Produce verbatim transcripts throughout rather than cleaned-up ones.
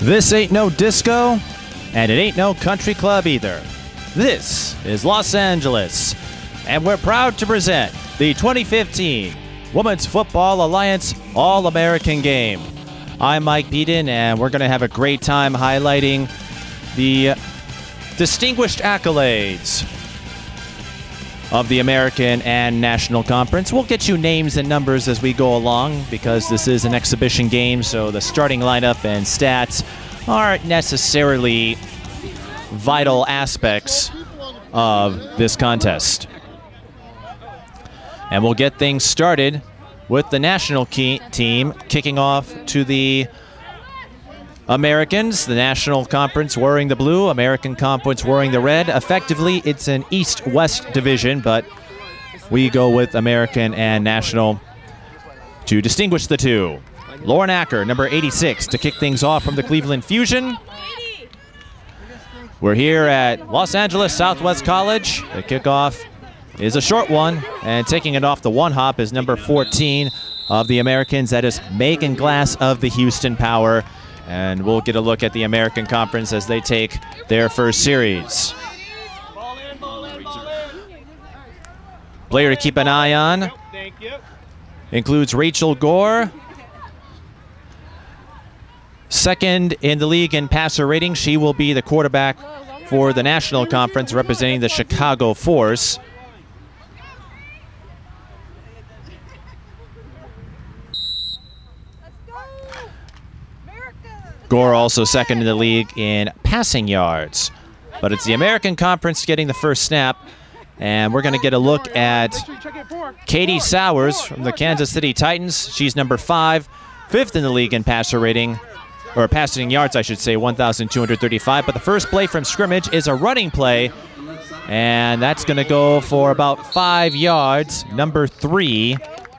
This ain't no disco, and it ain't no country club either. This is Los Angeles, and we're proud to present the twenty fifteen Women's Football Alliance All-American Game. I'm Mike Beaton, and we're going to have a great time highlighting the distinguished accolades of the American and National Conference. We'll get you names and numbers as we go along because this is an exhibition game, so the starting lineup and stats aren't necessarily vital aspects of this contest. And we'll get things started with the national key team kicking off to the Americans, the National Conference wearing the blue, American Conference wearing the red. Effectively, it's an East-West division, but we go with American and National to distinguish the two. Lauren Acker, number eighty-six, to kick things off from the Cleveland Fusion. We're here at Los Angeles Southwest College. The kickoff is a short one, and taking it off the one hop is number fourteen of the Americans. That is Megan Glass of the Houston Power. And we'll get a look at the American Conference as they take their first series. Ball in, ball in, ball in. Player to keep an eye on Thank you. includes Rachel Gore. Second in the league in passer rating. She will be the quarterback for the National Conference representing the Chicago Force. Gore also second in the league in passing yards. But it's the American Conference getting the first snap. And we're going to get a look at Katie Sowers from the Kansas City Titans. She's number five, fifth in the league in passer rating, or passing yards, I should say, one thousand two hundred thirty-five. But the first play from scrimmage is a running play. And that's going to go for about five yards. Number three.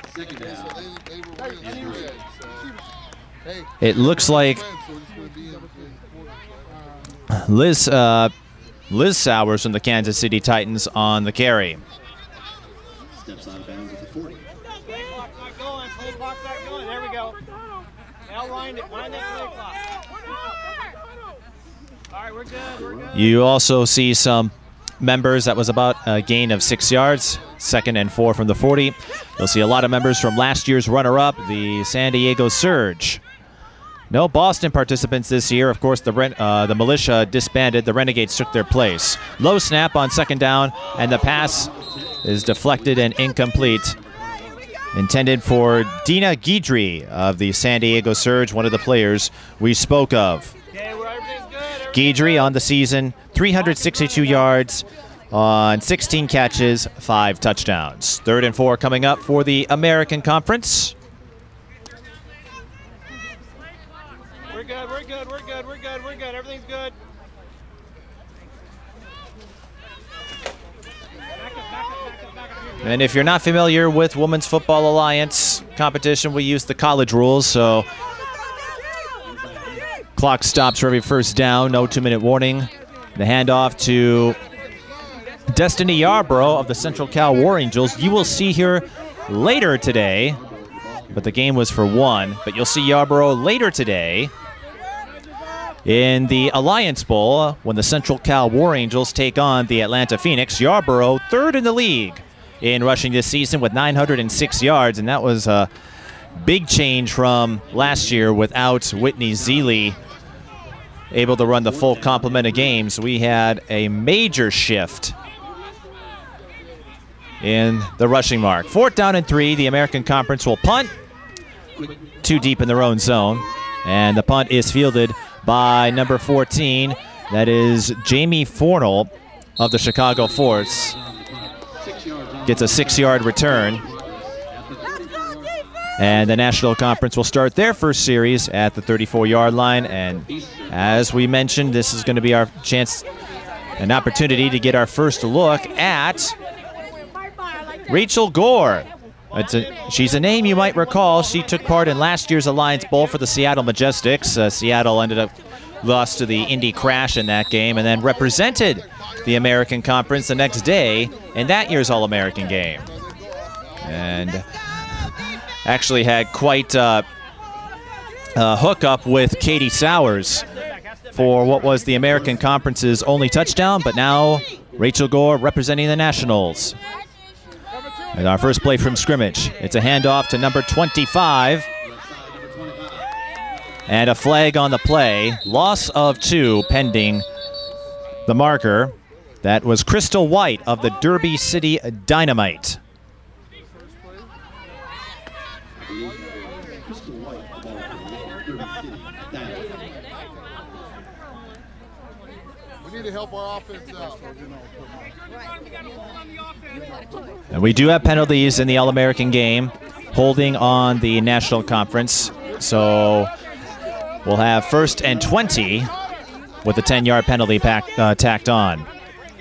It looks like Liz, uh, Liz Sowers from the Kansas City Titans on the carry. Steps out of bounds at the forty. Play clock's not going. Play clock's not going. There we go. Now wind it. Wind that play clock. All right, we're good. We're good. You also see some members. That was about a gain of six yards. Second and four from the forty. You'll see a lot of members from last year's runner-up, the San Diego Surge. No Boston participants this year. Of course, the Ren uh, the militia disbanded. The Renegades took their place. Low snap on second down, and the pass is deflected and incomplete. Intended for Dina Guidry of the San Diego Surge, one of the players we spoke of. Okay, well, everything's good. Everything's Guidry on the season, three hundred sixty-two yards on sixteen catches, five touchdowns. Third and four coming up for the American Conference. We're good, we're good, we're good, we're good, we're good. Everything's good. Back up, back up, back up, back up. You're good. And if you're not familiar with Women's Football Alliance competition, we use the college rules, so clock stops for every first down, no two-minute warning. The handoff to Destiny Yarborough of the Central Cal War Angels. You will see here later today, but the game was for one, but you'll see Yarborough later today in the Alliance Bowl when the Central Cal War Angels take on the Atlanta Phoenix. Yarborough, third in the league in rushing this season with nine hundred six yards, and that was a big change from last year without Whitney Zeeley able to run the full complement of games. We had a major shift in the rushing mark. Fourth down and three, the American Conference will punt. Too deep in their own zone, and the punt is fielded by number fourteen. That is Jamie Fornell of the Chicago Force. Gets a six-yard return. And the National Conference will start their first series at the thirty-four-yard line. And as we mentioned, this is going to be our chance, an opportunity to get our first look at Rachel Gore. It's a, she's a name you might recall. She took part in last year's Alliance Bowl for the Seattle Majestics. Uh, Seattle ended up lost to the Indy Crash in that game, and then represented the American Conference the next day in that year's All-American game. And actually had quite uh, uh, hookup with Katie Sowers for what was the American Conference's only touchdown, but now Rachel Gore representing the Nationals. And our first play from scrimmage. It's a handoff to number twenty-five. And a flag on the play. Loss of two pending the marker. That was Crystal White of the Derby City Dynamite. We need to help our offense out. And we do have penalties in the All-American game, holding on the National Conference. So we'll have first and twenty with a ten-yard penalty pack, uh, tacked on. Hey,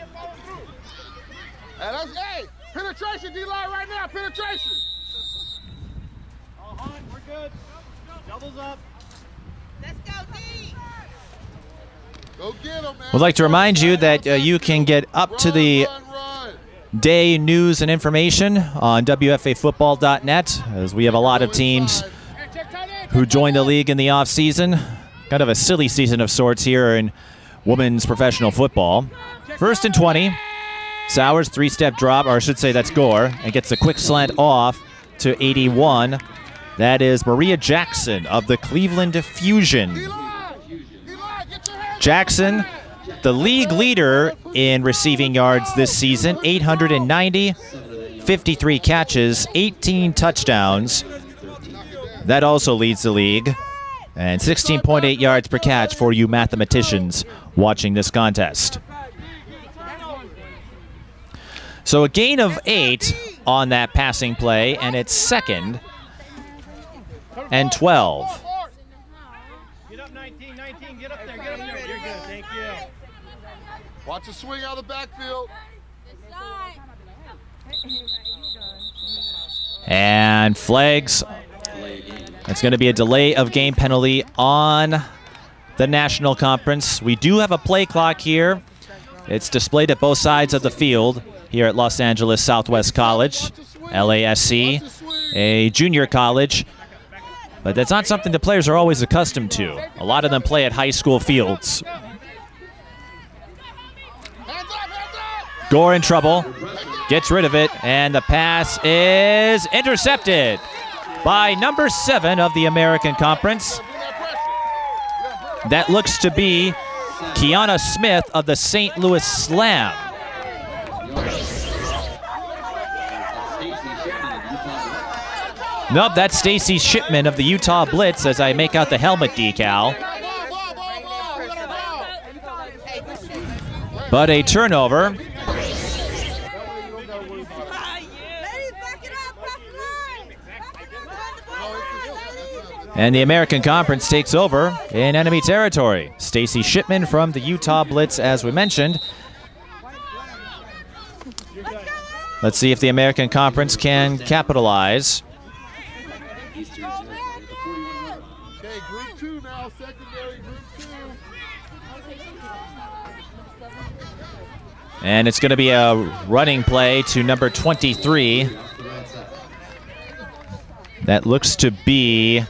that's, hey, penetration, D-line right now, penetration. All on, we're good. Doubles up. Let's go, D. Go get him, man. We'd like to remind you that uh, you can get up to the Run, run, run. day news and information on W F A football dot net, as we have a lot of teams who joined the league in the off-season. Kind of a silly season of sorts here in women's professional football. First and twenty. Sowers, three-step drop, or I should say that's Gore, and gets a quick slant off to eighty-one. That is Maria Jackson of the Cleveland Fusion. D-line, D-line, get your hands Jackson, the league leader in receiving yards this season, eight hundred ninety, fifty-three catches, eighteen touchdowns. That also leads the league. And sixteen point eight yards per catch for you mathematicians watching this contest. So a gain of eight on that passing play, and it's second and twelve. Get up, nineteen, nineteen, get up there, get up there. You're good, thank you. Watch the swing out of the backfield. And flags. It's going to be a delay of game penalty on the National Conference. We do have a play clock here. It's displayed at both sides of the field here at Los Angeles Southwest College, L A S C, a junior college. But that's not something the players are always accustomed to. A lot of them play at high school fields. Gore in trouble, gets rid of it, and the pass is intercepted by number seven of the American Conference. That looks to be Kiana Smith of the Saint Louis Slam. Nope, that's Stacy Shipman of the Utah Blitz as I make out the helmet decal. But a turnover. And the American Conference takes over in enemy territory. Stacy Shipman from the Utah Blitz, as we mentioned. Let's see if the American Conference can capitalize. Okay, group two now, secondary group two. And it's going to be a running play to number twenty-three. That looks to be...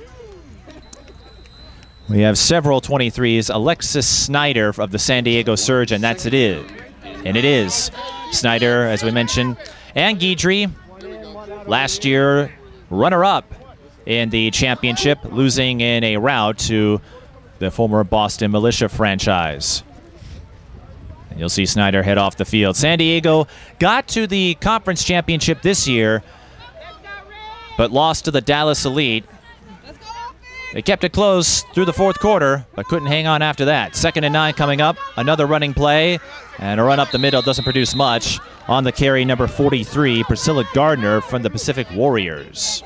We have several twenty-threes. Alexis Snyder of the San Diego Surge, and that's it is. And it is. Snyder, as we mentioned, and Guidry, last year runner-up in the championship, losing in a rout to the former Boston Militia franchise. And you'll see Snyder head off the field. San Diego got to the conference championship this year, but lost to the Dallas Elite. They kept it close through the fourth quarter, but couldn't hang on after that. Second and nine coming up. Another running play, and a run up the middle doesn't produce much. On the carry, number forty-three, Priscilla Gardner from the Pacific Warriors.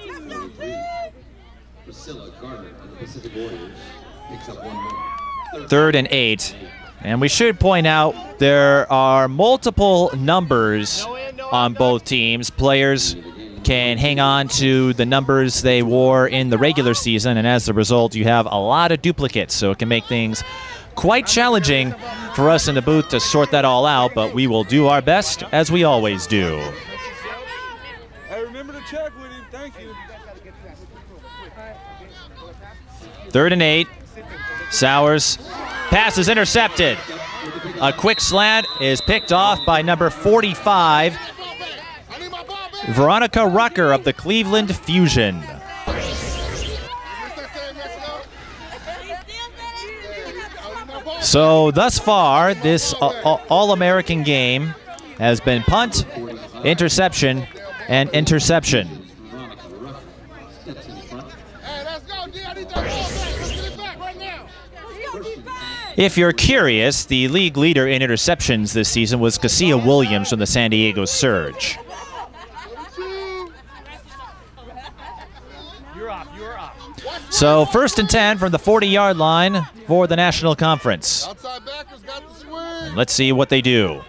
Priscilla Gardner of the Pacific Warriors picks up one more. Third and eight. And we should point out there are multiple numbers on both teams. Players can hang on to the numbers they wore in the regular season, and as a result, you have a lot of duplicates, so it can make things quite challenging for us in the booth to sort that all out, but we will do our best, as we always do. Hey, remember to check with him. Thank you. Third and eight. Sowers. Pass is intercepted. A quick slant is picked off by number forty-five, Veronica Rucker of the Cleveland Fusion. So thus far, this All-American game has been punt, interception, and interception. If you're curious, the league leader in interceptions this season was Cassia Williams from the San Diego Surge. So first and ten from the forty-yard line for the National Conference. And let's see what they do.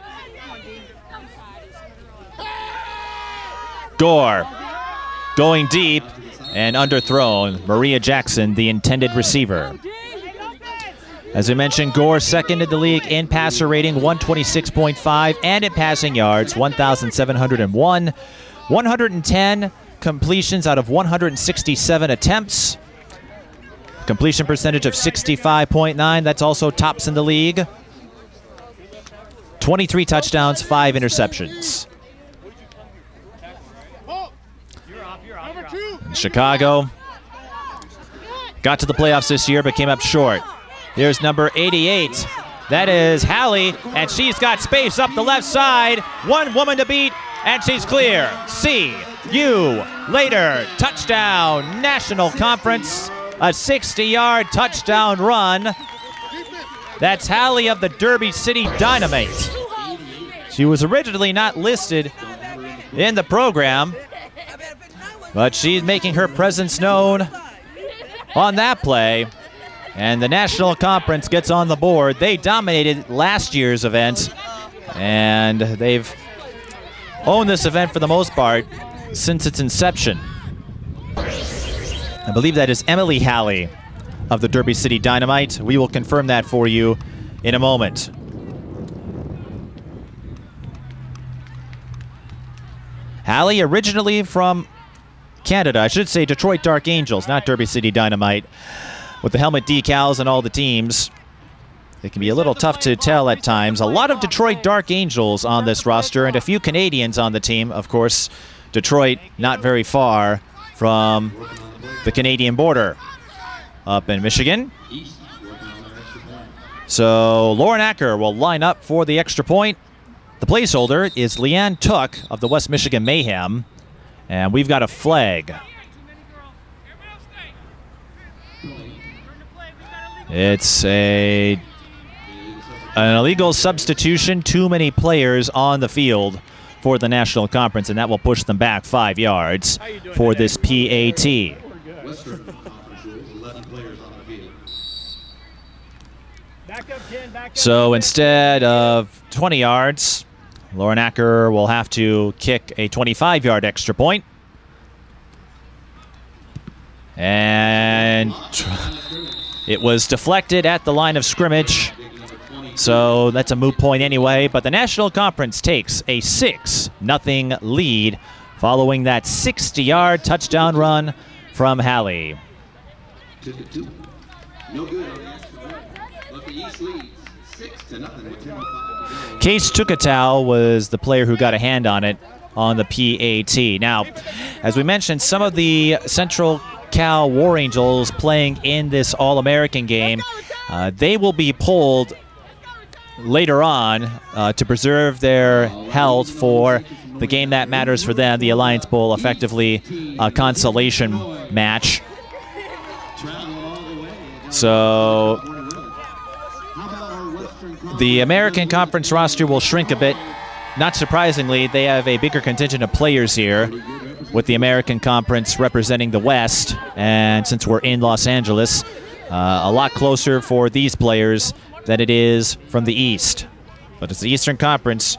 Gore going deep and underthrown. Maria Jackson, the intended receiver. As we mentioned, Gore second in the league in passer rating, one twenty-six point five, and in passing yards, one thousand seven hundred one. one hundred ten completions out of one hundred sixty-seven attempts. Completion percentage of sixty-five point nine. That's also tops in the league. twenty-three touchdowns, five interceptions. And Chicago got to the playoffs this year, but came up short. Here's number eighty-eight. That is Hallie, and she's got space up the left side. One woman to beat, and she's clear. See you later. Touchdown, National Conference. A sixty-yard touchdown run. That's Hallie of the Derby City Dynamite. She was originally not listed in the program, but she's making her presence known on that play. And the National Conference gets on the board. They dominated last year's event, and they've owned this event for the most part since its inception. I believe that is Emily Hallie of the Derby City Dynamite. We will confirm that for you in a moment. Hallie originally from Canada. I should say Detroit Dark Angels, not Derby City Dynamite. With the helmet decals and all the teams, it can be a little tough to tell at times. A lot of Detroit Dark Angels on this roster and a few Canadians on the team. Of course, Detroit not very far from the Canadian border up in Michigan. So Lauren Acker will line up for the extra point. The placeholder is Leanne Took of the West Michigan Mayhem. And we've got a flag. It's a an illegal substitution. Too many players on the field for the National Conference, and that will push them back five yards for this P A T. So instead of twenty yards, Lauren Acker will have to kick a twenty-five yard extra point. And it was deflected at the line of scrimmage. So that's a moot point anyway. But the National Conference takes a six nothing lead following that sixty yard touchdown run from Hallie. Case Tukatow was the player who got a hand on it on the P A T. Now, as we mentioned, some of the Central Cal War Angels playing in this All-American game, uh, they will be pulled later on uh, to preserve their health for the game that matters for them, the Alliance Bowl, effectively a consolation match. So the American Conference roster will shrink a bit. Not surprisingly, they have a bigger contingent of players here, with the American Conference representing the West. And since we're in Los Angeles, uh, a lot closer for these players than it is from the East. But it's the Eastern Conference,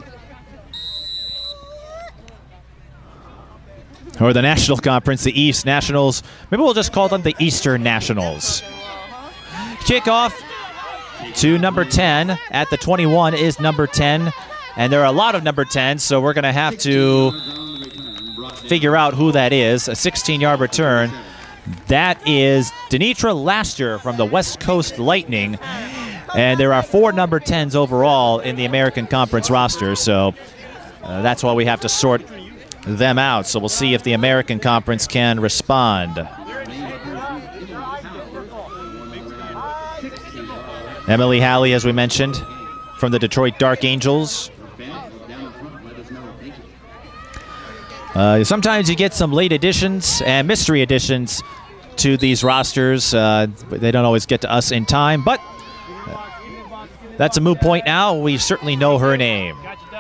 or the National Conference, the East Nationals. Maybe we'll just call them the Eastern Nationals. Kickoff to number ten at the twenty-one is number ten. And there are a lot of number tens, so we're going to have to figure out who that is. A sixteen yard return. That is Denitra Laster from the West Coast Lightning. And there are four number tens overall in the American Conference roster, so uh, that's why we have to sort them out. So we'll see if the American Conference can respond. Emily Halley, as we mentioned, from the Detroit Dark Angels. Uh, sometimes you get some late additions and mystery additions to these rosters. Uh, they don't always get to us in time, but that's a moot point now. We certainly know her name.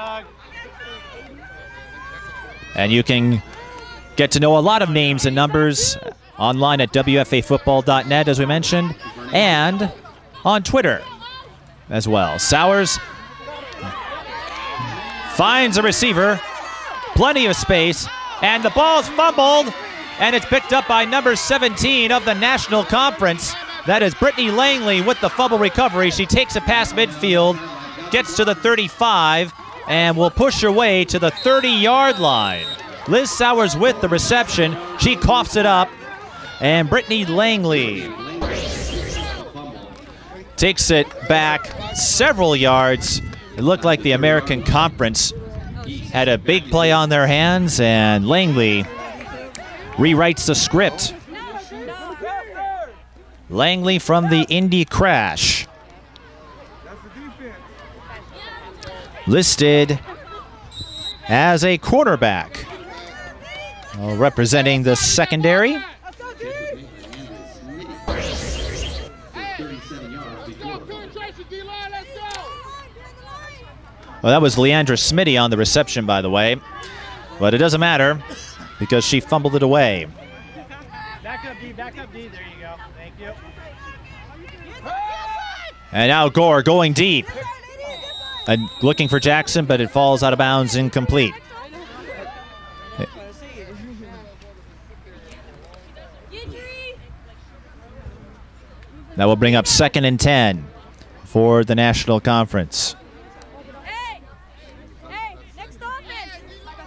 And you can get to know a lot of names and numbers online at W F A football dot net, as we mentioned, and on Twitter as well. Sowers finds a receiver, plenty of space, and the ball's fumbled, and it's picked up by number seventeen of the National Conference. That is Brittany Langley with the fumble recovery. She takes it past midfield, gets to the thirty-five, and will push her way to the thirty-yard line. Liz Sowers with the reception. She coughs it up, and Brittany Langley takes it back several yards. It looked like the American Conference had a big play on their hands, and Langley rewrites the script. Langley from the Indy Crash. Listed as a quarterback. Uh, representing the secondary. Well, that was Leandra Smitty on the reception, by the way. But it doesn't matter because she fumbled it away. Back up, D. Back up, D. There you go. Thank you. And now Gore going deep. And looking for Jackson, but it falls out of bounds, incomplete. That will bring up second and ten for the National Conference. Hey! Hey! Next offense!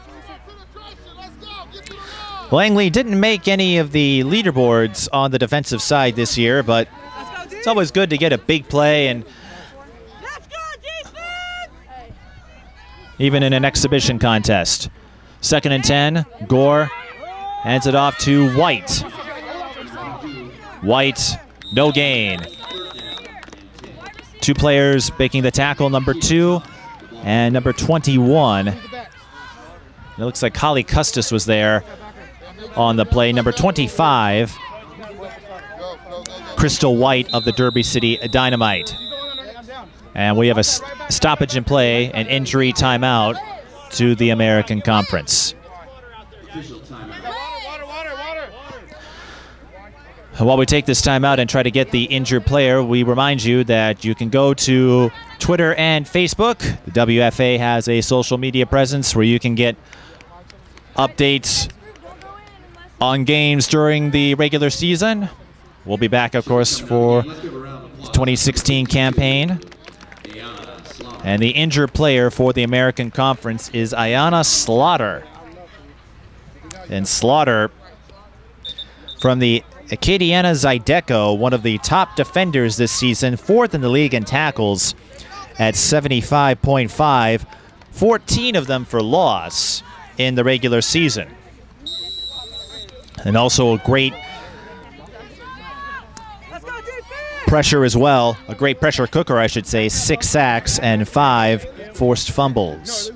Langley didn't make any of the leaderboards on the defensive side this year, but it's always good to get a big play, and Let's go, defense! even in an exhibition contest. Second and ten, Gore hands it off to White. White, no gain. Two players making the tackle, number two and number twenty-one. It looks like Holly Custis was there on the play. Number twenty-five, Crystal White of the Derby City Dynamite. And we have a stoppage in play, an injury timeout to the American Conference. While we take this timeout and try to get the injured player, we remind you that you can go to Twitter and Facebook. The W F A has a social media presence where you can get updates on games during the regular season. We'll be back, of course, for the twenty sixteen campaign. And the injured player for the American Conference is Ayanna Slaughter. And Slaughter from the Acadiana Zydeco, one of the top defenders this season, fourth in the league in tackles at seventy-five point five, fourteen of them for loss in the regular season. And also a great pressure as well, a great pressure cooker, I should say, six sacks and five forced fumbles.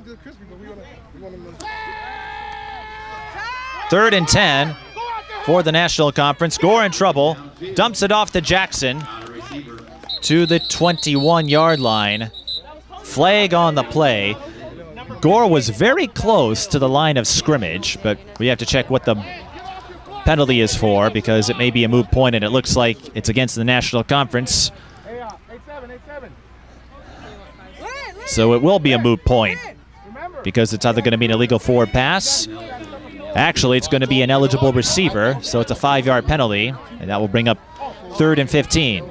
Third and ten for the National Conference. Gore in trouble, dumps it off to Jackson to the twenty-one-yard line. Flag on the play. Gore was very close to the line of scrimmage, but we have to check what the penalty is for because it may be a moot point, and it looks like it's against the National Conference. So it will be a moot point because it's either going to be an illegal forward pass. Actually, it's going to be an eligible receiver, so it's a five-yard penalty, and that will bring up third and fifteen.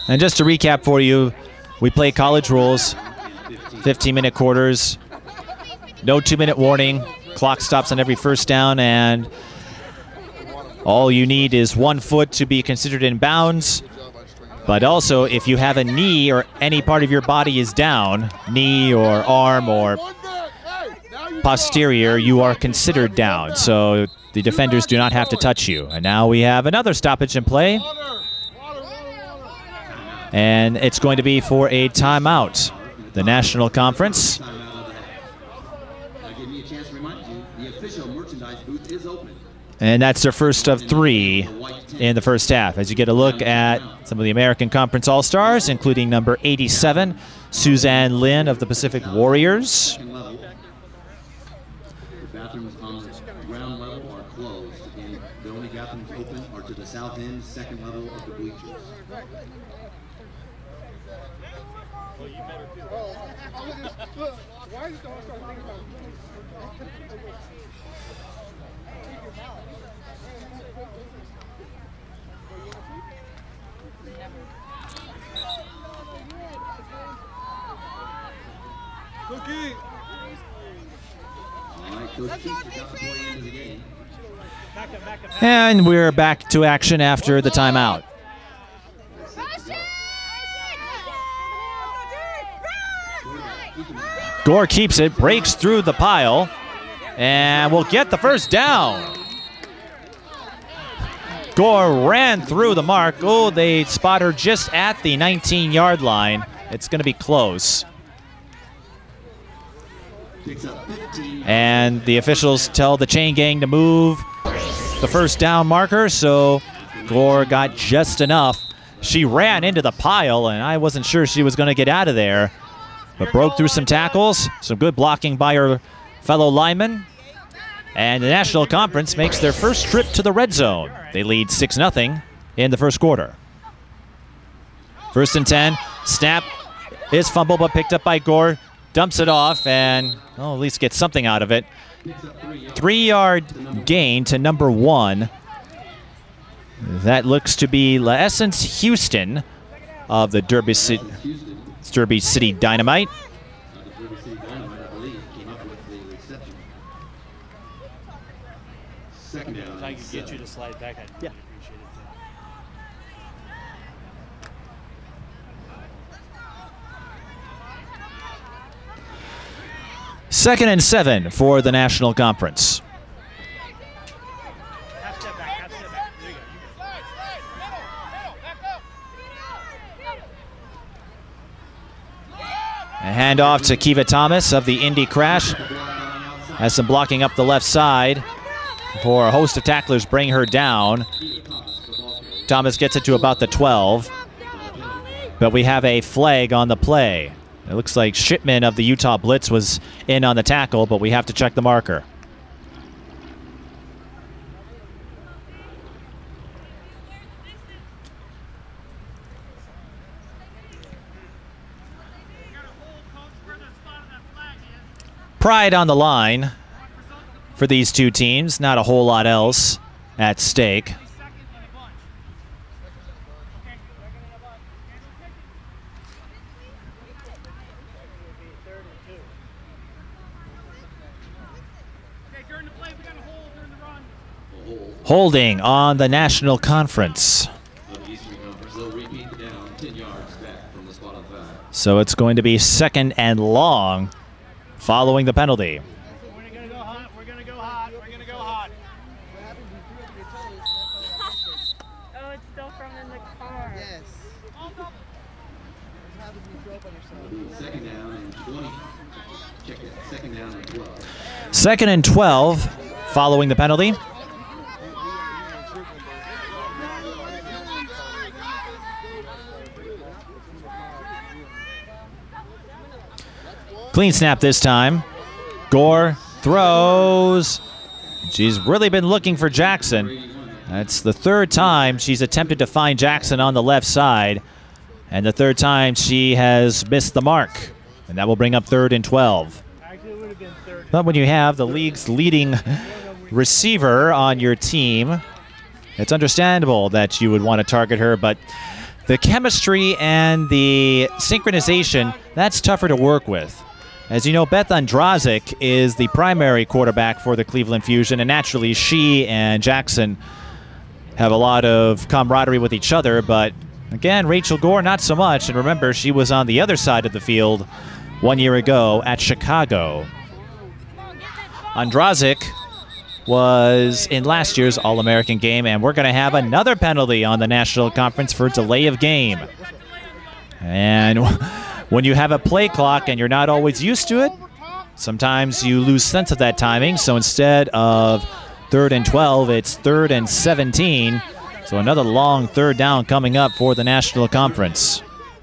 And just to recap for you, we play college rules, fifteen minute quarters, no two minute warning, clock stops on every first down, and all you need is one foot to be considered in bounds. But also, if you have a knee or any part of your body is down, knee or arm or posterior, you are considered down. So the defenders do not have to touch you. And now we have another stoppage in play. And it's going to be for a timeout. The National Conference. And that's their first of three in the first half. As you get a look at some of the American Conference All-Stars, including number eighty-seven, Suzanne Lin of the Pacific Warriors. The bathrooms on the ground level are closed, and the only bathrooms open are to the south end, second level of the bleachers. Why is it the All-Star thing about Cookie? All right, Coach Keith got the boy into the game. And we're back to action after the timeout. Gore keeps it, breaks through the pile, and will get the first down. Gore ran through the mark. Oh, they spot her just at the nineteen yard line. It's going to be close. And the officials tell the chain gang to move the first down marker, so Gore got just enough. She ran into the pile, and I wasn't sure she was going to get out of there, but broke through some tackles, some good blocking by her fellow linemen. And the National Conference makes their first trip to the red zone. They lead six nothing in the first quarter. First and ten, snap is fumbled but picked up by Gore. Dumps it off and well, at least gets something out of it. Three-yard gain to number one. That looks to be La Essence Houston of the Derby City, Derby City Dynamite. If I could get you to slide back, I'd yeah. appreciate it. Second and seven for the National Conference. Half step back, half step back. There you go. A handoff to Kiva Thomas of the Indy Crash. Has some blocking up the left side before a host of tacklers bring her down. Thomas gets it to about the twelve. But we have a flag on the play. It looks like Shipman of the Utah Blitz was in on the tackle, but we have to check the marker. Pride on the line for these two teams. Not a whole lot else at stake. Holding on the National Conference. So it's going to be second and long following the penalty. We're going to go hot. We're going to go hot. We're going to go hot. Oh, it's still from in the car. Yes. Second down and twenty. Check it. Second down and twelve. Second and twelve following the penalty. Clean snap this time. Gore throws. She's really been looking for Jackson. That's the third time she's attempted to find Jackson on the left side, and the third time she has missed the mark. And that will bring up third and twelve. Actually, it would have been third. But when you have the league's leading receiver on your team, it's understandable that you would want to target her, but the chemistry and the synchronization, that's tougher to work with. As you know, Beth Andrazik is the primary quarterback for the Cleveland Fusion, and naturally she and Jackson have a lot of camaraderie with each other, but again, Rachel Gore, not so much. And remember, she was on the other side of the field one year ago at Chicago. Andrazik was in last year's All-American game, and we're going to have another penalty on the National Conference for delay of game. And when you have a play clock and you're not always used to it, sometimes you lose sense of that timing. So instead of third and twelve, it's third and seventeen. So another long third down coming up for the National Conference.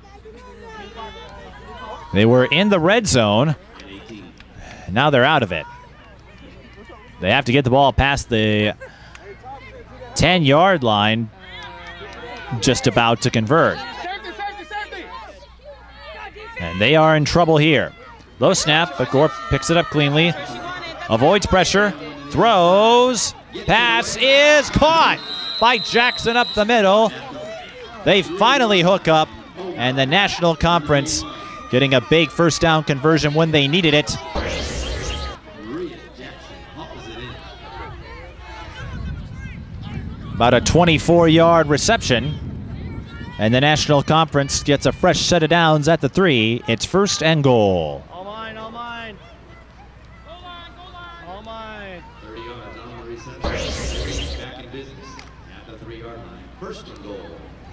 They were in the red zone. Now they're out of it. They have to get the ball past the ten-yard line, just about to convert. And they are in trouble here. Low snap, but Gore picks it up cleanly. Avoids pressure. Throws. Pass is caught by Jackson up the middle. They finally hook up, and the National Conference getting a big first down conversion when they needed it. About a twenty-four-yard reception. And the National Conference gets a fresh set of downs at the three. It's first and goal. All mine, all mine. Goal line, goal line. All mine. thirty yards on the reception. Back in business at the three-yard line. First and goal.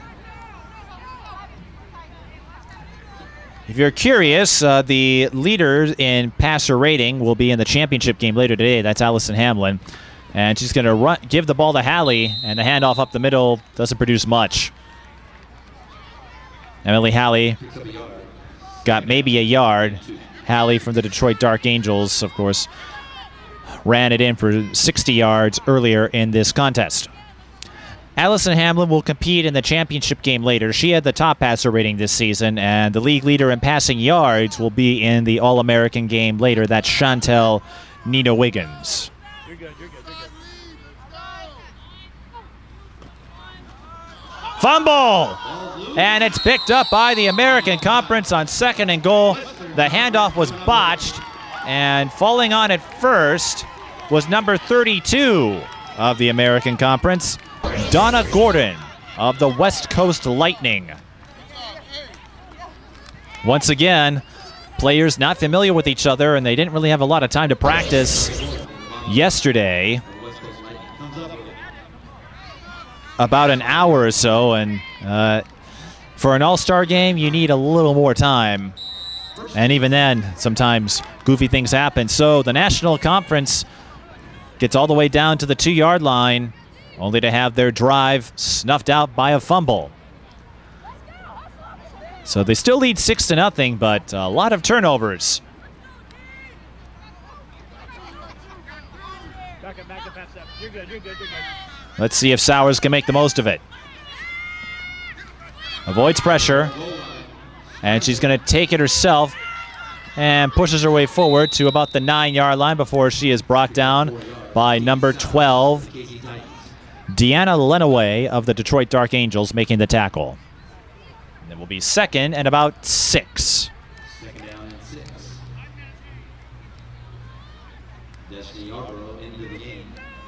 If you're curious, uh, the leader in passer rating will be in the championship game later today. That's Allison Hamlin. And she's going to run, give the ball to Hallie, and the handoff up the middle doesn't produce much. Emily Hallie got maybe a yard. Hallie from the Detroit Dark Angels, of course, ran it in for sixty yards earlier in this contest. Allison Hamlin will compete in the championship game later. She had the top passer rating this season, and the league leader in passing yards will be in the All-American game later. That's Chantel Nina Wiggins. You're good, you're good, you're good. Fumble! And it's picked up by the American Conference on second and goal. The handoff was botched, and falling on it first was number thirty-two of the American Conference, Donna Gordon of the West Coast Lightning. Once again, players not familiar with each other, and they didn't really have a lot of time to practice yesterday. About an hour or so, and uh, for an all-star game, you need a little more time. And even then, sometimes goofy things happen. So the National Conference gets all the way down to the two-yard line, only to have their drive snuffed out by a fumble. So they still lead six to nothing, but a lot of turnovers. Back up, back up, back up. You're good, you're good, you're good. Let's see if Sowers can make the most of it. Avoids pressure. And she's going to take it herself and pushes her way forward to about the nine-yard line before she is brought down by number twelve, Deanna Lenaway of the Detroit Dark Angels, making the tackle. And it will be second and about six. Second down and six. Destiny Yarborough into the game.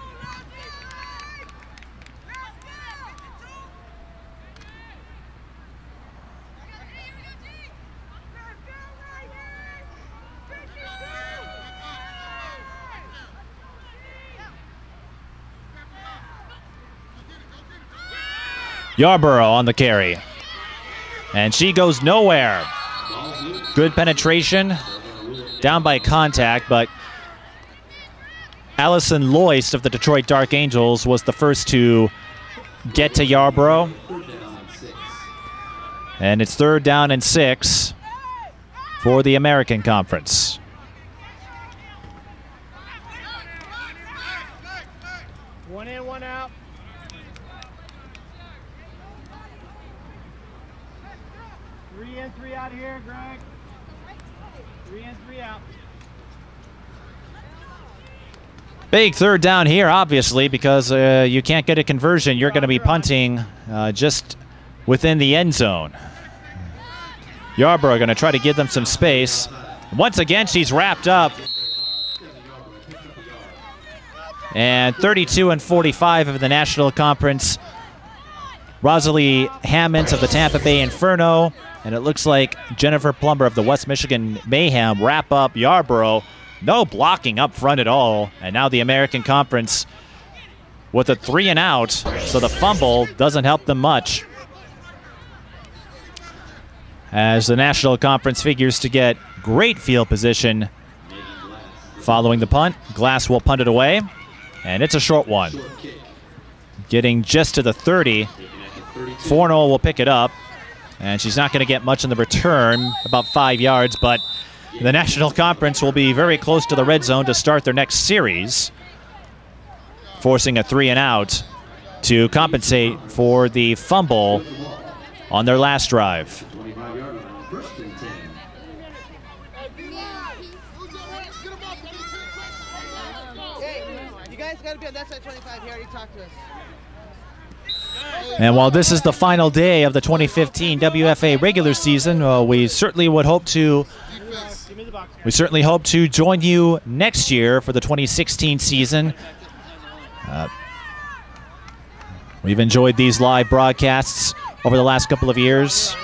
Yarborough on the carry. And she goes nowhere. Good penetration. Down by contact, but Allison Loyst of the Detroit Dark Angels was the first to get to Yarborough. And it's third down and six for the American Conference. One in, one out. Three in, three out here, Greg. Three in, three out. Big third down here, obviously, because uh, you can't get a conversion. You're going to be punting uh, just within the end zone. Yarborough going to try to give them some space. Once again, she's wrapped up. And thirty-two and forty-five of the National Conference. Rosalie Hammonds of the Tampa Bay Inferno. And it looks like Jennifer Plumber of the West Michigan Mayhem wrap up Yarborough. No blocking up front at all. And now the American Conference with a three and out. So the fumble doesn't help them much. As the National Conference figures to get great field position following the punt. Glass will punt it away. And it's a short one. Getting just to the thirty. Fornell will pick it up. And she's not going to get much in the return, about five yards, but the National Conference will be very close to the red zone to start their next series, forcing a three and out to compensate for the fumble on their last drive. You guys got to be on that side twenty-five. He already talked to us. And while this is the final day of the twenty fifteen W F A regular season, uh, we certainly would hope to we certainly hope to join you next year for the twenty sixteen season. Uh, we've enjoyed these live broadcasts over the last couple of years.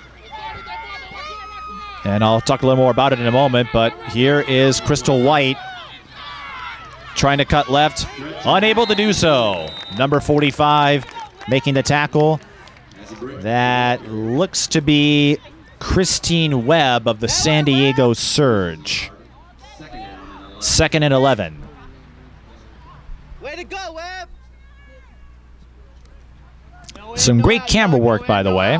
And I'll talk a little more about it in a moment, but here is Crystal White trying to cut left, unable to do so. Number forty-five making the tackle. That looks to be Christine Webb of the San Diego Surge. Second and eleven. Way to go, Webb! Some great camera work, by the way.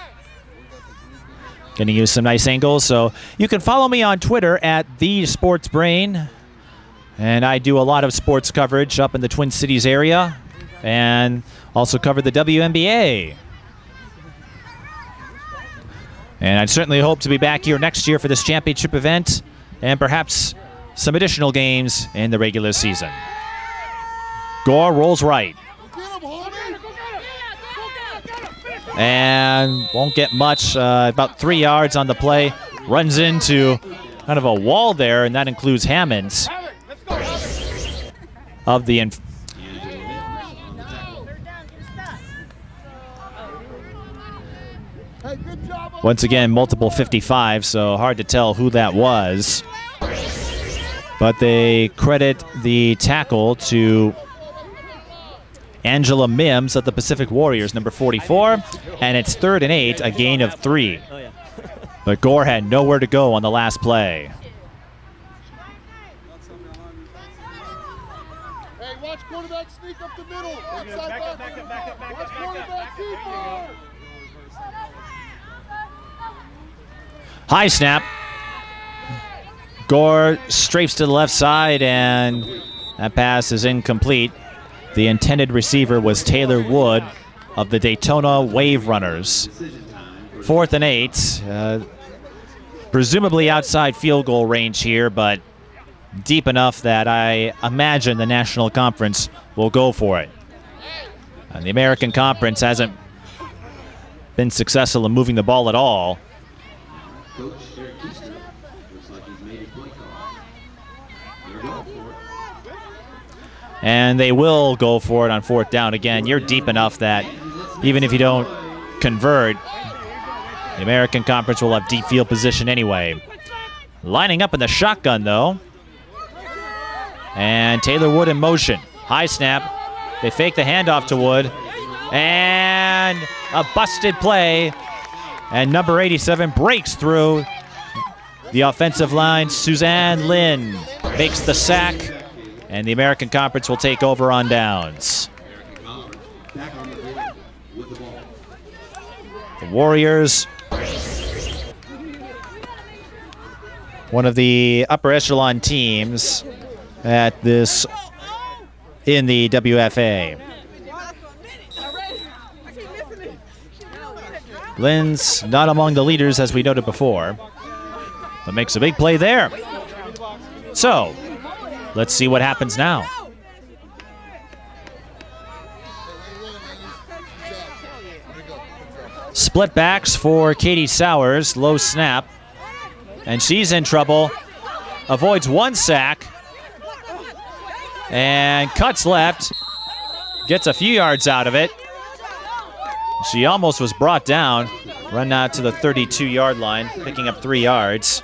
Going to use some nice angles. So you can follow me on Twitter at The Sports Brain. And I do a lot of sports coverage up in the Twin Cities area. And also cover the W N B A. And I certainly hope to be back here next year for this championship event and perhaps some additional games in the regular season. Gore rolls right. And won't get much, uh, about three yards on the play. Runs into kind of a wall there, and that includes Hammonds of the Inf Once again, multiple fifty-five, so hard to tell who that was. But they credit the tackle to Angela Mims of the Pacific Warriors, number forty-four. And it's third and eight, a gain of three. But Gore had nowhere to go on the last play. Hey, watch quarterback sneak up the middle. Inside back, back up, back up, back up. Watch quarterback keeper. High snap. Gore strafes to the left side, and that pass is incomplete. The intended receiver was Taylor Wood of the Daytona Wave Runners. Fourth and eight. Uh, presumably outside field goal range here, but deep enough that I imagine the National Conference will go for it. And the American Conference hasn't been successful in moving the ball at all. Coach Eric Keister looks like he's made a play call. They're going for it. And they will go for it on fourth down. Again, you're deep enough that even if you don't convert, the American Conference will have deep field position anyway. Lining up in the shotgun, though. And Taylor Wood in motion. High snap. They fake the handoff to Wood. And a busted play. And number eighty-seven breaks through the offensive line. Suzanne Lynn makes the sack. And the American Conference will take over on downs. The Warriors, one of the upper echelon teams at this in the W F A. Lynn's not among the leaders, as we noted before, but makes a big play there. So, let's see what happens now. Split backs for Katie Sowers. Low snap. And she's in trouble. Avoids one sack. And cuts left. Gets a few yards out of it. She almost was brought down. Run out to the thirty-two yard line, picking up three yards.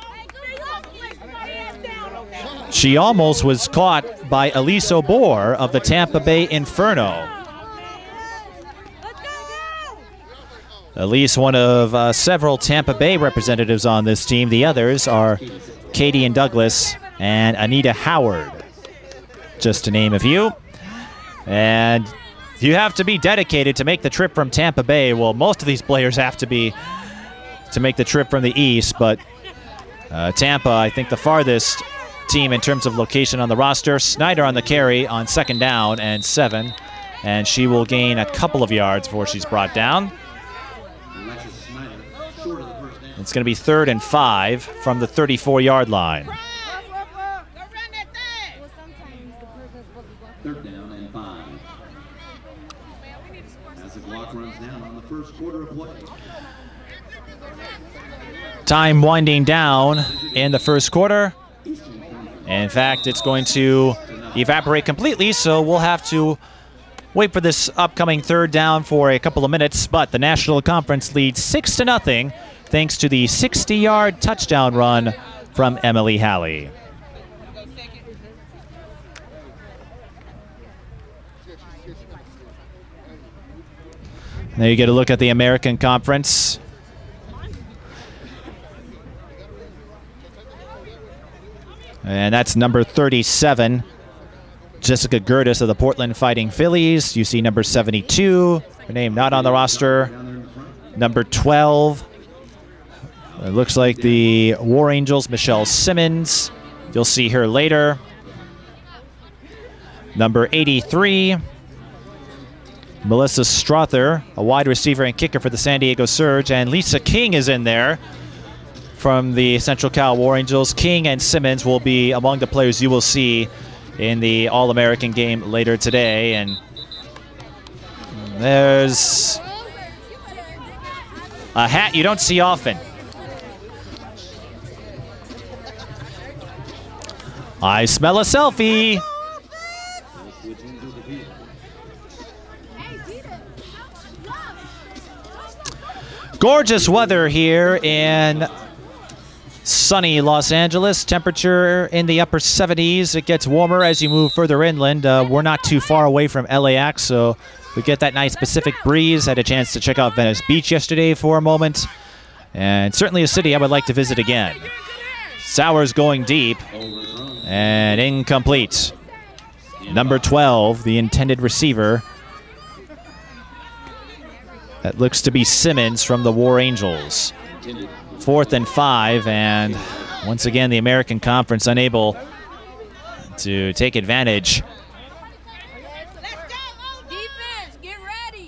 She almost was caught by Elise O'Bour of the Tampa Bay Inferno. Elise, one of uh, several Tampa Bay representatives on this team. The others are Katie and Douglas and Anita Howard, just to name a few. And you have to be dedicated to make the trip from Tampa Bay. Well, most of these players have to be to make the trip from the east, but uh, Tampa, I think the farthest team in terms of location on the roster. Snyder on the carry on second down and seven, and she will gain a couple of yards before she's brought down. It's going to be third and five from the thirty-four yard line. Third down and five. As the clock runs down on the first quarter of play. Time winding down in the first quarter. In fact, it's going to evaporate completely, so we'll have to wait for this upcoming third down for a couple of minutes. But the National Conference leads six to nothing thanks to the sixty yard touchdown run from Emily Halley. Now you get a look at the American Conference. And that's number thirty-seven, Jessica Gertis of the Portland Fighting Phillies. You see number seventy-two, her name not on the roster. Number twelve, it looks like the War Angels, Michelle Simmons. You'll see her later. Number eighty-three, Melissa Strother, a wide receiver and kicker for the San Diego Surge. And Lisa King is in there from the Central Cal War Angels. King and Simmons will be among the players you will see in the All-American game later today. And there's a hat you don't see often. I smell a selfie. Gorgeous weather here in sunny Los Angeles. Temperature in the upper seventies. It gets warmer as you move further inland. Uh, we're not too far away from L A X, so we get that nice Pacific breeze. Had a chance to check out Venice Beach yesterday for a moment. And certainly a city I would like to visit again. Sowers going deep and incomplete. Number twelve, the intended receiver. That looks to be Simmons from the War Angels. Fourth and five, and once again the American Conference unable to take advantage. Defense, get ready.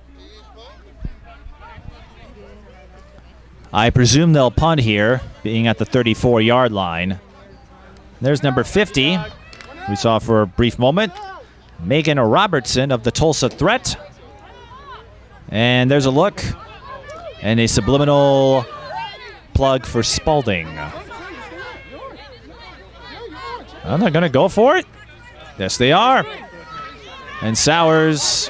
I presume they'll punt here, being at the thirty-four yard line. There's number fifty, we saw for a brief moment, Megan Robertson of the Tulsa Threat. And there's a look and a subliminal plug for Spalding. Oh, they're going to go for it. Yes, they are. And Sowers,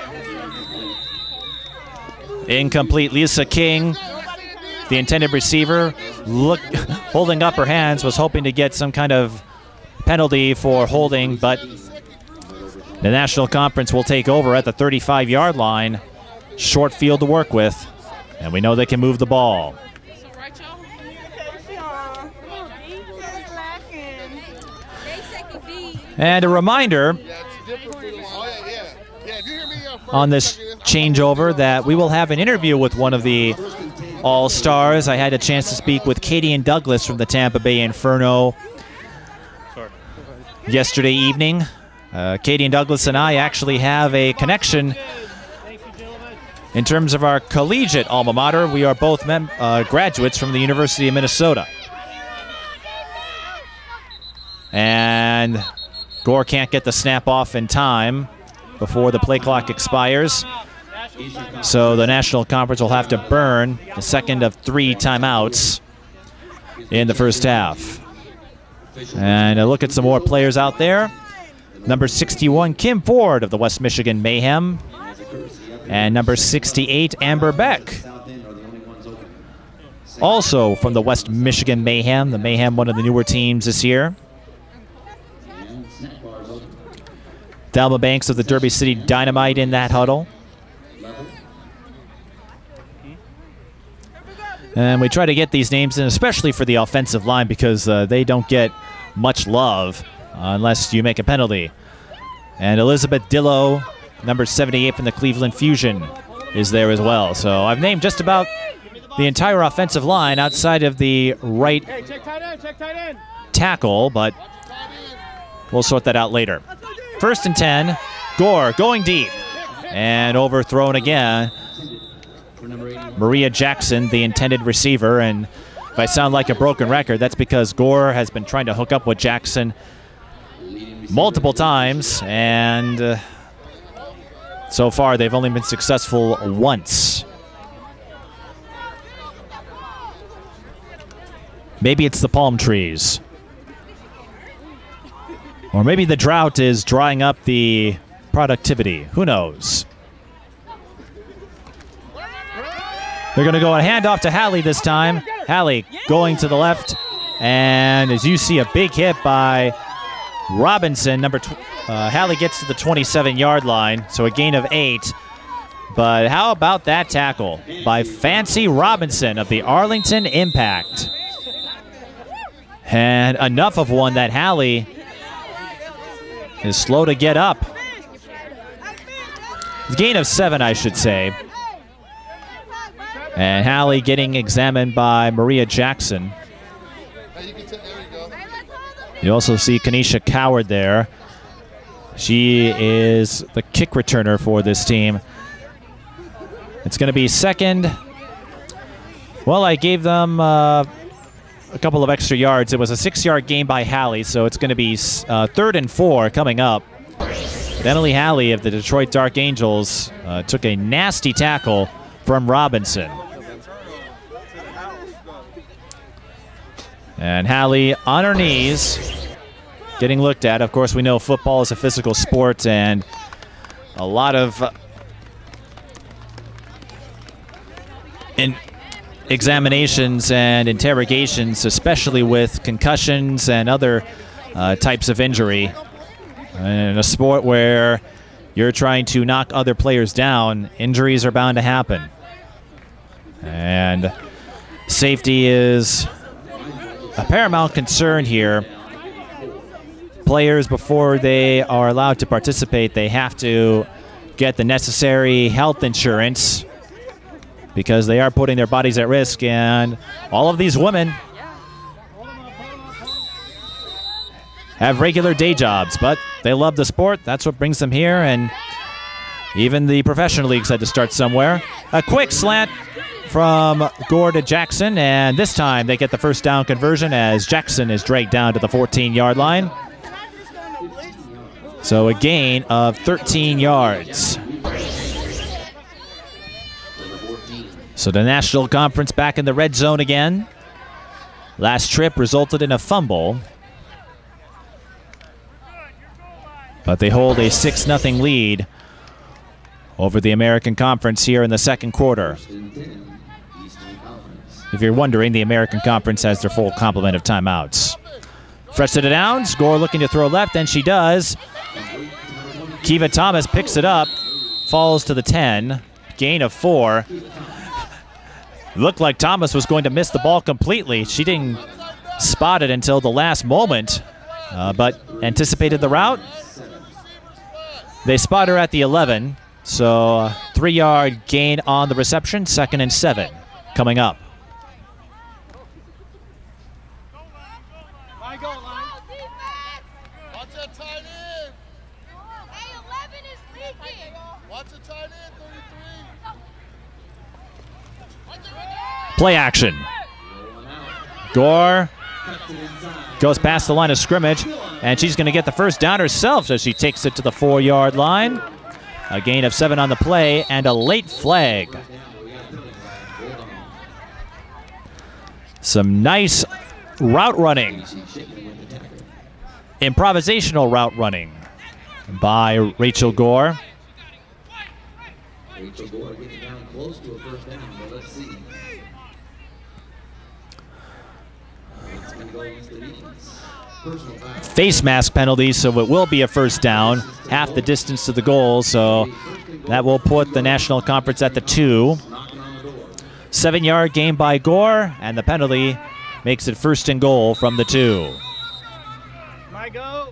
incomplete. Lisa King, the intended receiver, look, holding up her hands, was hoping to get some kind of penalty for holding, but the National Conference will take over at the thirty-five yard line. Short field to work with, and we know they can move the ball. And a reminder on this changeover that we will have an interview with one of the All-Stars. I had a chance to speak with Katie and Douglas from the Tampa Bay Inferno yesterday evening. Uh, Katie and Douglas and I actually have a connection in terms of our collegiate alma mater. We are both mem uh, graduates from the University of Minnesota. And Gore can't get the snap off in time before the play clock expires. So the National Conference will have to burn the second of three timeouts in the first half. And a look at some more players out there. Number sixty-one, Kim Ford of the West Michigan Mayhem. And number sixty-eight, Amber Beck. Also from the West Michigan Mayhem. The Mayhem, one of the newer teams this year. Thelma Banks of the Derby City Dynamite in that huddle. And we try to get these names in, especially for the offensive line, because uh, they don't get much love uh, unless you make a penalty. And Elizabeth Dillow, number seventy-eight from the Cleveland Fusion, is there as well. So I've named just about the entire offensive line outside of the right Hey, check tight end, check tight end. tackle, but we'll sort that out later. First and ten, Gore going deep and overthrown again. Maria Jackson, the intended receiver, and if I sound like a broken record, that's because Gore has been trying to hook up with Jackson multiple times, and uh, so far they've only been successful once. Maybe it's the palm trees. Or maybe the drought is drying up the productivity. Who knows? They're going to go a handoff to Hallie this time. Hallie going to the left. And as you see, a big hit by Robinson. Number tw uh, Hallie gets to the twenty-seven yard line, so a gain of eight. But how about that tackle by Fancy Robinson of the Arlington Impact? And enough of one that Hallie is slow to get up. Gain of seven, I should say. And Hallie getting examined by Maria Jackson. You also see Kanisha Coward there. She is the kick returner for this team. It's going to be second. Well, I gave them uh, a couple of extra yards. It was a six-yard gain by Hallie, so it's going to be uh, third and four coming up. Emily Hallie of the Detroit Dark Angels uh, took a nasty tackle from Robinson. And Hallie on her knees, getting looked at. Of course, we know football is a physical sport, and a lot of uh, in examinations and interrogations, especially with concussions and other uh, types of injury. In a sport where you're trying to knock other players down, injuries are bound to happen. And safety is a paramount concern here. Players, before they are allowed to participate, they have to get the necessary health insurance because they are putting their bodies at risk. And all of these women have regular day jobs, but they love the sport. That's what brings them here, and even the professional leagues had to start somewhere. A quick slant from Gore to Jackson, and this time they get the first down conversion as Jackson is dragged down to the fourteen yard line. So a gain of thirteen yards. So the National Conference back in the red zone again. Last trip resulted in a fumble, but they hold a six nothing lead over the American Conference here in the second quarter. If you're wondering, the American Conference has their full complement of timeouts. Fresh to the downs. Gore looking to throw left, and she does. Kiva Thomas picks it up, falls to the ten. Gain of four. Looked like Thomas was going to miss the ball completely. She didn't spot it until the last moment, uh, but anticipated the route. They spot her at the eleven, so three yard gain on the reception. Second and seven coming up. Play action. Gore goes past the line of scrimmage, and she's going to get the first down herself as she takes it to the four yard line. A gain of seven on the play and a late flag. Some nice route running. Improvisational route running by Rachel Gore. Rachel Gore getting down close to a first down, but let's see. It's going to go against the Eagles. Personal foul. Face mask penalty, so it will be a first down, half the distance to the goal, so that will put the National Conference at the two. Seven-yard gain by Gore, and the penalty makes it first and goal from the two. My go.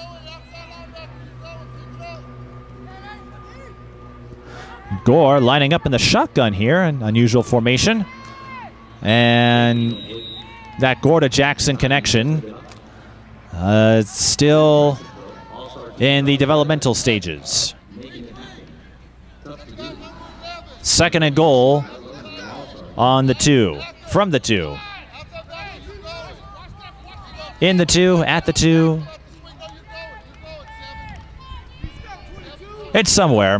Gore lining up in the shotgun here, an unusual formation. And that Gore to Jackson connection uh, still in the developmental stages. Second and goal on the two, from the two. In the two, at the two. It's somewhere.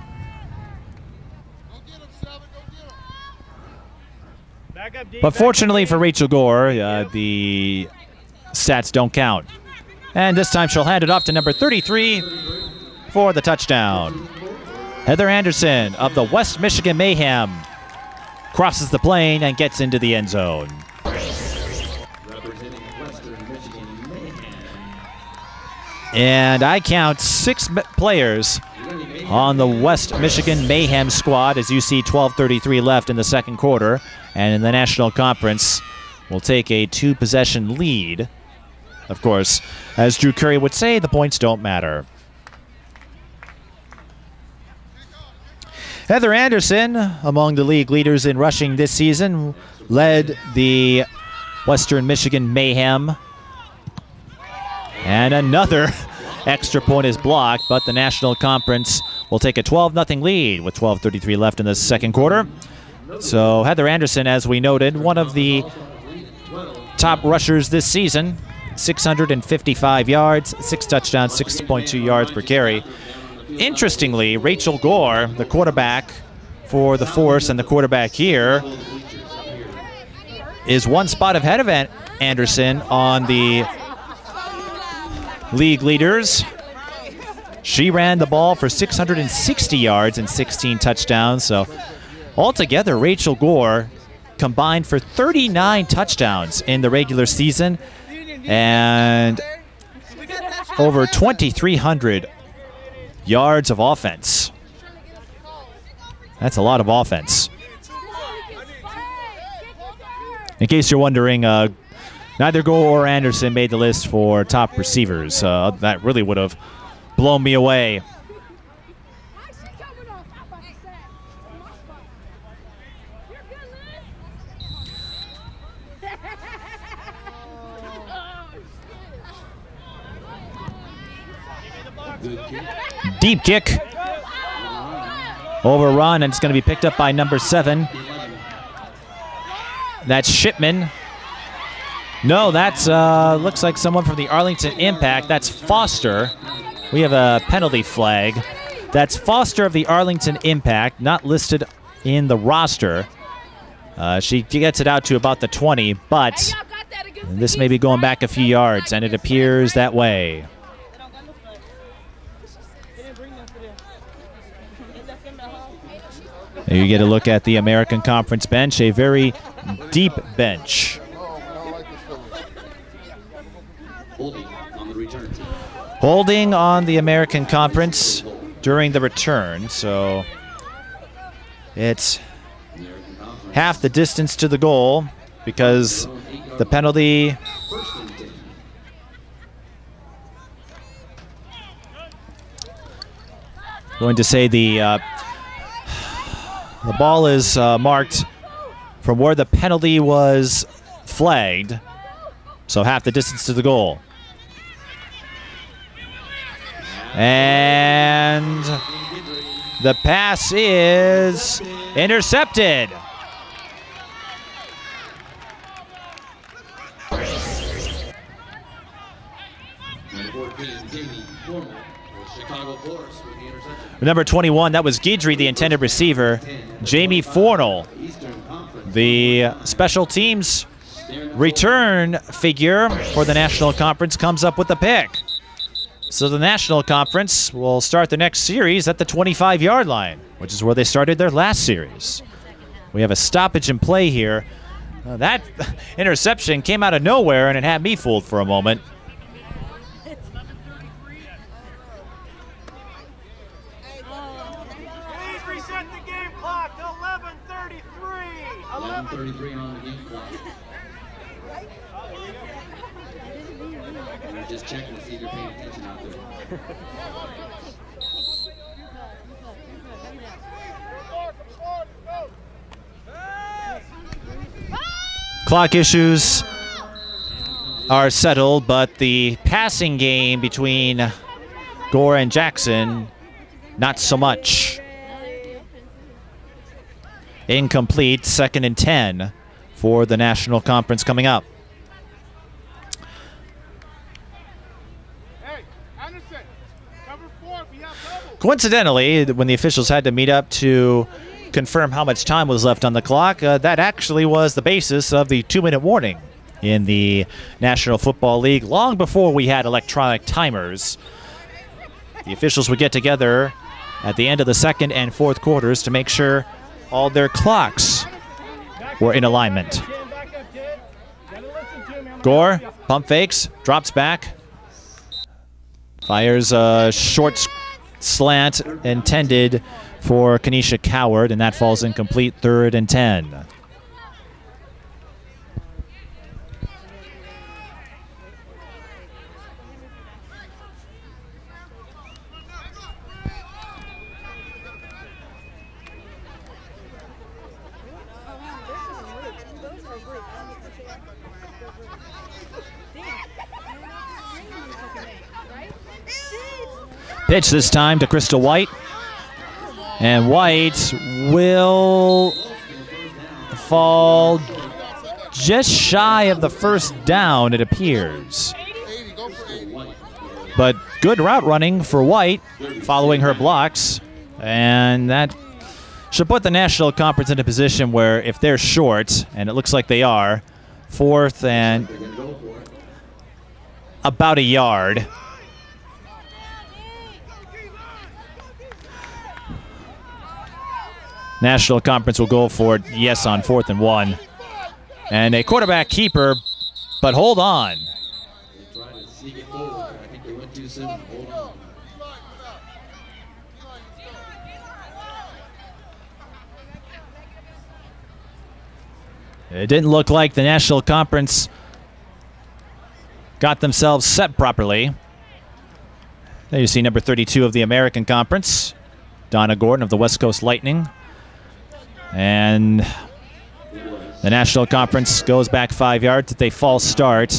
But fortunately for Rachel Gore, uh, the stats don't count. And this time she'll hand it off to number thirty-three for the touchdown. Heather Anderson of the West Michigan Mayhem crosses the plane and gets into the end zone. And I count six players on the West Michigan Mayhem squad as you see twelve thirty-three left in the second quarter. And in the National Conference, we'll take a two-possession lead. Of course, as Drew Curry would say, the points don't matter. Heather Anderson, among the league leaders in rushing this season, led the Western Michigan Mayhem. And another extra point is blocked, but the National Conference will take a twelve nothing lead with twelve thirty-three left in the second quarter. So Heather Anderson, as we noted, one of the top rushers this season, six hundred fifty-five yards, six touchdowns, six point two yards per carry. Interestingly, Rachel Gore, the quarterback for the Force and the quarterback here, is one spot ahead of Anderson on the league leaders. She ran the ball for six hundred sixty yards and sixteen touchdowns. So altogether, Rachel Gore combined for thirty-nine touchdowns in the regular season and over twenty-three hundred yards of offense. That's a lot of offense. In case you're wondering, uh, neither Gore or Anderson made the list for top receivers. Uh, that really would have blown me away. Deep kick. Overrun, and it's going to be picked up by number seven. That's Shipman. No, that's uh, looks like someone from the Arlington Impact. That's Foster. We have a penalty flag. That's Foster of the Arlington Impact, not listed in the roster. Uh, she gets it out to about the twenty, but this may be going back a few yards, and it appears that way. There you get a look at the American Conference bench, a very deep bench. Holding on the American Conference during the return, so it's half the distance to the goal because the penalty going to say the uh, the ball is uh, marked from where the penalty was flagged, so half the distance to the goal. And the pass is intercepted. Number fourteen, Jamie Foreman, Chicago Force. Number twenty-one, that was Guidry, the intended receiver. Jamie Fornell, the special teams return figure for the National Conference, comes up with the pick. So the National Conference will start the next series at the twenty-five yard line, which is where they started their last series. We have a stoppage in play here. Uh, that interception came out of nowhere, and it had me fooled for a moment. Please reset the game clock to eleven thirty-three. eleven thirty-three on the game clock. I'm just checking to see if you're paying attention out there. Clock issues are settled, but the passing game between Gore and Jackson, not so much. Incomplete, second and ten for the National Conference coming up. Hey, Anderson, cover four, we have double. Coincidentally, when the officials had to meet up to confirm how much time was left on the clock, uh, that actually was the basis of the two-minute warning in the National Football League. Long before we had electronic timers, the officials would get together at the end of the second and fourth quarters to make sure all their clocks were in alignment. Gore, pump fakes, drops back, fires a short slant intended for Kanisha Coward, and that falls incomplete, third and ten. Pitch this time to Crystal White. And White will fall just shy of the first down, it appears. But good route running for White, following her blocks. And that should put the National Conference in a position where if they're short, and it looks like they are, fourth and about a yard. National Conference will go for it, yes, on fourth and one. And a quarterback keeper, but hold on. They tried to sneak it forward, but I think they went too soon. Hold on. It didn't look like the National Conference got themselves set properly. There you see number thirty-two of the American Conference, Donna Gordon of the West Coast Lightning. And the National Conference goes back five yards at a false start.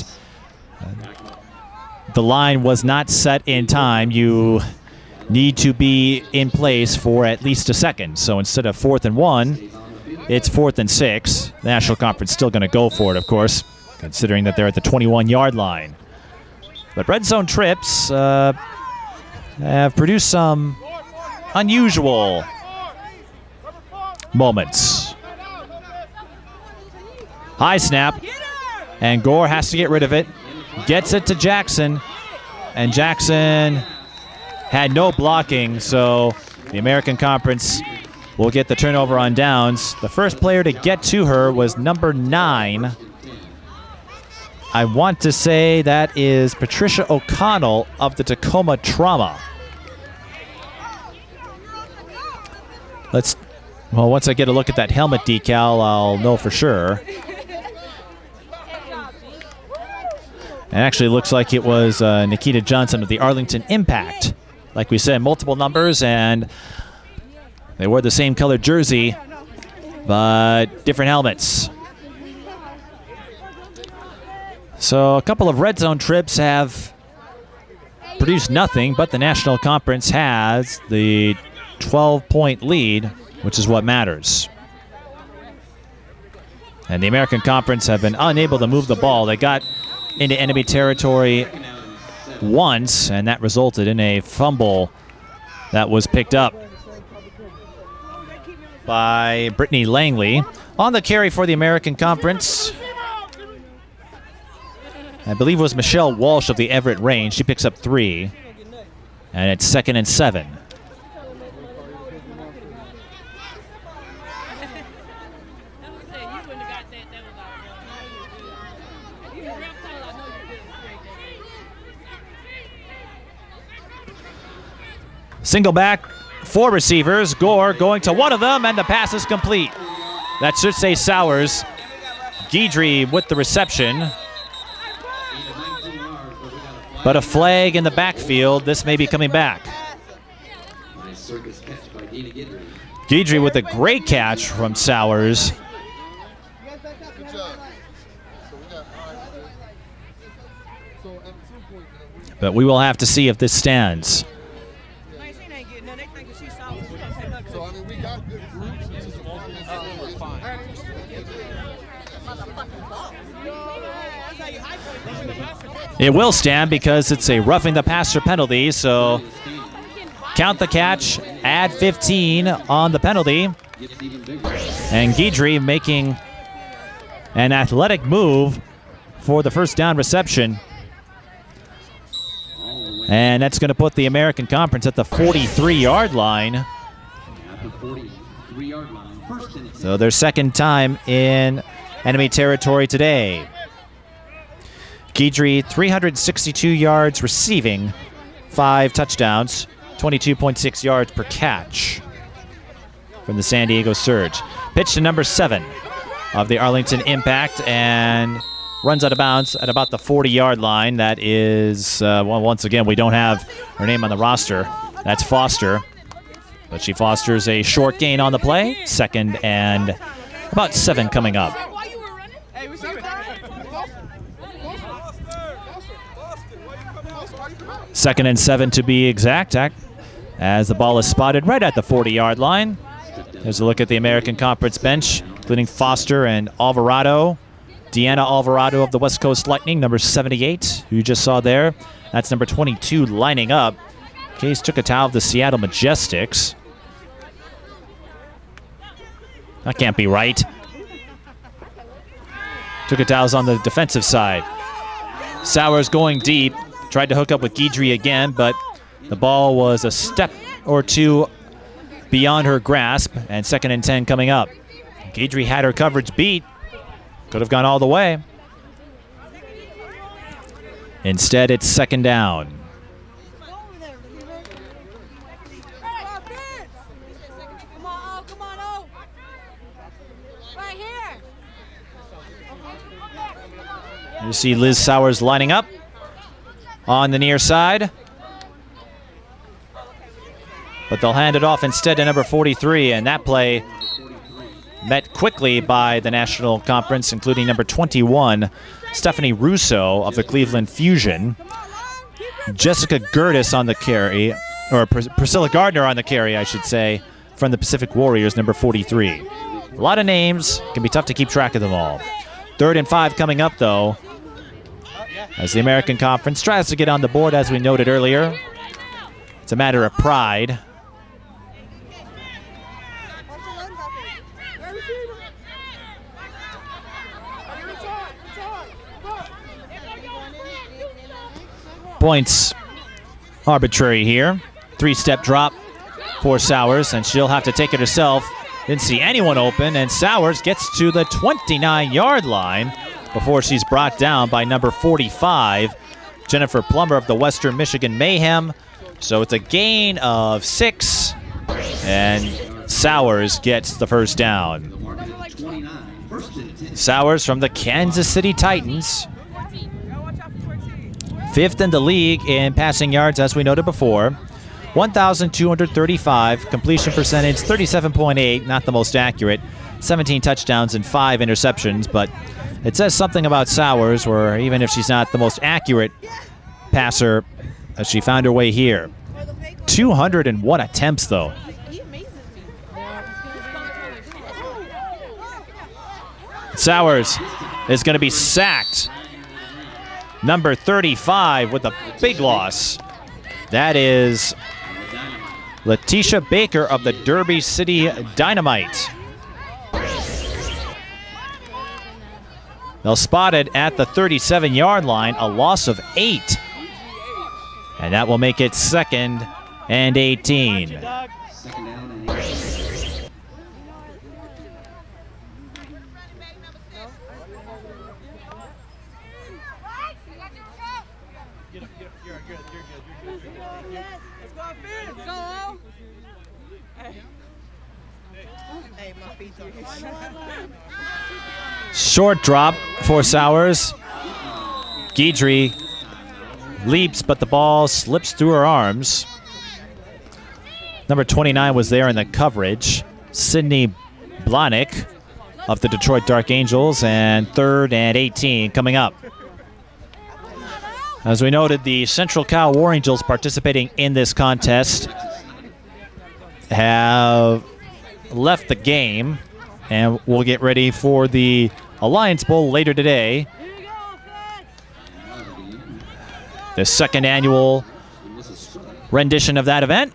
The line was not set in time. You need to be in place for at least a second. So instead of fourth and one, it's fourth and six. The National Conference still going to go for it, of course, considering that they're at the twenty-one yard line. But red zone trips uh, have produced some unusual moments. High snap, and Gore has to get rid of it. Gets it to Jackson, and Jackson had no blocking, so the American Conference will get the turnover on downs. The first player to get to her was number nine. I want to say that is Patricia O'Connell of the Tacoma Trauma. Let's, well, once I get a look at that helmet decal, I'll know for sure. It actually looks like it was uh, Nikita Johnson of the Arlington Impact. Like we said, multiple numbers, and they wore the same colored jersey, but different helmets. So a couple of red zone trips have produced nothing, but the National Conference has the twelve point lead, which is what matters. And the American Conference have been unable to move the ball. They got into enemy territory once, and that resulted in a fumble That was picked up by Brittany Langley. On the carry for the American Conference, I believe it was Michelle Walsh of the Everett Range. She picks up three, and it's second and seven. Single back, four receivers. Gore going to one of them, and the pass is complete. That should say Sowers. Guidry with the reception. But a flag in the backfield. This may be coming back. Guidry with a great catch from Sowers. But we will have to see if this stands. It will stand because it's a roughing the passer penalty, so count the catch, add fifteen on the penalty. And Guidry making an athletic move for the first down reception. And that's going to put the American Conference at the forty-three yard line. So their second time in enemy territory today. Guidry, three hundred sixty-two yards receiving, five touchdowns, twenty-two point six yards per catch from the San Diego Surge. Pitch to number seven of the Arlington Impact and runs out of bounds at about the forty yard line. That is, uh, well, once again, we don't have her name on the roster. That's Foster. But she fosters a short gain on the play. Second and about seven coming up. Second and seven to be exact, as the ball is spotted right at the forty yard line. There's a look at the American Conference bench, including Foster and Alvarado. Deanna Alvarado of the West Coast Lightning, number seventy-eight, who you just saw there. That's number twenty-two lining up. Case Tukatow of the Seattle Majestics. That can't be right. Tukatow's on the defensive side. Sowers going deep. Tried to hook up with Guidry again, but the ball was a step or two beyond her grasp, and second and ten coming up. Guidry had her coverage beat. Could have gone all the way. Instead, it's second down. You see Liz Sowers lining up on the near side. But they'll hand it off instead to number forty-three, and that play met quickly by the National Conference, including number twenty-one, Stephanie Russo of the Cleveland Fusion. Jessica Gertis on the carry, or Pris Priscilla Gardner on the carry, I should say, from the Pacific Warriors, number forty-three. A lot of names, can be tough to keep track of them all. Third and five coming up, though, as the American Conference tries to get on the board, as we noted earlier. It's a matter of pride. Points arbitrary here. Three-step drop for Sowers, and she'll have to take it herself. Didn't see anyone open, and Sowers gets to the twenty-nine yard line before she's brought down by number forty-five, Jennifer Plummer of the Western Michigan Mayhem. So it's a gain of six, and Sowers gets the first down. Sowers from the Kansas City Titans. Fifth in the league in passing yards, as we noted before. one thousand two hundred thirty-five, completion percentage thirty-seven point eight, not the most accurate. seventeen touchdowns and five interceptions, but it says something about Sowers, where even if she's not the most accurate passer, she found her way here. two hundred one attempts, though. Sowers is going to be sacked. Number thirty-five with a big loss. That is Letitia Baker of the Derby City Dynamite. They'll spot it at the thirty-seven yard line, a loss of eight. And that will make it second and eighteen. Second down and eight. Short drop for Sowers. Guidry leaps, but the ball slips through her arms. Number twenty-nine was there in the coverage. Sydney Blahnik of the Detroit Dark Angels, and third and eighteen coming up. As we noted, the Central Cal War Angels participating in this contest have left the game, and we'll get ready for the Alliance Bowl later today. The second annual rendition of that event.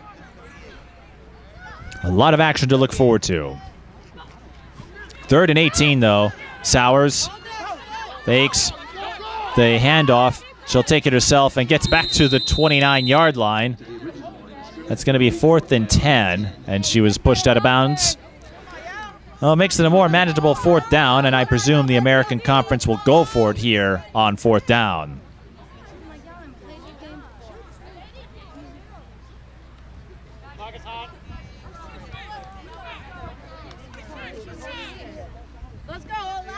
A lot of action to look forward to. Third and eighteen, though. Sowers fakes the handoff. She'll take it herself and gets back to the twenty-nine yard line. That's going to be fourth and ten, and she was pushed out of bounds. Well, it makes it a more manageable fourth down, and I presume the American Conference will go for it here on fourth down. Let's go, O-line.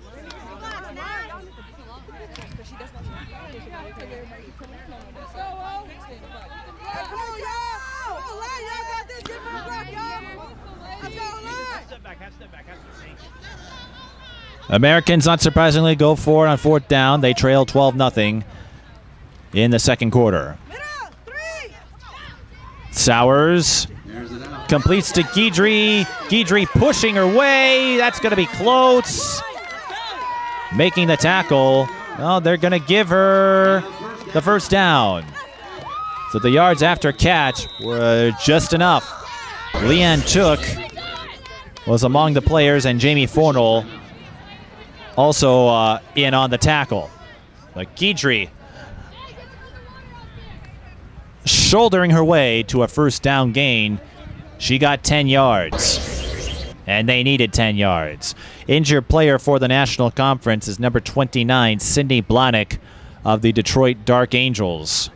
Americans, not surprisingly, go for it on fourth down. They trail twelve nothing in the second quarter. Sowers completes to Guidry. Guidry pushing her way. That's going to be close. Making the tackle. Well, they're going to give her the first down. So the yards after catch were just enough. Leanne Took was among the players, and Jamie Fornell also uh, in on the tackle. But Guidry shouldering her way to a first down gain. She got ten yards, and they needed ten yards. Injured player for the National Conference is number twenty-nine, Sydney Blahnik of the Detroit Dark Angels.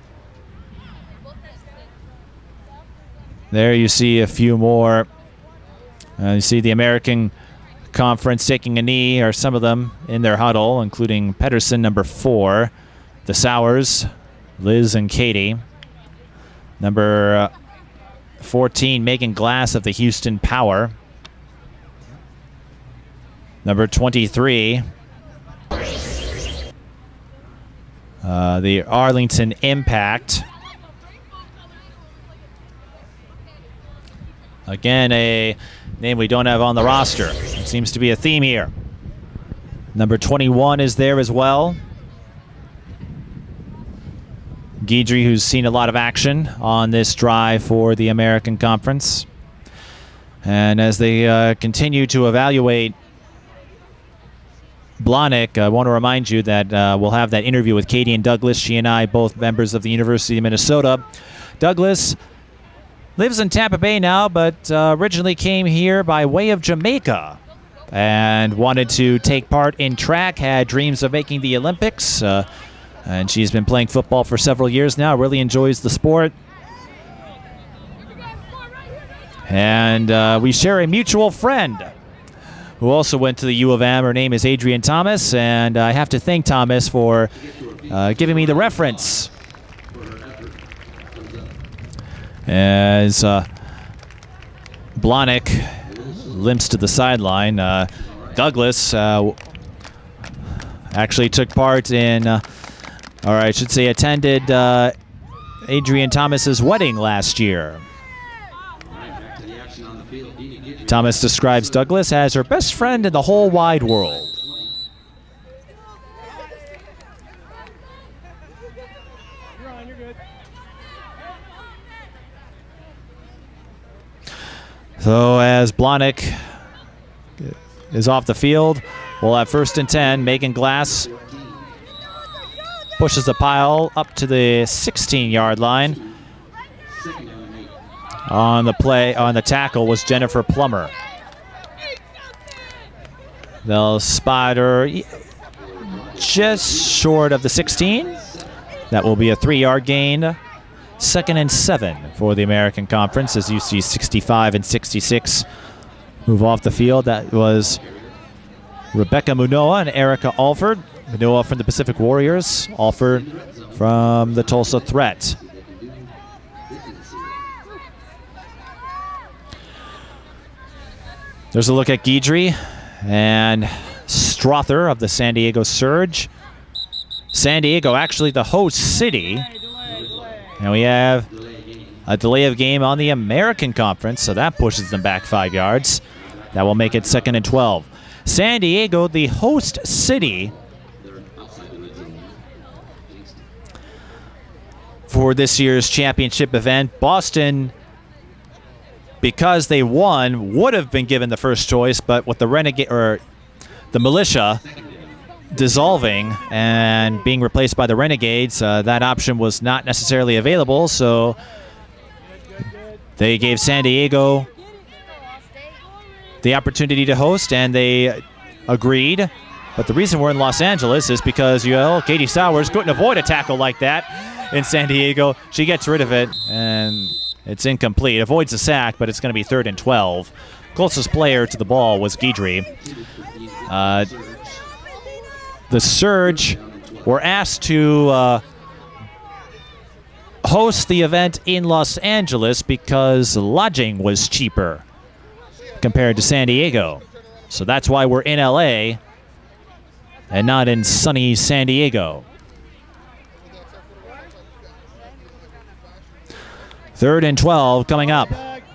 There you see a few more. Uh, you see the American Conference taking a knee, or some of them in their huddle, including Pedersen, number four, the Sowers, Liz and Katie. Number uh, fourteen, Megan Glass of the Houston Power. Number twenty-three, uh, the Arlington Impact. Again, a name we don't have on the roster. It seems to be a theme here. Number twenty-one is there as well. Guidry, who's seen a lot of action on this drive for the American Conference. And as they uh, continue to evaluate Blahnik, I want to remind you that uh, we'll have that interview with Katie and Douglas. She and I, both members of the University of Minnesota. Douglas lives in Tampa Bay now, but uh, originally came here by way of Jamaica and wanted to take part in track, had dreams of making the Olympics. Uh, and she's been playing football for several years now, really enjoys the sport. And uh, we share a mutual friend who also went to the U of M. Her name is Adrian Thomas, and I have to thank Thomas for uh, giving me the reference. As uh, Blahnik limps to the sideline, uh, Douglas uh, actually took part in, uh, or I should say attended uh, Adrian Thomas's wedding last year. Thomas describes Douglas as her best friend in the whole wide world. So as Blahnik is off the field, we'll have first and ten. Megan Glass pushes the pile up to the sixteen-yard line. On the play, on the tackle was Jennifer Plummer. They'll spot her just short of the sixteen. That will be a three-yard gain. Second and seven for the American Conference as you see sixty-five and sixty-six move off the field. That was Rebecca Munoa and Erica Alford. Munoa from the Pacific Warriors, Alford from the Tulsa Threat. There's a look at Guidry and Strother of the San Diego Surge. San Diego actually the host city. And we have a delay of game on the American Conference, so that pushes them back five yards. That will make it second and twelve. San Diego, the host city for this year's championship event. Boston, because they won, would have been given the first choice, but with the renegade or the militia dissolving and being replaced by the Renegades, uh, that option was not necessarily available, so they gave San Diego the opportunity to host, and they agreed. But the reason we're in Los Angeles is because, you know, Katie Sowers couldn't avoid a tackle like that in San Diego. She gets rid of it, and it's incomplete. Avoids a sack, but it's going to be third and twelve. Closest player to the ball was Guidry. Uh, the Surge were asked to uh, host the event in Los Angeles because lodging was cheaper compared to San Diego. So that's why we're in L A and not in sunny San Diego. Third and twelve coming up.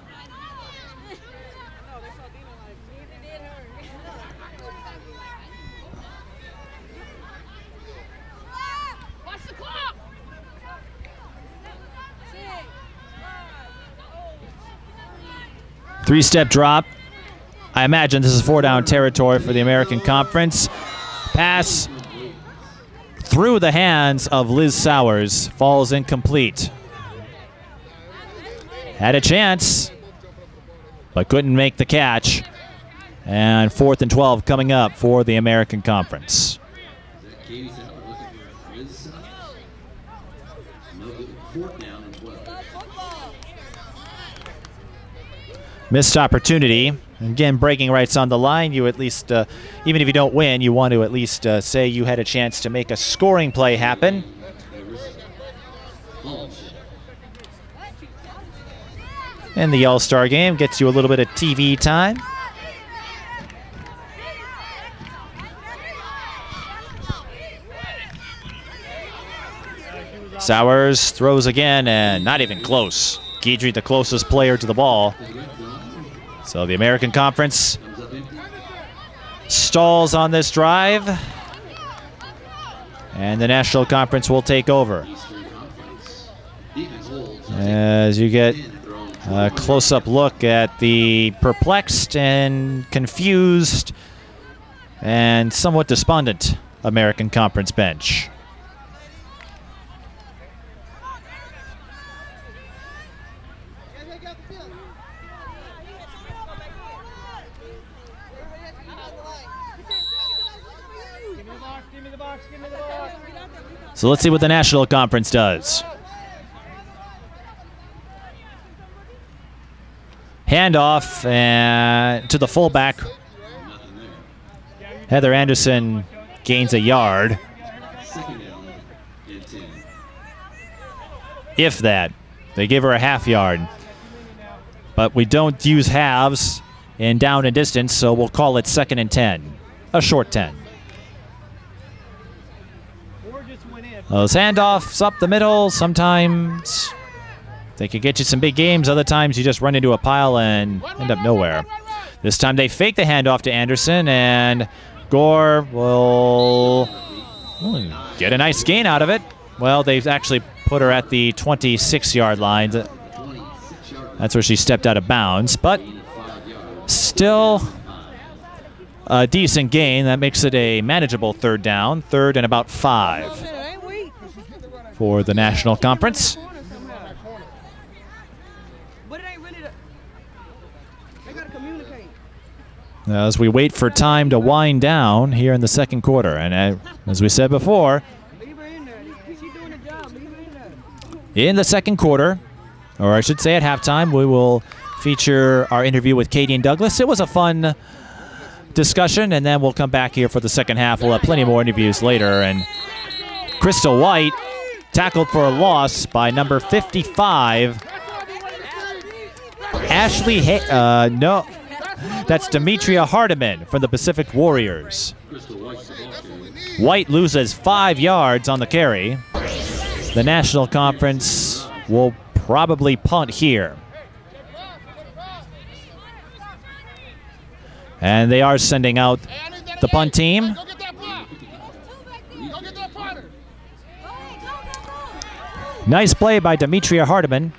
Three-step drop. I imagine this is four-down territory for the American Conference. Pass through the hands of Liz Sowers. Falls incomplete. Had a chance, but couldn't make the catch. And fourth and twelve coming up for the American Conference. Missed opportunity. Again, breaking rights on the line. You at least, uh, even if you don't win, you want to at least uh, say you had a chance to make a scoring play happen. And the All-Star Game gets you a little bit of T V time. Sowers throws again, and not even close. Guidry, the closest player to the ball. So the American Conference stalls on this drive, and the National Conference will take over. As you get a close-up look at the perplexed and confused and somewhat despondent American Conference bench. So let's see what the National Conference does. Handoff and to the fullback. Heather Anderson gains a yard. If that. They give her a half yard. But we don't use halves in down and distance, so we'll call it second and ten. A short ten. Those handoffs up the middle, sometimes they could get you some big games. Other times you just run into a pile and end up nowhere. This time they fake the handoff to Anderson, and Gore will get a nice gain out of it. Well, they've actually put her at the twenty-six yard line. That's where she stepped out of bounds, but Still a decent gain. That makes it a manageable third down. Third and about five for the National Conference. As we wait for time to wind down here in the second quarter. And uh, as we said before, in the second quarter, or I should say at halftime, we will feature our interview with Katie and Douglas. It was a fun discussion, and then we'll come back here for the second half. We'll have plenty more interviews later. And Crystal White tackled for a loss by number fifty-five. Ashley, ha uh, no, that's Demetria Hardiman from the Pacific Warriors. White loses five yards on the carry. The National Conference will probably punt here. And they are sending out the punt team. Nice play by Demetria Hardiman.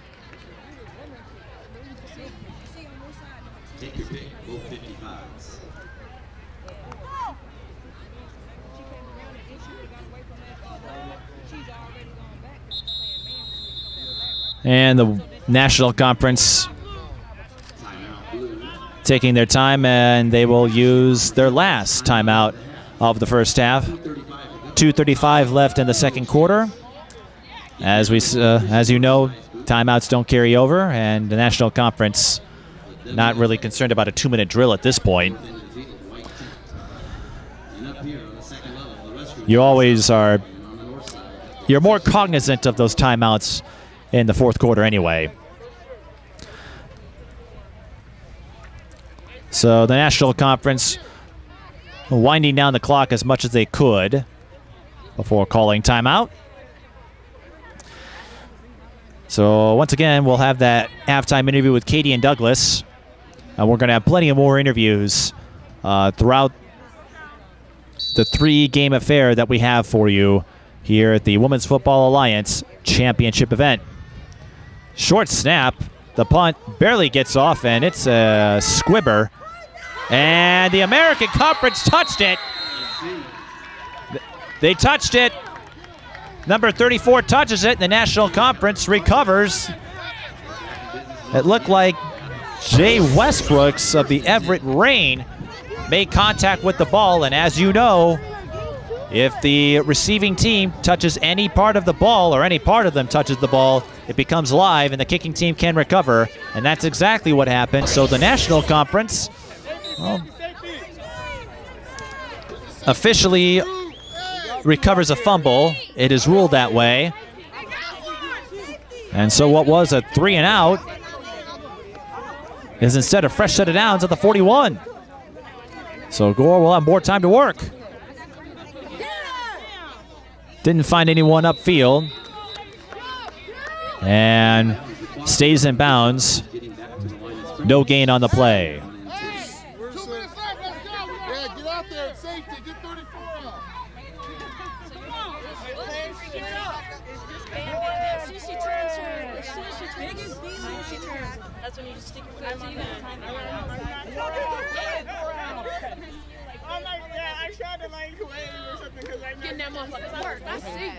Take your pick, both fifty-fives. And the National Conference taking their time, and they will use their last timeout of the first half. two thirty-five left in the second quarter. As we, uh, as you know, timeouts don't carry over, and the National Conference not really concerned about a two-minute drill at this point. You always are, you're more cognizant of those timeouts in the fourth quarter anyway. So the National Conference winding down the clock as much as they could before calling timeout. So once again, we'll have that halftime interview with Katie and Douglas. And we're going to have plenty of more interviews uh, throughout the three-game affair that we have for you here at the Women's Football Alliance Championship event. Short snap. The punt barely gets off, and it's a squibber. And the American Conference touched it. They touched it. Number thirty-four touches it. The National Conference recovers. It looked like Jay Westbrooks of the Everett Rain made contact with the ball, and as you know, if the receiving team touches any part of the ball or any part of them touches the ball, it becomes live and the kicking team can recover, and that's exactly what happened. So the National Conference, well, officially recovers a fumble. It is ruled that way. And so what was a three and out is instead a fresh set of downs at the forty-one. So Gore will have more time to work. Didn't find anyone upfield. And stays in bounds. No gain on the play. Getting that motherfucker to work. I see.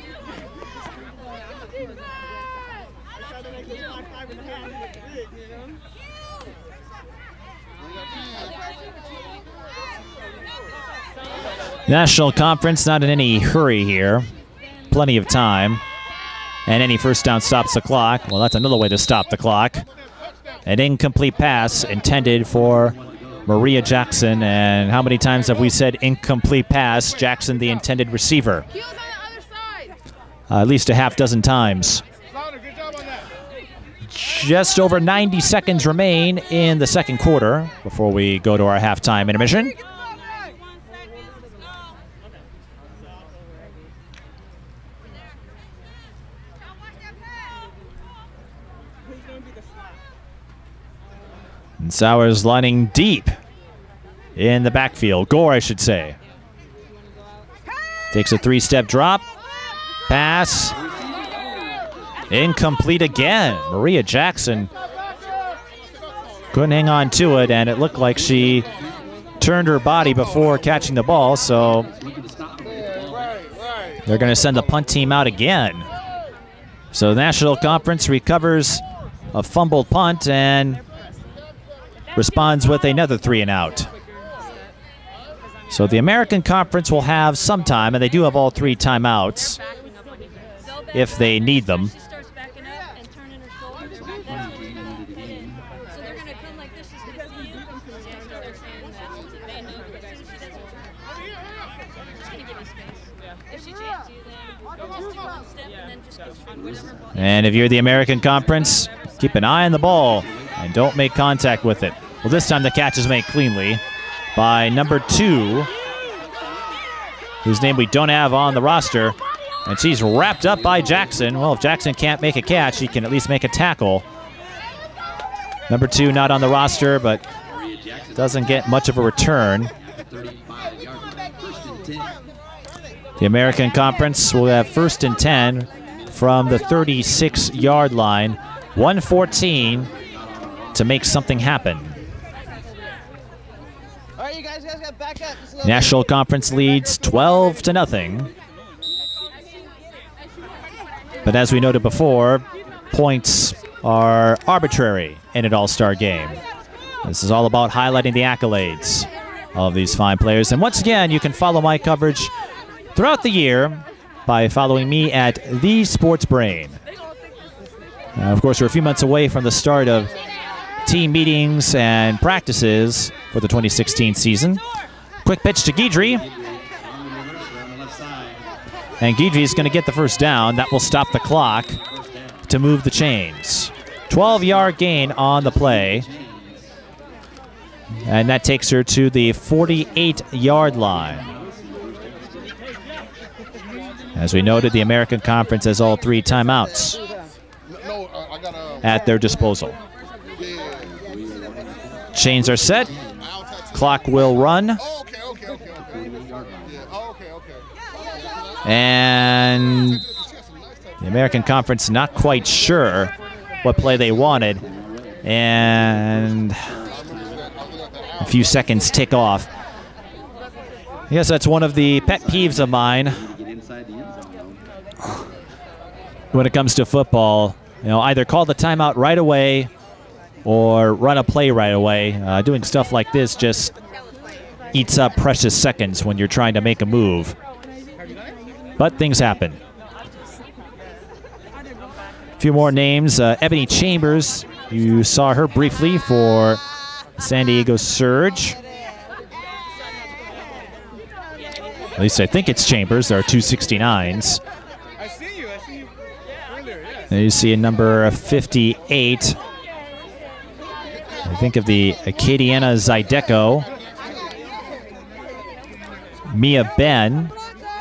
I tried to make this like five and a half look big, you know? National Conference not in any hurry here. Plenty of time. And any first down stops the clock. Well, that's another way to stop the clock. An incomplete pass intended for Maria Jackson. And how many times have we said incomplete pass? Jackson, the intended receiver. Uh, at least a half dozen times. Just over ninety seconds remain in the second quarter before we go to our halftime intermission. And Sowers lining deep in the backfield. Gore, I should say. Takes a three-step drop. Pass. Incomplete again. Maria Jackson couldn't hang on to it, and it looked like she turned her body before catching the ball, so they're going to send the punt team out again. So the National Conference recovers a fumbled punt and responds with another three and out. So the American Conference will have some time, and they do have all three timeouts if they need them. And if you're the American Conference, keep an eye on the ball and don't make contact with it. Well, this time the catch is made cleanly by number two, whose name we don't have on the roster. And she's wrapped up by Jackson. Well, if Jackson can't make a catch, he can at least make a tackle. Number two not on the roster, but doesn't get much of a return. The American Conference will have first and ten from the thirty-six yard line. one fourteen to make something happen. All right, you guys, you guys got back up. Just a little National Conference leads twelve to nothing. But as we noted before, points are arbitrary in an all-star game. This is all about highlighting the accolades of these fine players. And once again, you can follow my coverage throughout the year by following me at The Sports Brain. Now, of course, we're a few months away from the start of team meetings and practices for the twenty sixteen season. Quick pitch to Guidry. And Guidry is going to get the first down. That will stop the clock to move the chains. twelve yard gain on the play. And that takes her to the forty-eight yard line. As we noted, the American Conference has all three timeouts at their disposal. Chains are set. Clock will run. And the American Conference not quite sure what play they wanted. And a few seconds tick off. I guess that's one of the pet peeves of mine when it comes to football. You know, either call the timeout right away or run a play right away. Uh, doing stuff like this just eats up precious seconds when you're trying to make a move. But things happen. A few more names. Uh, Ebony Chambers, you saw her briefly for San Diego Surge. At least I think it's Chambers. There are two sixty-nines. I see you. I see you earlier, yeah. And you see a number fifty-eight. I think of the Acadiana Zydeco. Mia Ben,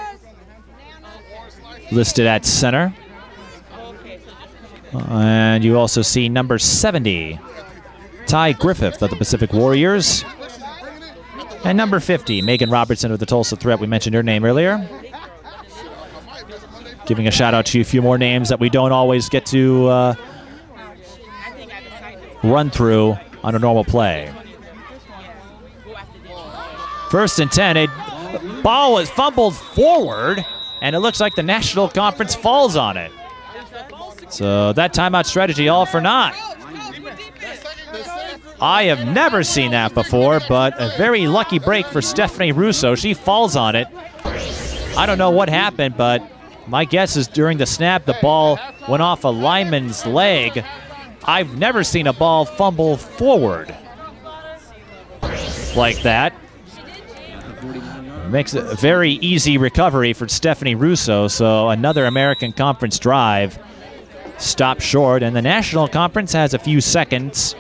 listed at center. And you also see number seventy, Ty Griffith of the Pacific Warriors. And number fifty, Megan Robertson of the Tulsa Threat. We mentioned her name earlier. Giving a shout out to a few more names that we don't always get to uh, run through on a normal play. First and ten, a ball was fumbled forward, and it looks like the National Conference falls on it. So that timeout strategy all for naught. I have never seen that before, but a very lucky break for Stephanie Russo. She falls on it. I don't know what happened, but my guess is during the snap, the ball went off a lineman's leg. I've never seen a ball fumble forward like that. Makes it a very easy recovery for Stephanie Russo, so another American Conference drive stopped short, and the National Conference has a few seconds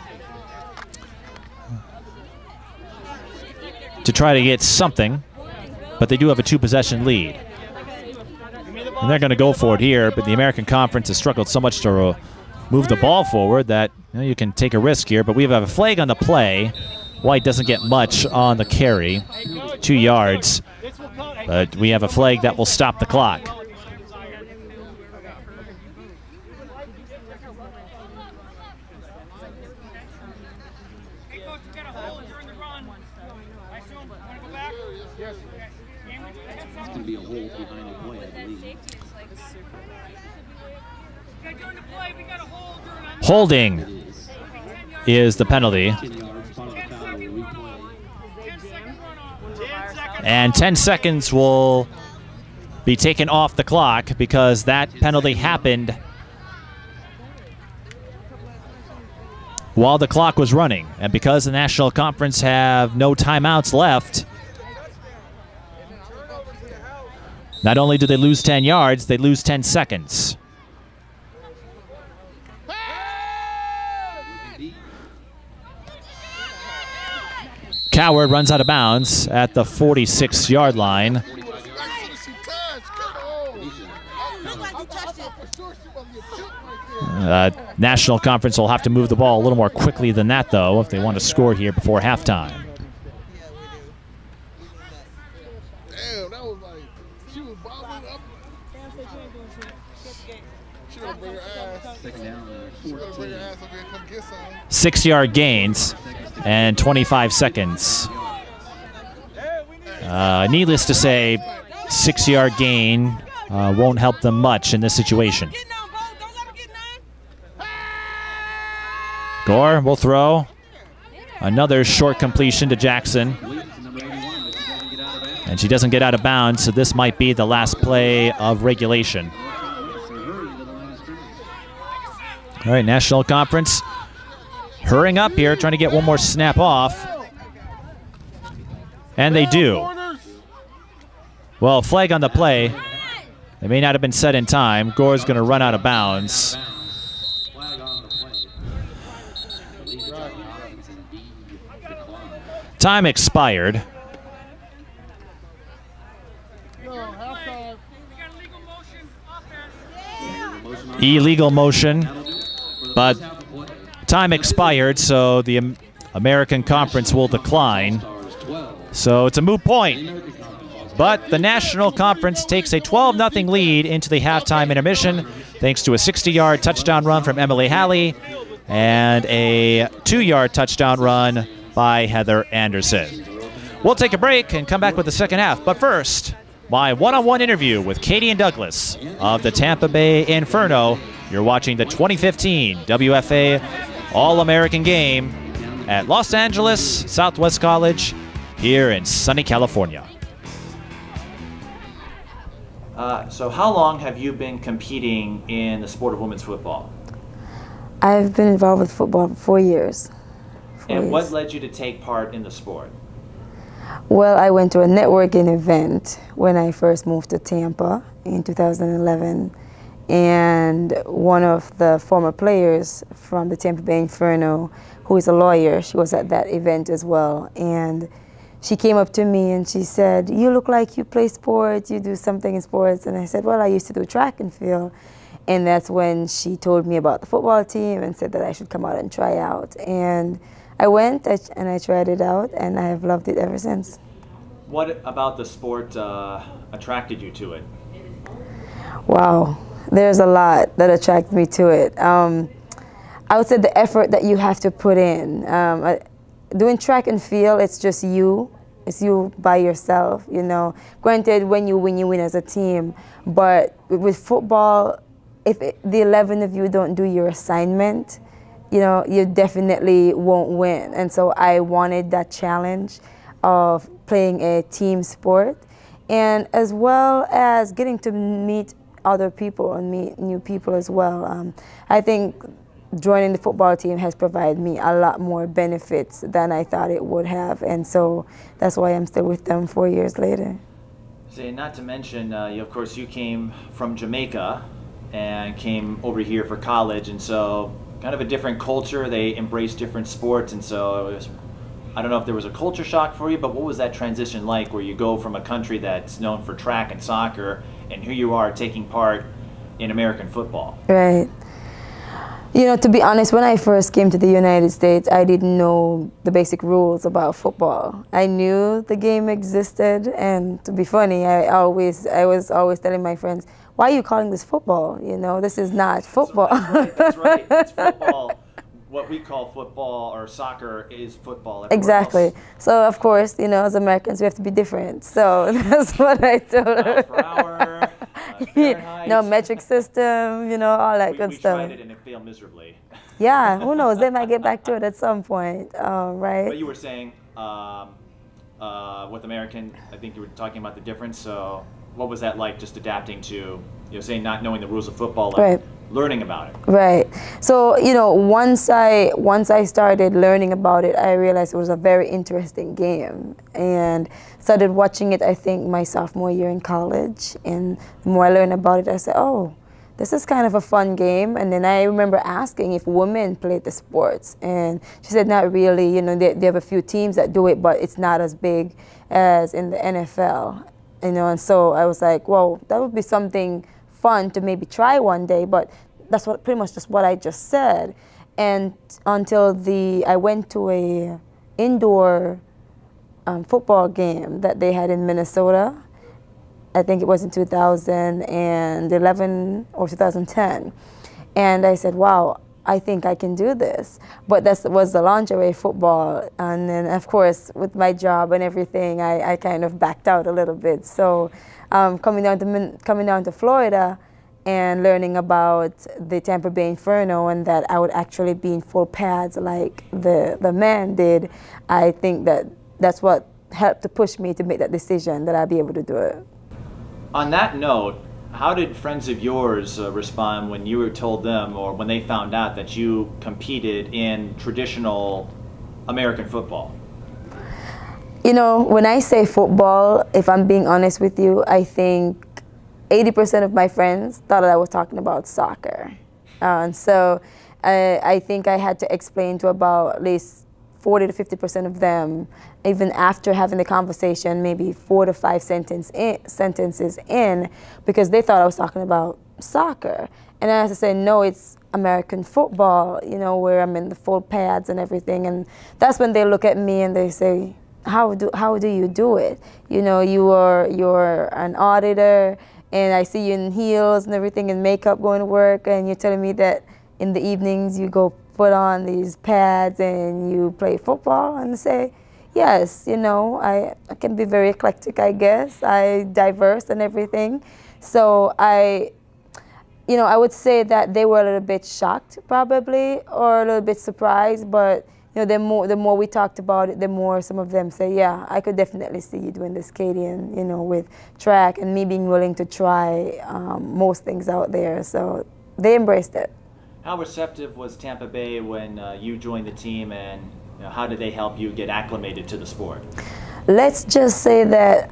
to try to get something, but they do have a two-possession lead. And they're going to go for it here, but the American Conference has struggled so much to uh, move the ball forward that you know, you can take a risk here, but we have a flag on the play. White doesn't get much on the carry, two yards, but we have a flag that will stop the clock. to be a hold behind the play, I believe. Holding is the penalty. And ten seconds will be taken off the clock because that penalty happened while the clock was running. And because the National Conference have no timeouts left, not only do they lose ten yards, they lose ten seconds. Coward runs out of bounds at the forty-six yard line. Uh, National Conference will have to move the ball a little more quickly than that, though, if they want to score here before halftime. Damn, that was like, she was bobbling up. She gonna bring her ass. She gonna bring her ass up here and come get some. Six yard gains and twenty-five seconds. Uh, needless to say, six yard gain uh, won't help them much in this situation. Gore will throw. Another short completion to Jackson. And she doesn't get out of bounds, so this might be the last play of regulation. All right, National Conference hurrying up here, trying to get one more snap off. And they do. Well, flag on the play. They may not have been set in time. Gore's going to run out of bounds. Time expired. Illegal motion, but time expired, so the American Conference will decline. So it's a moot point. But the National Conference takes a twelve nothing lead into the halftime intermission thanks to a sixty yard touchdown run from Emily Halley and a two yard touchdown run by Heather Anderson. We'll take a break and come back with the second half. But first, my one-on-one interview with Katie and Douglas of the Tampa Bay Inferno. You're watching the twenty fifteen W F A All-American Game at Los Angeles Southwest College here in sunny California. Uh, so how long have you been competing in the sport of women's football? I've been involved with football for four years. Four and years. what led you to take part in the sport? Well, I went to a networking event when I first moved to Tampa in two thousand eleven. And one of the former players from the Tampa Bay Inferno, who is a lawyer, she was at that event as well. And she came up to me and she said, "You look like you play sports, you do something in sports." And I said, "Well, I used to do track and field." And that's when she told me about the football team and said that I should come out and try out. And I went and I tried it out, and I have loved it ever since. What about the sport uh, attracted you to it? Wow, there's a lot that attracted me to it. Um, I would say the effort that you have to put in. Um, I, doing track and field, it's just you. It's you by yourself, you know. Granted, when you win, you win as a team. But with football, if it, the eleven of you don't do your assignment, you know, you definitely won't win. And so I wanted that challenge of playing a team sport, and as well as getting to meet other people and meet new people as well. Um, I think joining the football team has provided me a lot more benefits than I thought it would have, and so that's why I'm still with them four years later. Say, not to mention, uh, you, of course, you came from Jamaica and came over here for college, and so kind of a different culture. They embrace different sports, and so it was, I don't know if there was a culture shock for you, but what was that transition like where you go from a country that's known for track and soccer and here you are taking part in American football? Right. You know, to be honest, when I first came to the United States, I didn't know the basic rules about football. I knew the game existed, and to be funny, I always, I was always telling my friends, "Why are you calling this football? You know, this is not football." That's right, that's right. It's football. what we call football or soccer is football. Everywhere Exactly. else. So of course, you know, as Americans, we have to be different. So that's what I told her. Miles per hour, uh, Fahrenheit. No metric system, you know, all that we, good we stuff. tried it and it failed miserably. Yeah, who knows? They might get back to it at some point, um, right? But you were saying um, uh, with American, I think you were talking about the difference. So what was that like, just adapting to, you know, saying not knowing the rules of football, like Right. learning about it? Right. So, you know, once I once I started learning about it, I realized it was a very interesting game, and started watching it, I think, my sophomore year in college. And the more I learned about it, I said, oh, this is kind of a fun game. And then I remember asking if women played the sports, and she said not really. You know, they, they have a few teams that do it, but it's not as big as in the N F L. You know, and so I was like, well, that would be something fun to maybe try one day, but that's what pretty much just what I just said. And until the I went to a indoor um, football game that they had in Minnesota. I think it was in two thousand eleven or two thousand ten, and I said, wow, I think I can do this. But that was the lingerie football, and then of course with my job and everything, I, I kind of backed out a little bit. So um, coming down to coming down to Florida and learning about the Tampa Bay Inferno, and that I would actually be in full pads like the the man did, I think that that's what helped to push me to make that decision that I'd be able to do it. On that note, how did friends of yours uh, respond when you were told them, or when they found out that you competed in traditional American football? You know, when I say football, if I'm being honest with you, I think eighty percent of my friends thought that I was talking about soccer. Uh, and so I, I think I had to explain to about at least forty to fifty percent of them, even after having the conversation, maybe four to five sentence in, sentences in, because they thought I was talking about soccer. And I had to say, no, it's American football, you know, where I'm in the full pads and everything. And that's when they look at me and they say, how do, how do you do it? You know, you are, you're an auditor, and I see you in heels and everything and makeup going to work, and you're telling me that in the evenings you go put on these pads and you play football. And say, yes, you know, I, I can be very eclectic, I guess. I diverse and everything. So I, you know, I would say that they were a little bit shocked probably, or a little bit surprised, but you know, the more, the more we talked about it, the more some of them say, yeah, I could definitely see you doing the skating, you know, with track, and me being willing to try um, most things out there. So they embraced it. How receptive was Tampa Bay when uh, you joined the team, and you know, how did they help you get acclimated to the sport? Let's just say that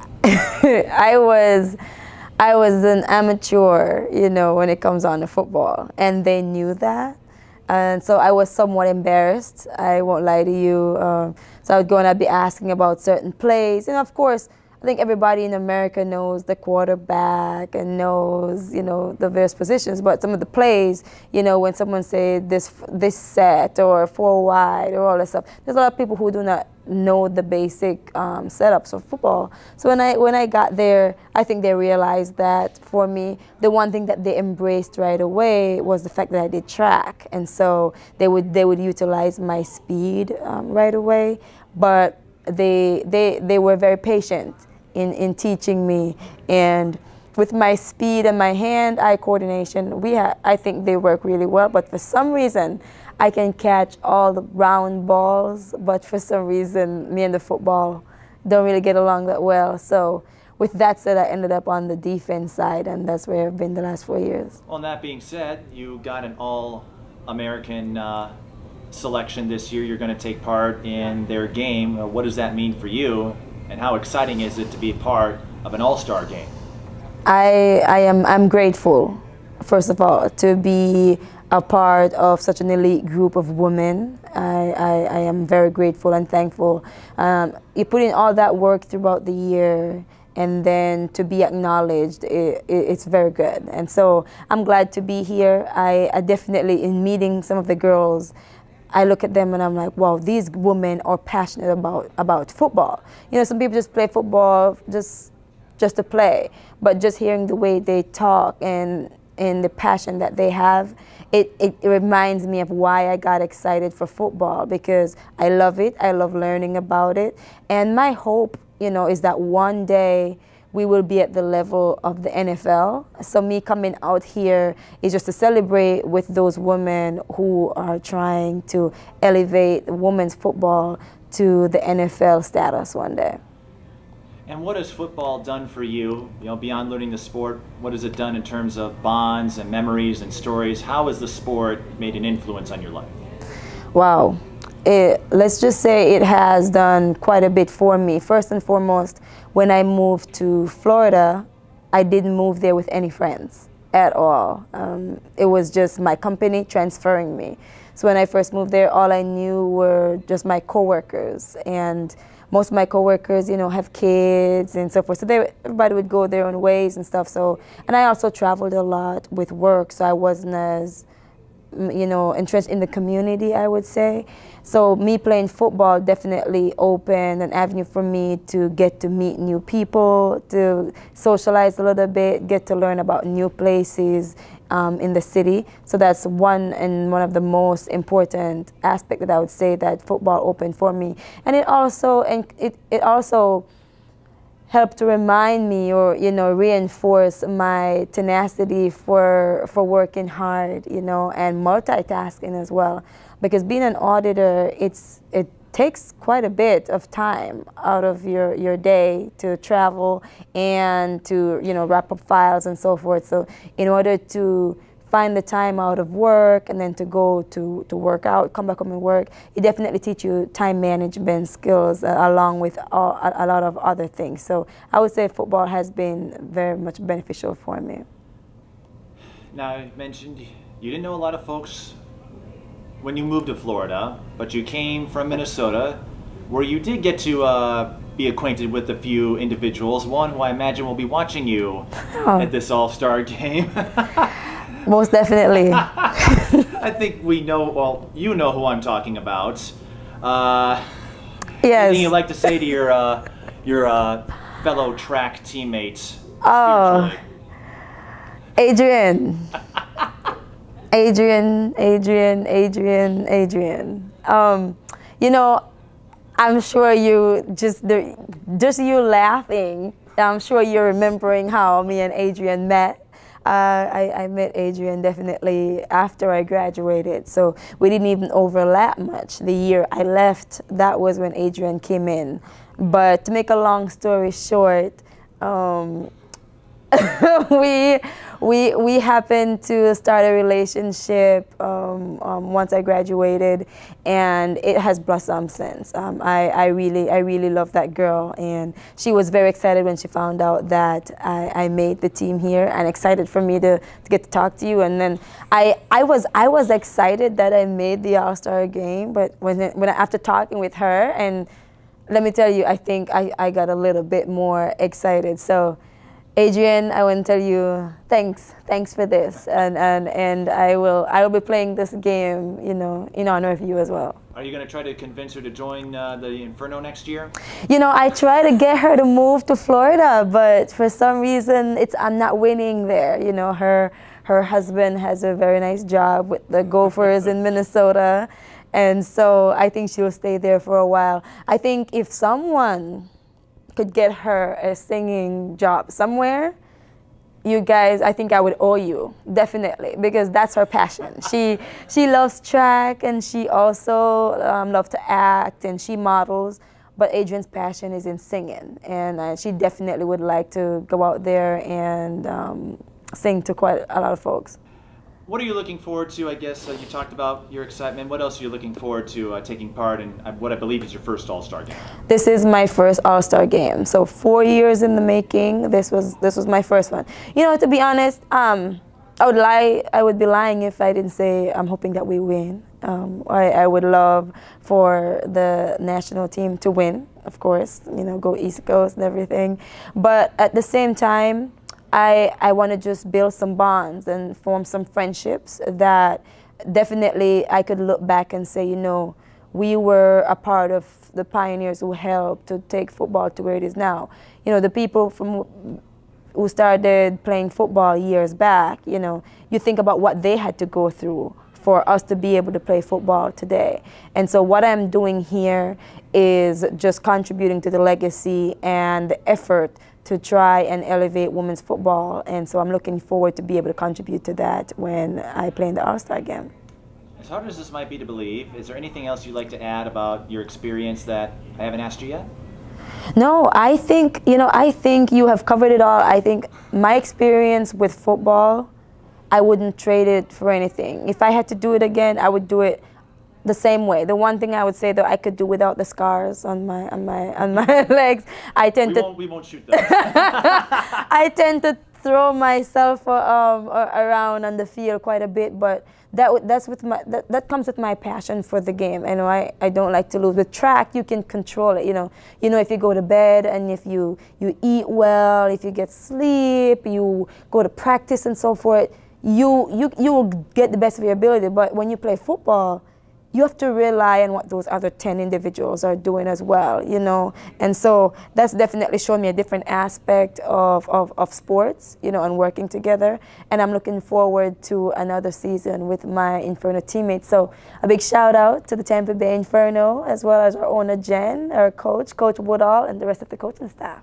I was, I was an amateur, you know, when it comes on to football, and they knew that. And so I was somewhat embarrassed, I won't lie to you. Um, so I would go and I'd be asking about certain plays. And of course, I think everybody in America knows the quarterback and knows, you know, the various positions. But some of the plays, you know, when someone say this this set or four wide or all that stuff, there's a lot of people who do not know the basic um, setups of football. So when I when I got there, I think they realized that for me, the one thing that they embraced right away was the fact that I did track, and so they would they would utilize my speed um, right away. But they they they were very patient in in teaching me, and with my speed and my hand-eye coordination, we ha I think they work really well. But for some reason, I can catch all the round balls, but for some reason, me and the football don't really get along that well. So with that said, I ended up on the defense side, and that's where I've been the last four years. Well, that being said, you got an All-American uh, selection this year. You're going to take part in their game. Uh, what does that mean for you, and how exciting is it to be a part of an All-Star game? I, I am I'm grateful, first of all, to be a part of such an elite group of women. I, I, I am very grateful and thankful. Um, you put in all that work throughout the year, and then to be acknowledged, it, it, it's very good. And so I'm glad to be here. I, I definitely, in meeting some of the girls, I look at them and I'm like, wow, these women are passionate about, about football. You know, some people just play football just, just to play, but just hearing the way they talk and in the passion that they have, it, it, it reminds me of why I got excited for football, because I love it, I love learning about it, and my hope, you know, is that one day we will be at the level of the N F L. So me coming out here is just to celebrate with those women who are trying to elevate women's football to the N F L status one day. And what has football done for you, you know, beyond learning the sport? What has it done in terms of bonds and memories and stories? How has the sport made an influence on your life? Wow. It, let's just say it has done quite a bit for me. First and foremost, when I moved to Florida, I didn't move there with any friends at all. Um, it was just my company transferring me. So when I first moved there, all I knew were just my coworkers, and most of my coworkers, you know, have kids and so forth. So they, everybody would go their own ways and stuff. So, and I also traveled a lot with work, so I wasn't as, you know, entrenched in the community, I would say. So me playing football definitely opened an avenue for me to get to meet new people, to socialize a little bit, get to learn about new places um, in the city. So that's one and one of the most important aspects that I would say that football opened for me. And it also, and it, it also helped to remind me, or, you know, reinforce my tenacity for for working hard, you know, and multitasking as well. Because being an auditor, it's it takes quite a bit of time out of your your day to travel and to, you know, wrap up files and so forth. So in order to find the time out of work and then to go to, to work out, come back home and work, it definitely teach you time management skills uh, along with all, a, a lot of other things. So I would say football has been very much beneficial for me. Now, you mentioned you didn't know a lot of folks when you moved to Florida, but you came from Minnesota, where you did get to uh, be acquainted with a few individuals, one who I imagine will be watching you oh. at this All-Star game. Most definitely. I think we know, well, you know who I'm talking about. Uh, yes. Anything you'd like to say to your, uh, your uh, fellow track teammates? Oh, Adrian. Adrian, Adrian, Adrian, Adrian. Um, you know, I'm sure you, just, the, just you laughing, I'm sure you're remembering how me and Adrian met. Uh, I, I met Adrian definitely after I graduated, so we didn't even overlap much. The year I left, that was when Adrian came in. But to make a long story short, um, we, we, we happened to start a relationship um, um, once I graduated, and it has blossomed since. Um, I, I, really, I really love that girl, and she was very excited when she found out that I, I made the team here, and excited for me to, to get to talk to you. And then I, I, was, I was excited that I made the All-Star game, but when, when after talking with her, and let me tell you, I think I, I got a little bit more excited. So, Adrian, I want to tell you thanks, thanks for this, and and and I will I will be playing this game, you know, in honor of you as well. Are you going to try to convince her to join uh, the Inferno next year? You know, I try to get her to move to Florida, but for some reason, it's I'm not winning there. You know, her her husband has a very nice job with the Gophers in Minnesota, and so I think she'll stay there for a while. I think if someone could get her a singing job somewhere, you guys, I think I would owe you, definitely, because that's her passion. She she loves track, and she also um, loves to act, and she models, but Adrian's passion is in singing, and uh, she definitely would like to go out there and um, sing to quite a lot of folks. What are you looking forward to? I guess uh, you talked about your excitement. What else are you looking forward to uh, taking part in uh, what I believe is your first All-Star game? This is my first All-Star game. So four years in the making. This was this was my first one. You know, to be honest, um, I would lie. I would be lying if I didn't say I'm hoping that we win. Um, I, I would love for the national team to win, of course. You know, go East Coast and everything. But at the same time, I, I want to just build some bonds and form some friendships that definitely I could look back and say, you know, we were a part of the pioneers who helped to take football to where it is now. You know, the people from who started playing football years back, you know, you think about what they had to go through for us to be able to play football today. And so what I'm doing here is just contributing to the legacy and the effort to try and elevate women's football. And so I'm looking forward to be able to contribute to that when I play in the All-Star game. As hard as this might be to believe, is there anything else you'd like to add about your experience that I haven't asked you yet? No, I think, you know, I think you have covered it all. I think my experience with football, I wouldn't trade it for anything. If I had to do it again, I would do it the same way. The one thing I would say that I could do without the scars on my on my on my legs, I tend we to. Won't, we won't shoot those. I tend to throw myself uh, um, around on the field quite a bit, but that that's with my that, that comes with my passion for the game. I know I, I don't like to lose. With track, you can control it. You know, you know if you go to bed and if you you eat well, if you get sleep, you go to practice and so forth, you you you will get the best of your ability. But when you play football, you have to rely on what those other ten individuals are doing as well, you know. And so that's definitely shown me a different aspect of, of, of sports, you know, and working together. And I'm looking forward to another season with my Inferno teammates. So a big shout out to the Tampa Bay Inferno, as well as our owner Jen, our coach, Coach Woodall, and the rest of the coaching staff.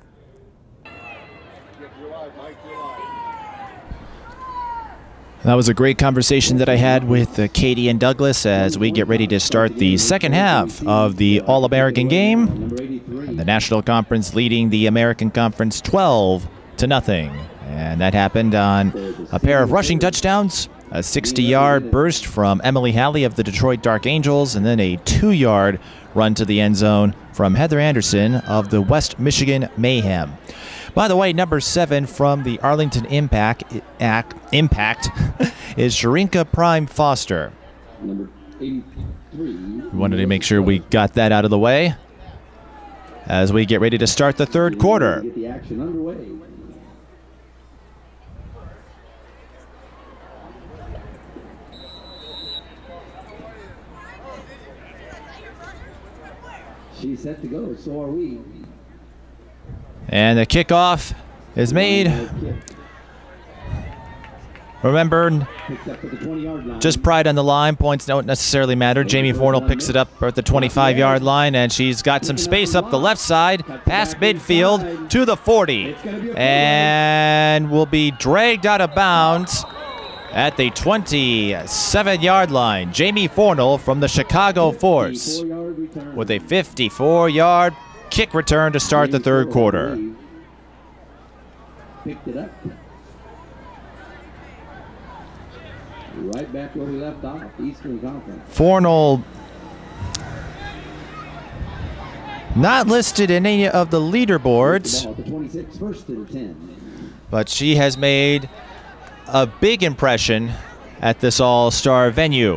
That was a great conversation that I had with uh, Katie and Douglas as we get ready to start the second half of the All-American game. And the National Conference leading the American Conference twelve to nothing. And that happened on a pair of rushing touchdowns, a sixty-yard burst from Emily Halley of the Detroit Dark Angels, and then a two-yard run to the end zone from Heather Anderson of the West Michigan Mayhem. By the way, number seven from the Arlington Impact, Impact is Sharinka Prime Foster. Number eighty-three. We wanted to make sure we got that out of the way as we get ready to start the third quarter. Get the action underway. She's set to go, so are we. And the kickoff is made. Remember, just pride on the line. Points don't necessarily matter. Jamie Fornell picks it up at the twenty-five-yard line, and she's got some space up the left side, past midfield to the forty, and will be dragged out of bounds at the twenty-seven-yard line. Jamie Fornell from the Chicago Force with a fifty-four-yard kick return to start the third quarter. Picked it up. Right back where we left off, Eastern Conference. Fornell not listed in any of the leaderboards, The twenty-six, first to the ten. but she has made a big impression at this all-star venue.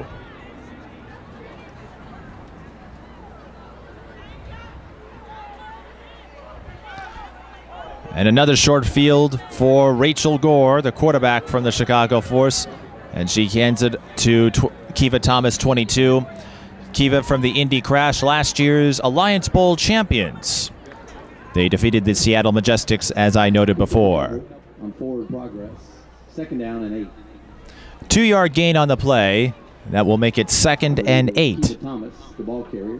And another short field for Rachel Gore, the quarterback from the Chicago Force. And she hands it to tw Kiva Thomas, twenty-two. Kiva from the Indy Crash, last year's Alliance Bowl champions. They defeated the Seattle Majestics, as I noted before. On forward progress. Second down and eight. Two-yard gain on the play. That will make it second and eight. Kiva Thomas, the ball carrier.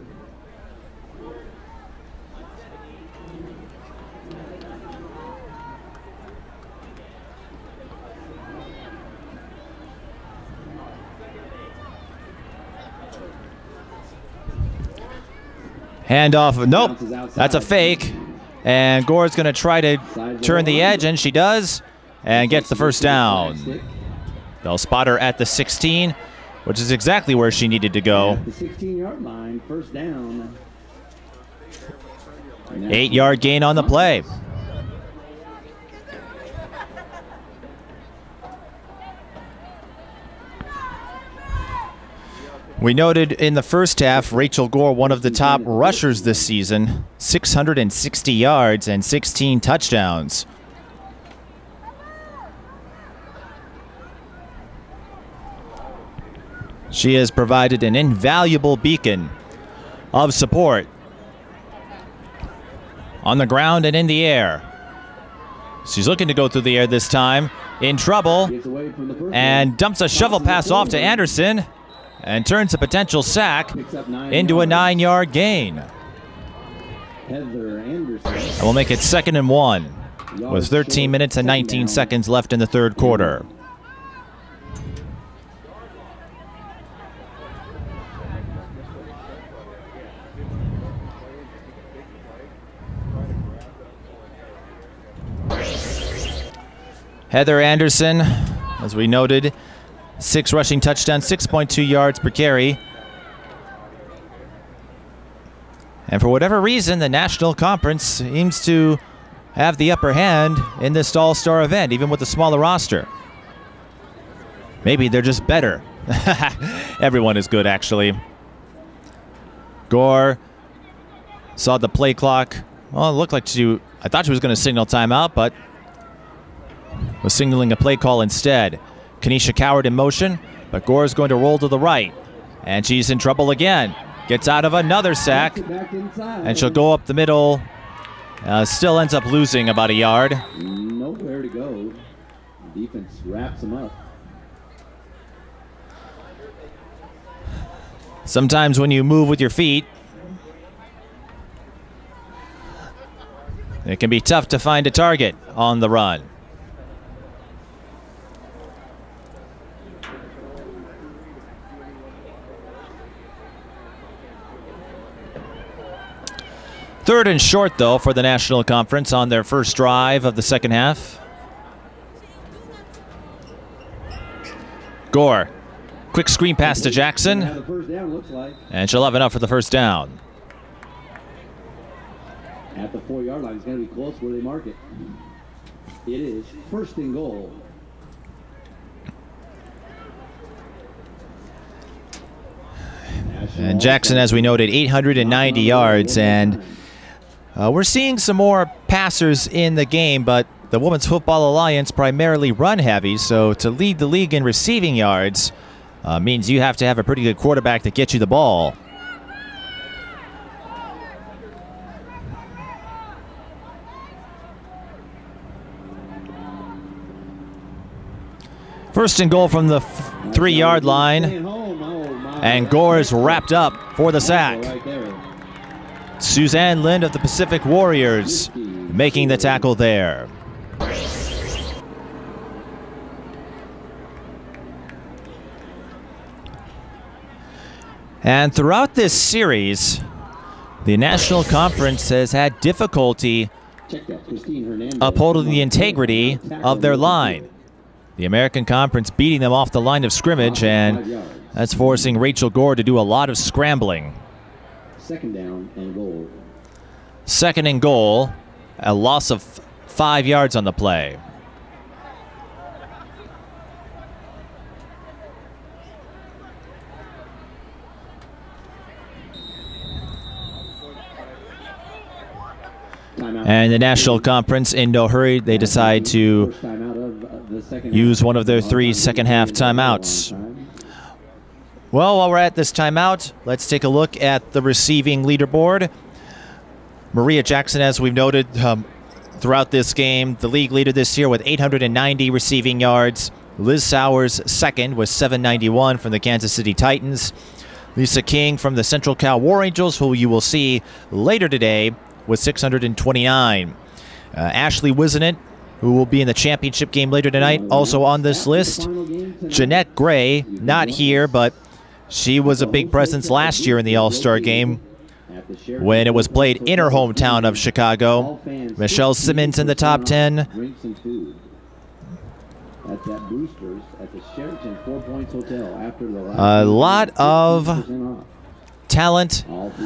Handoff. Nope. That's a fake. And Gore's going to try to turn the edge, and she does, and gets the first down. They'll spot her at the sixteen, which is exactly where she needed to go. The sixteen-yard line, first down. Eight-yard gain on the play. We noted in the first half, Rachel Gore, one of the top rushers this season, six hundred sixty yards and sixteen touchdowns. She has provided an invaluable beacon of support on the ground and in the air. She's looking to go through the air this time. In trouble. And dumps a shovel pass off to Anderson. And turns a potential sack into a nine-yard gain. And we'll make it second and one with thirteen minutes and nineteen seconds left in the third quarter. Heather Anderson, as we noted, six rushing touchdowns, six point two yards per carry. And for whatever reason, the National Conference seems to have the upper hand in this all-star event, even with the smaller roster. Maybe they're just better. Everyone is good, actually. Gore saw the play clock. Well, it looked like she, I thought she was going to signal timeout, but was signaling a play call instead. Kenesha Coward in motion, but Gore is going to roll to the right. And she's in trouble again. Gets out of another sack, and she'll go up the middle. Uh, still ends up losing about a yard. Nowhere to go. The defense wraps them up. Sometimes when you move with your feet, it can be tough to find a target on the run. Third and short, though, for the National Conference on their first drive of the second half. Gore, quick screen pass to Jackson, and she'll have enough for the first down. At the four-yard line, it's going to be close where they mark it. It is first and goal. And Jackson, as we noted, eight hundred ninety yards, and Uh, we're seeing some more passers in the game, but the Women's Football Alliance primarily run heavy, so to lead the league in receiving yards uh, means you have to have a pretty good quarterback to get you the ball. First and goal from the three-yard line, and Gore is wrapped up for the sack. Suzanne Lind of the Pacific Warriors making the tackle there. And throughout this series, the National Conference has had difficulty upholding the integrity of their line. The American Conference beating them off the line of scrimmage, and that's forcing Rachel Gore to do a lot of scrambling. Second down and goal. Second and goal, a loss of five yards on the play. And the National Conference, in no hurry, they decide to use one of their three second half timeouts. Well, while we're at this timeout, let's take a look at the receiving leaderboard. Maria Jackson, as we've noted um, throughout this game, the league leader this year with eight hundred ninety receiving yards. Liz Sowers second with seven ninety-one from the Kansas City Titans. Lisa King from the Central Cal War Angels, who you will see later today, with six hundred twenty-nine. Uh, Ashley Wisenant, who will be in the championship game later tonight, also on this list. Jeanette Gray, not here, but she was a big presence last year in the All-Star game when it was played in her hometown of Chicago. Michelle Simmons in the top ten. A lot of talent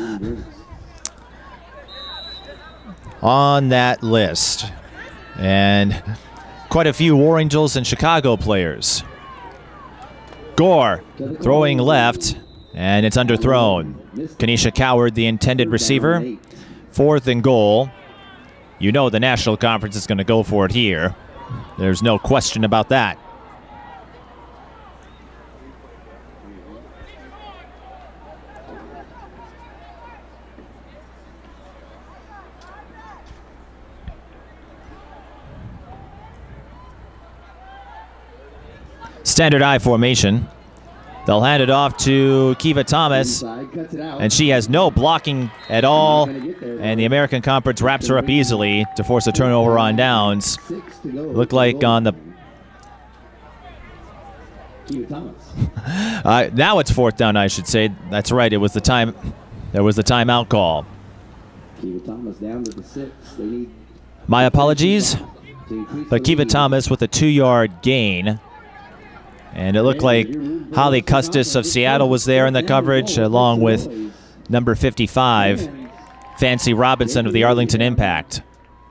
on that list, and quite a few War Angels and Chicago players. Gore throwing left, and it's underthrown. Kenesha Coward, the intended receiver. Fourth and goal. You know the National Conference is going to go for it here. There's no question about that. Standard I formation. They'll hand it off to Kiva Thomas, and she has no blocking at all, and the American Conference wraps her up easily to force a turnover on downs. Looked like on the... uh, now it's fourth down, I should say. That's right, it was the time... There was the timeout call. My apologies, but Kiva Thomas with a two-yard gain. And it looked like Holly Custis of Seattle was there in the coverage, along with number fifty-five, Fancy Robinson of the Arlington Impact.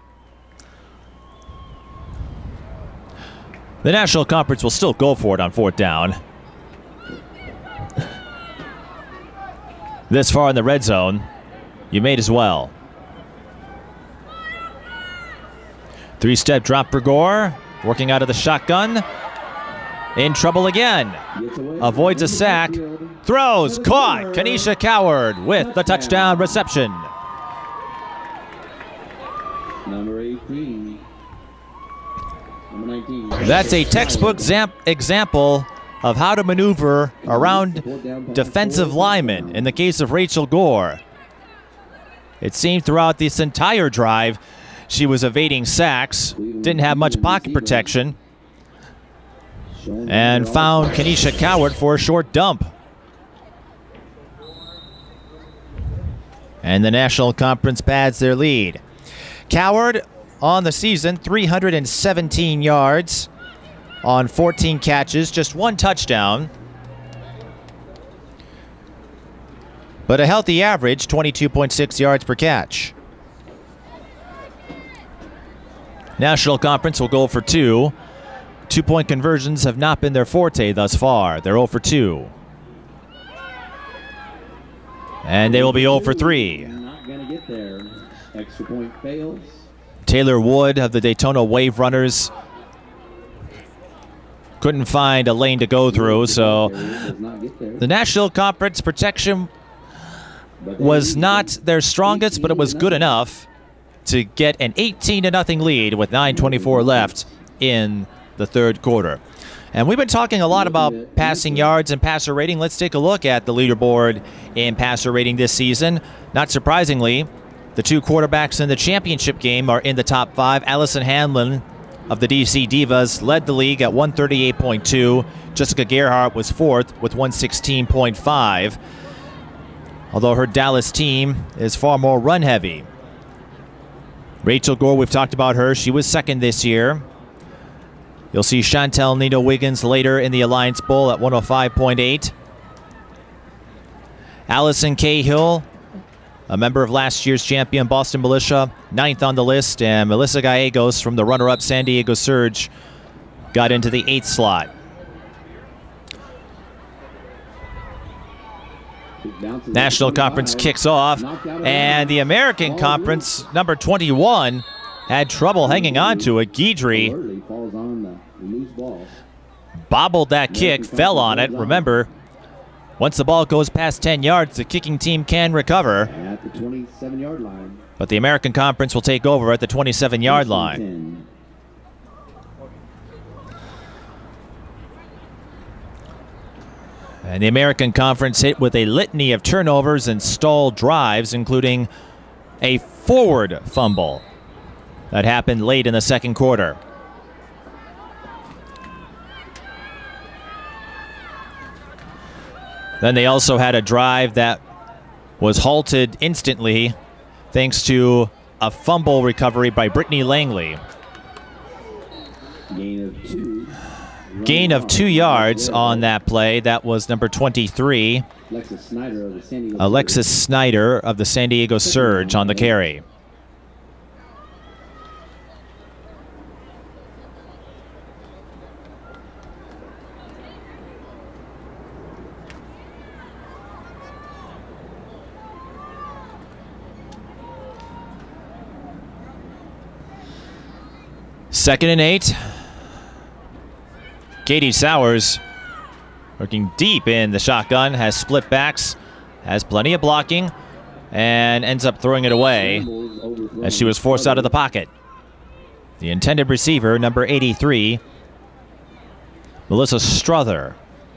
The National Conference will still go for it on fourth down. This far in the red zone, you may as well. Three-step drop for Gore, working out of the shotgun. In trouble again. Avoids a sack. Throws. Caught. Kanisha Coward with the touchdown reception. Number eighteen. Number nineteen. That's a textbook zam- example of how to maneuver around defensive linemen in the case of Rachel Gore. It seemed throughout this entire drive she was evading sacks, didn't have much pocket protection, and found Kanisha Coward for a short dump. And the National Conference pads their lead. Coward on the season, three hundred seventeen yards on fourteen catches, just one touchdown. But a healthy average, twenty-two point six yards per catch. National Conference will go for two. Two-point conversions have not been their forte thus far. They're zero for two. And they will be zero for three. Not going to get there. Extra point fails. Taylor Wood of the Daytona Wave Runners couldn't find a lane to go through, so the National Conference protection was not their strongest, but it was good enough to get an eighteen to nothing lead with nine twenty-four left in the third quarter. And we've been talking a lot about passing yards and passer rating. Let's take a look at the leaderboard in passer rating this season. Not surprisingly, the two quarterbacks in the championship game are in the top five. Allison Hanlon of the D C Divas led the league at one thirty-eight point two. Jessica Gerhardt was fourth with one sixteen point five. Although her Dallas team is far more run heavy. Rachel Gore, we've talked about her. She was second this year. You'll see Chantel Nino Wiggins later in the Alliance Bowl at one oh five point eight. Allison Cahill, a member of last year's champion Boston Militia, ninth on the list. And Melissa Gallegos from the runner-up San Diego Surge got into the eighth slot. National Conference kicks off, and the American Conference, number twenty-one, had trouble hanging on to it. Guidry bobbled that kick, fell on it. Remember, once the ball goes past ten yards, the kicking team can recover. At the twenty-seven yard line. But the American Conference will take over at the twenty-seven yard line. And the American Conference hit with a litany of turnovers and stalled drives, including a forward fumble that happened late in the second quarter. Then they also had a drive that was halted instantly thanks to a fumble recovery by Brittany Langley. Gain of two. Gain of two yards on that play. That was number twenty-three, Alexis Snyder of the San Diego Alexis Snyder of the San Diego Surge on the carry. Second and eight. Katie Sowers working deep in the shotgun, has split backs, has plenty of blocking, and ends up throwing it away as she was forced out of the pocket. The intended receiver, number eighty-three, Melissa Strother.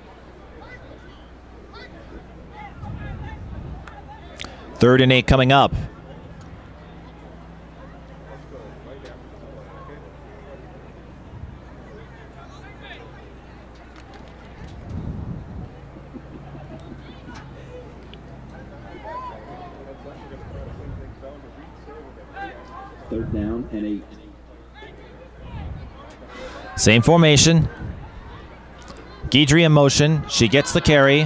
Third and eight coming up. Third down and eight. Same formation. Guidry in motion. She gets the carry.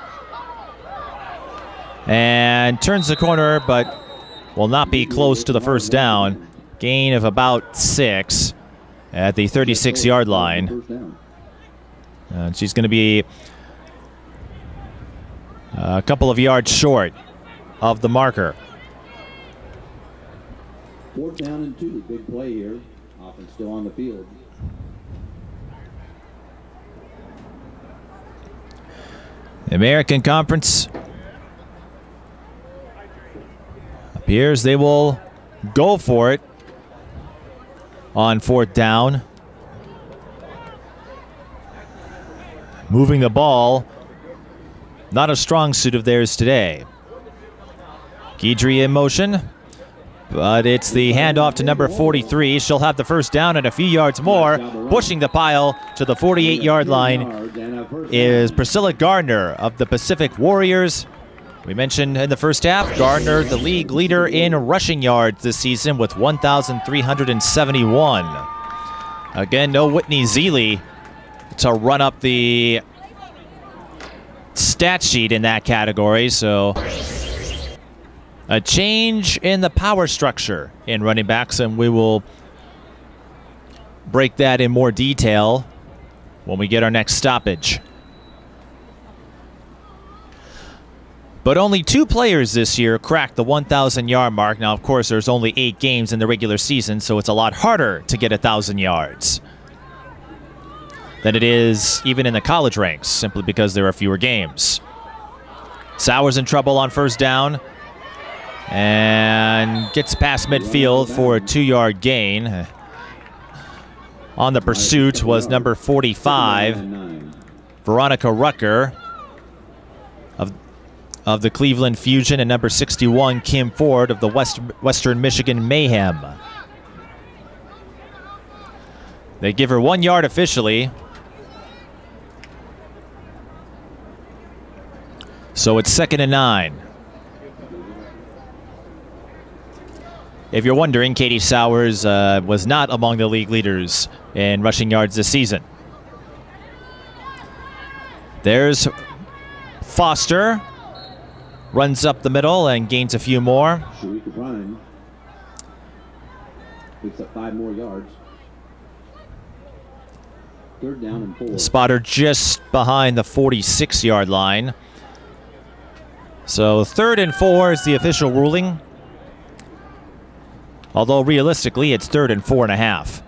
And turns the corner, but will not be close to the first down. Gain of about six at the thirty-six yard line. And she's going to be a couple of yards short of the marker. Fourth down and two. Big play here. Offense still on the field. The American Conference appears they will go for it on fourth down. Moving the ball, not a strong suit of theirs today. Guidry in motion, but it's the handoff to number forty-three. She'll have the first down and a few yards more. Pushing the pile to the forty-eight yard line is Priscilla Gardner of the Pacific Warriors. We mentioned in the first half, Gardner, the league leader in rushing yards this season with one thousand three hundred seventy-one. Again, no Whitney Zealy to run up the stat sheet in that category, so a change in the power structure in running backs, and we will break that in more detail when we get our next stoppage. But only two players this year cracked the one thousand yard mark. Now, of course, there's only eight games in the regular season, so it's a lot harder to get one thousand yards than it is even in the college ranks, simply because there are fewer games. Sowers in trouble on first down and gets past midfield for a two yard gain. On the pursuit was number forty-five, Veronica Rucker of of the Cleveland Fusion, and number sixty-one, Kim Ford of the West, Western Michigan Mayhem. They give her one yard officially. So it's second and nine. If you're wondering, Katie Sowers uh, was not among the league leaders in rushing yards this season. There's Foster. Runs up the middle and gains a few more. Sharika Bryan picks up five more yards. Third down and four. Spotter just behind the forty-six yard line. So third and four is the official ruling. Although realistically, it's third and four and a half.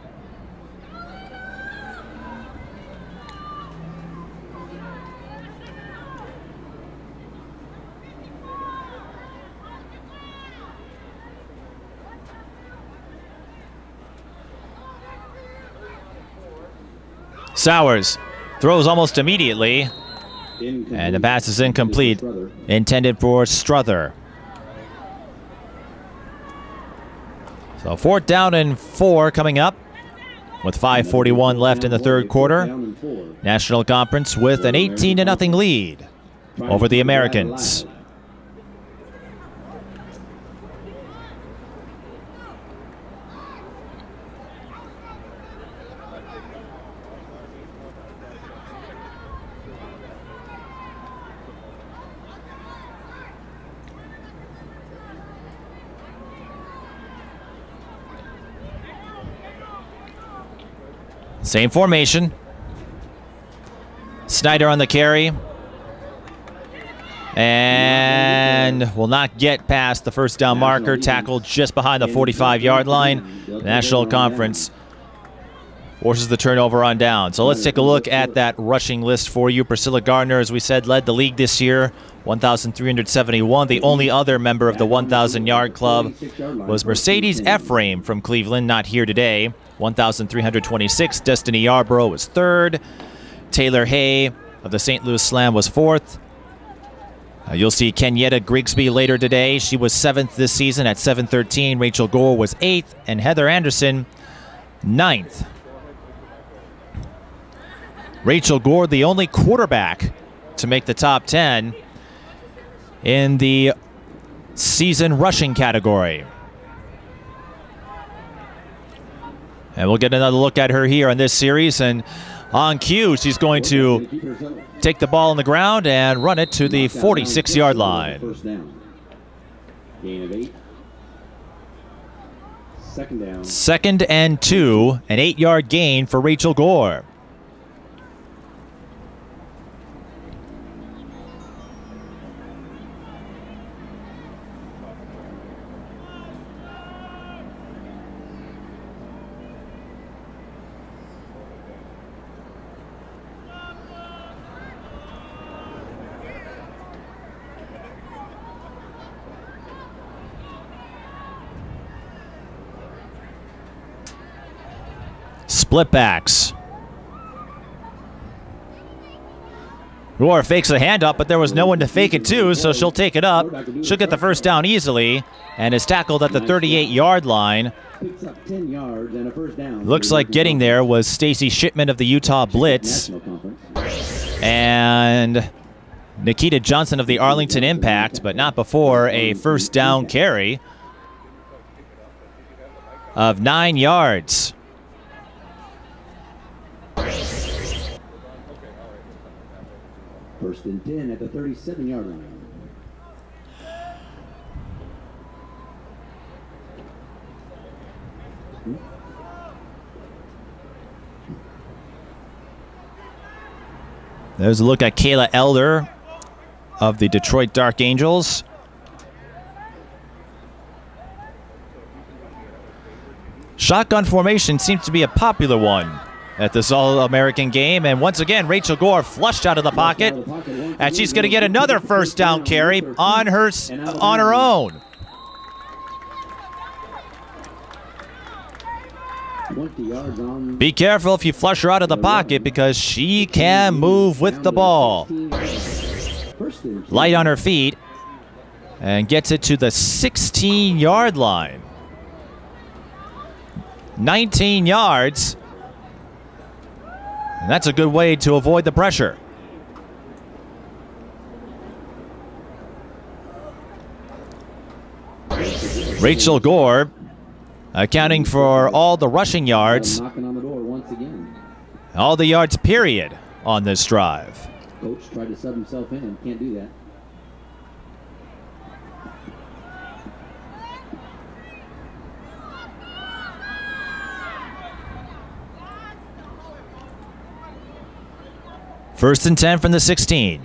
Sowers throws almost immediately, and the pass is incomplete, intended for Strother. So fourth down and four coming up with five forty-one left in the third quarter. National Conference with an eighteen to nothing lead over the Americans. Same formation. Snyder on the carry. And will not get past the first down marker. Tackled just behind the forty-five yard line. The National Conference forces the turnover on down. So let's take a look at that rushing list for you. Priscilla Gardner, as we said, led the league this year. one thousand three hundred seventy-one. The only other member of the one thousand yard club was Mercedes Ephraim from Cleveland, not here today. one thousand three hundred twenty-six. Destiny Yarborough was third. Taylor Hay of the Saint Louis Slam was fourth. Uh, you'll see Kenyetta Grigsby later today. She was seventh this season at seven thirteen. Rachel Gore was eighth, and Heather Anderson ninth. Rachel Gore, the only quarterback to make the top ten in the season rushing category. And we'll get another look at her here on this series. And on cue, she's going to take the ball on the ground and run it to the forty-six yard line. First down. Gain of eight. Second down. Second and two, an eight yard gain for Rachel Gore. Split backs. Gore fakes a handoff, but there was no one to fake it to, so she'll take it up. She'll get the first down easily and is tackled at the thirty-eight yard line. Picks up ten yards and a first down. Looks like getting there was Stacy Shipman of the Utah Blitz and Nikita Johnson of the Arlington Impact, but not before a first down carry of nine yards. First and ten at the thirty-seven yard line. There's a look at Kayla Elder of the Detroit Dark Angels. Shotgun formation seems to be a popular one at this All-American game. And once again, Rachel Gore flushed out of the pocket. And she's going to get another first down carry on her, on her own. Be careful if you flush her out of the pocket because she can move with the ball. Light on her feet and gets it to the sixteen yard line. nineteen yards. And that's a good way to avoid the pressure. Rachel Gore accounting for all the rushing yards, all the yards period on this drive. Coach tried to sub himself in, can't do that. First and ten from the sixteen.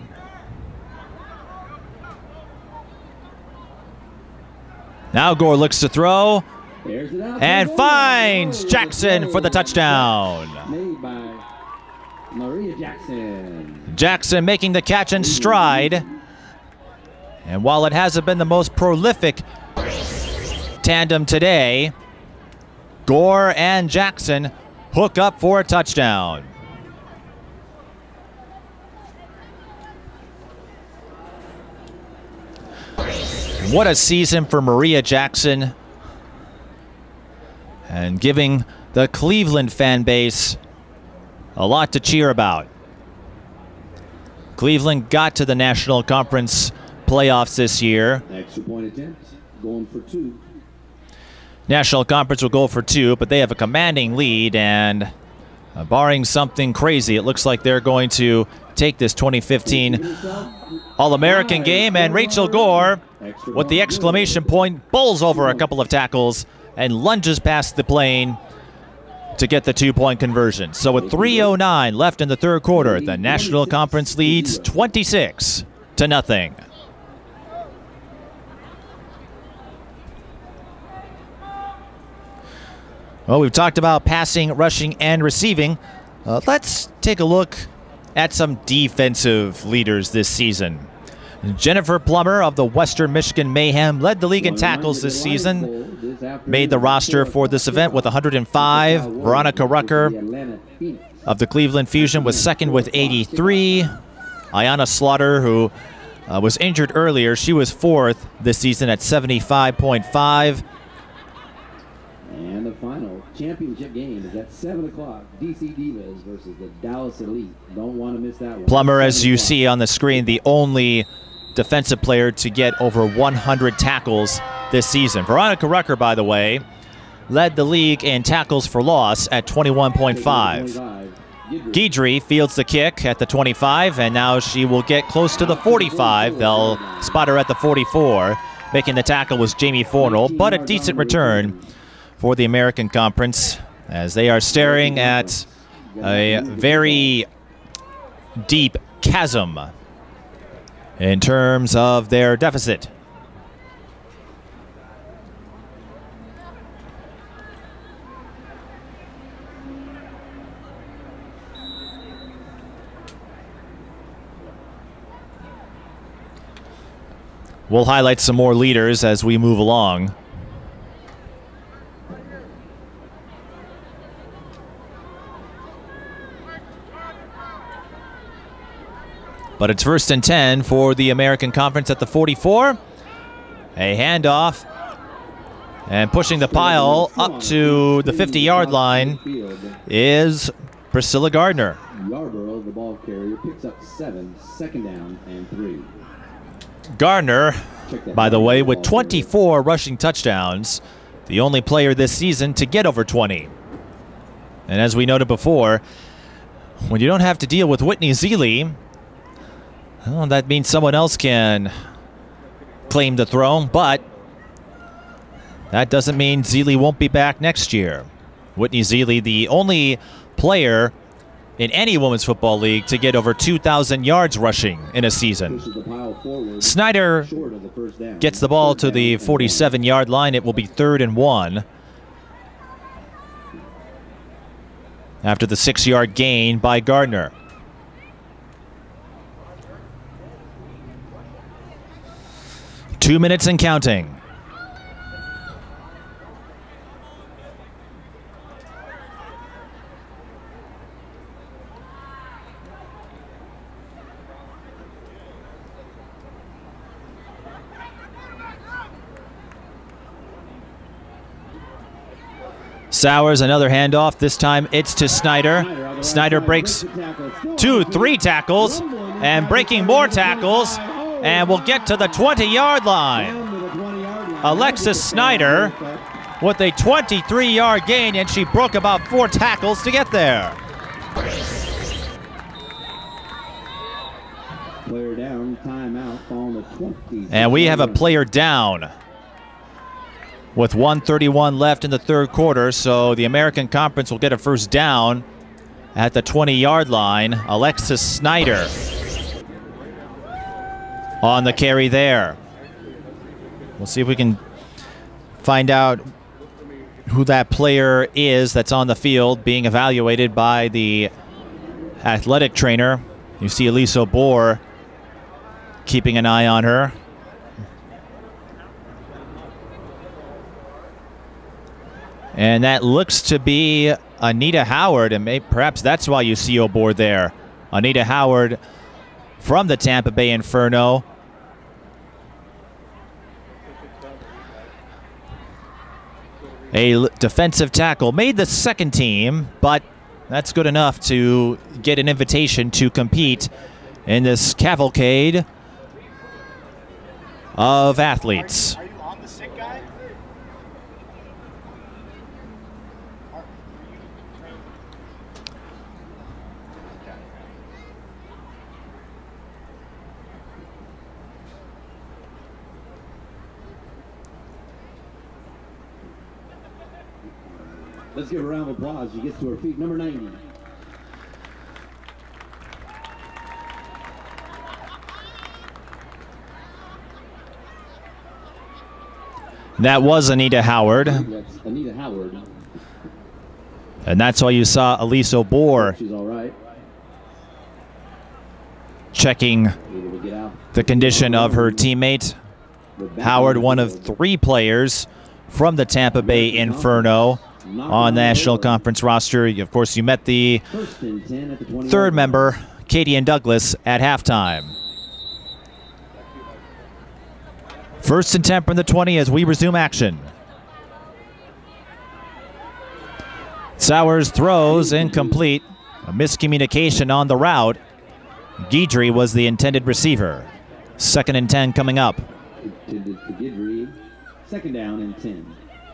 Now Gore looks to throw and finds Jackson for the touchdown. Made by Maria Jackson. Jackson making the catch in stride. And while it hasn't been the most prolific tandem today, Gore and Jackson hook up for a touchdown. What a season for Maria Jackson, and giving the Cleveland fan base a lot to cheer about. Cleveland got to the National Conference playoffs this year. Extra point attempt, going for two. National Conference will go for two, but they have a commanding lead, and uh, barring something crazy, it looks like they're going to take this twenty fifteen All-American game. And Rachel Gore, with the exclamation point, bowls over a couple of tackles and lunges past the plane to get the two-point conversion. So with three oh nine left in the third quarter, the National Conference leads twenty-six to nothing. Well, we've talked about passing, rushing, and receiving. Uh, let's take a look at some defensive leaders this season. Jennifer Plummer of the Western Michigan Mayhem led the league in tackles this season, made the roster for this event with one hundred five. Veronica Rucker of the Cleveland Fusion was second with eighty-three. Ayanna Slaughter, who uh, was injured earlier, she was fourth this season at seventy-five point five. And the final championship game is at seven o'clock. D C Divas versus the Dallas Elite. Don't want to miss that one. Plummer, as you see on the screen, the only defensive player to get over one hundred tackles this season. Veronica Rucker, by the way, led the league in tackles for loss at twenty-one point five. Guidry fields the kick at the twenty-five, and now she will get close to the forty-five. They'll spot her at the forty-four. Making the tackle was Jamie Fornell, but a decent return for the American Conference as they are staring at a very deep chasm in terms of their deficit. We'll highlight some more leaders as we move along. But it's first and ten for the American Conference at the forty-four. A handoff. And pushing the pile up to the fifty-yard line is Priscilla Gardner. Yarborough, the ball carrier, picks up seven, second down and three. Gardner, by the way, with twenty-four rushing touchdowns, the only player this season to get over twenty. And as we noted before, when you don't have to deal with Whitney Zealy, well, that means someone else can claim the throne, but that doesn't mean Zealy won't be back next year. Whitney Zealy, the only player in any women's football league to get over two thousand yards rushing in a season. Snyder gets the ball to the forty-seven-yard line. It will be third and one after the six-yard gain by Gardner. Two minutes and counting. Sowers, another handoff. This time it's to Snyder. Snyder breaks two, three tackles, and breaking more tackles, and will get to the twenty-yard line. Alexis Snyder with a twenty-three-yard gain, and she broke about four tackles to get there. Player down, timeout, on the twenty. And we have a player down with one thirty-one left in the third quarter, so the American Conference will get a first down at the twenty-yard line. Alexis Snyder on the carry there. We'll see if we can find out who that player is that's on the field being evaluated by the athletic trainer. You see Elise O'Bour keeping an eye on her. And that looks to be Anita Howard, and may, perhaps that's why you see O'Bour there. Anita Howard from the Tampa Bay Inferno. A defensive tackle, made the second team, but that's good enough to get an invitation to compete in this cavalcade of athletes. Are you on the sick guy? Let's give her a round of applause. She gets to her feet. Number ninety. That was Anita Howard. That's Anita Howard. And that's why you saw Elise O'Bour She's all right. checking Able to get out. the condition of her teammate. Howard, one of three players from the Tampa Bay Inferno on the National Conference roster. Of course, you met the third member, Katie and Douglas, at halftime. First and ten from the twenty as we resume action. Sowers throws incomplete. A miscommunication on the route. Guidry was the intended receiver. Second and ten coming up. Second down and ten.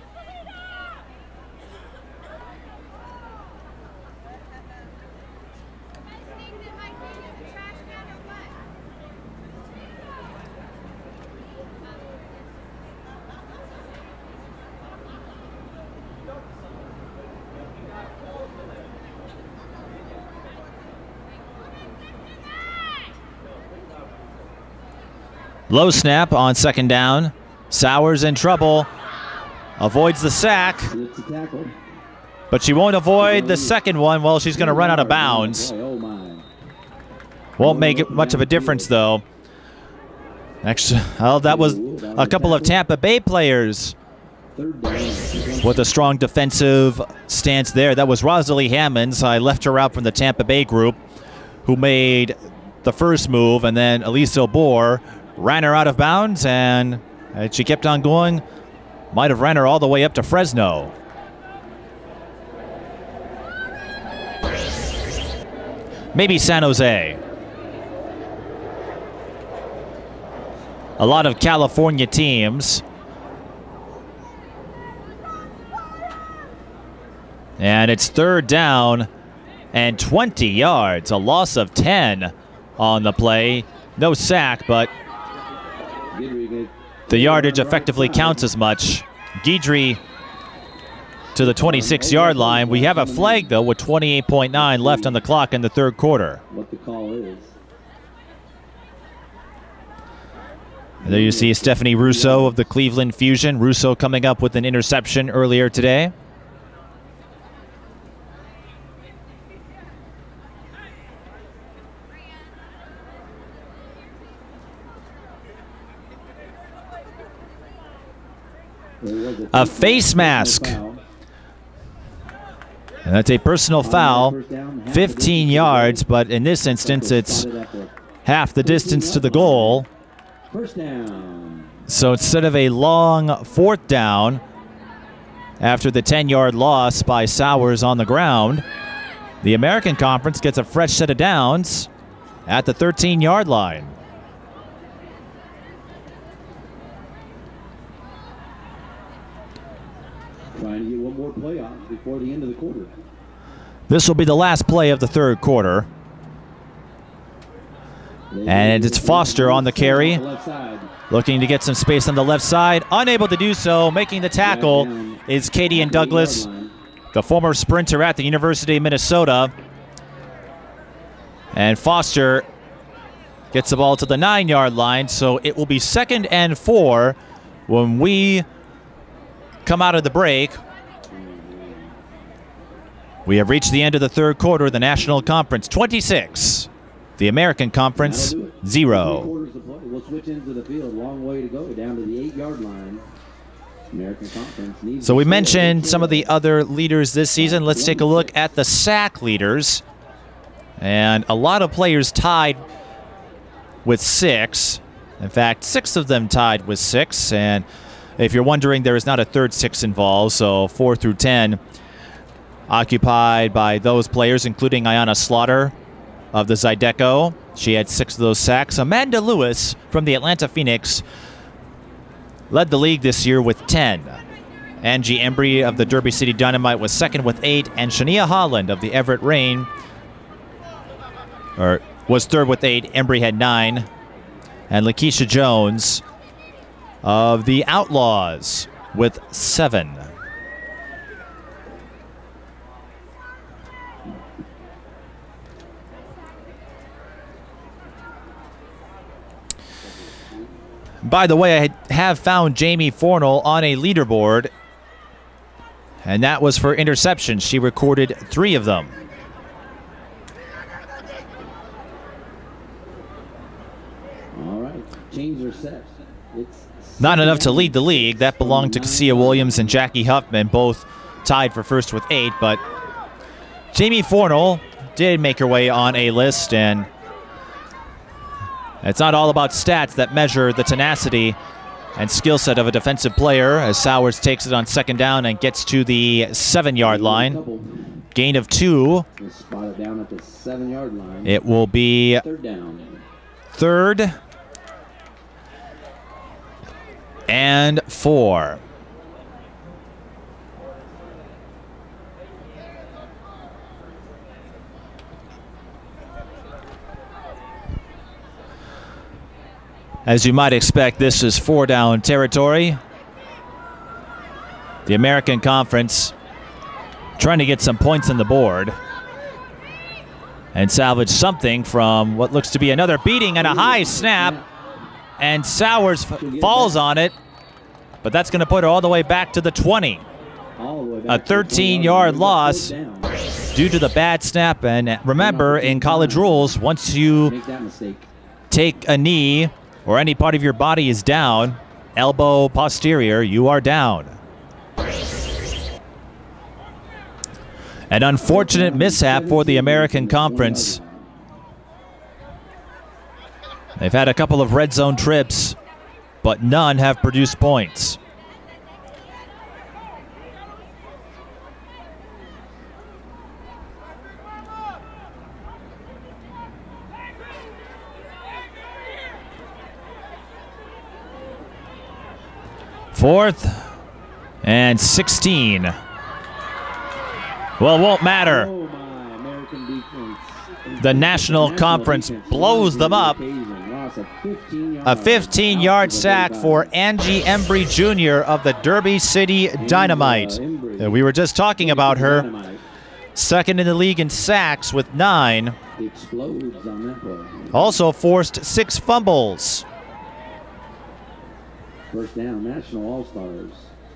Low snap on second down. Sowers in trouble. Avoids the sack. But she won't avoid the second one. Well, she's going to run out of bounds. Won't make it much of a difference, though. Actually, well, that was a couple of Tampa Bay players with a strong defensive stance there. That was Rosalie Hammonds. I left her out from the Tampa Bay group, who made the first move, and then Elise O'Bour ran her out of bounds, and she kept on going. Might have ran her all the way up to Fresno. Maybe San Jose. A lot of California teams. And it's third down and twenty yards. A loss of ten on the play. No sack, but the yardage effectively counts as much. Guidry to the twenty-six yard line. We have a flag, though, with twenty-eight point nine left on the clock in the third quarter. What the call is. There you see Stephanie Russo of the Cleveland Fusion. Russo coming up with an interception earlier today. A face mask. And that's a personal foul. fifteen yards, but in this instance, it's half the distance to the goal. So instead of a long fourth down, after the ten yard loss by Sowers on the ground, the American Conference gets a fresh set of downs at the thirteen yard line. Trying to get one more play off before the end of the quarter. This will be the last play of the third quarter. And it's Foster on the carry, looking to get some space on the left side. Unable to do so. Making the tackle is Katie and Douglas, the former sprinter at the University of Minnesota. And Foster gets the ball to the nine yard line, so it will be second and four when we come out of the break. We have reached the end of the third quarter. The National Conference twenty-six, the American Conference zero. We'll switch into the field. Long way to go down to the eight yard line. American Conference needs. So we mentioned some of the other leaders this season. Let's take a look at the sack leaders. And a lot of players tied with six. In fact, six of them tied with six. And if you're wondering, there is not a third six involved, so four through ten occupied by those players, including Ayanna Slaughter of the Zydeco. She had six of those sacks. Amanda Lewis from the Atlanta Phoenix led the league this year with ten. Angie Embry of the Derby City Dynamite was second with eight, and Shania Holland of the Everett Rain or was third with eight. Embry had nine. And Lakeisha Jones of the Outlaws with seven. By the way, I have found Jamie Fornell on a leaderboard, and that was for interceptions. She recorded three of them. All right, chains are set. It's Not enough to lead the league. That belonged to Cassia Williams and Jackie Huffman, both tied for first with eight, but Jamie Fornell did make her way on a list, and it's not all about stats that measure the tenacity and skill set of a defensive player, as Sowers takes it on second down and gets to the seven-yard line. Gain of two. Spot it down at the seven-yard line. It will be third down. Third and four. As you might expect, this is four down territory. The American Conference trying to get some points on the board and salvage something from what looks to be another beating and a high snap. And Sowers falls on it, but that's going to put her all the way back to the twenty. A thirteen-yard loss due to the bad snap. And remember, in college rules, once you take a knee or any part of your body is down, elbow posterior, you are down. An unfortunate mishap for the American Conference. They've had a couple of red zone trips, but none have produced points. Fourth and sixteen. Well, it won't matter. The National Conference blows them up. A fifteen-yard sack for Angie Embry Junior of the Derby City Dynamite. We were just talking about her. Second in the league in sacks with nine. Also forced six fumbles. First down, National All-Stars.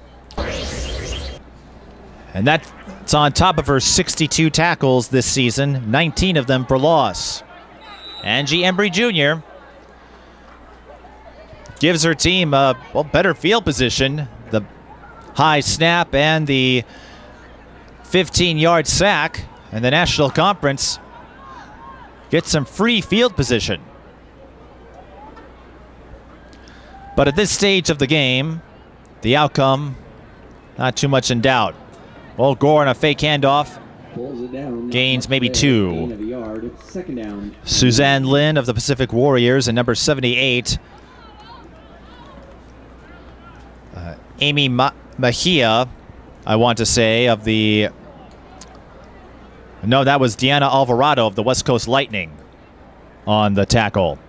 And that's on top of her sixty-two tackles this season, nineteen of them for loss. Angie Embry Junior gives her team a well, better field position. The high snap and the fifteen-yard sack. And the National Conference gets some free field position. But at this stage of the game, the outcome, not too much in doubt. Well, Gore on a fake handoff. Gains maybe two. Suzanne Lynn of the Pacific Warriors and number seventy-eight. Uh, Amy Ma Mejia, I want to say, of the... No, that was Deanna Alvarado of the West Coast Lightning on the tackle.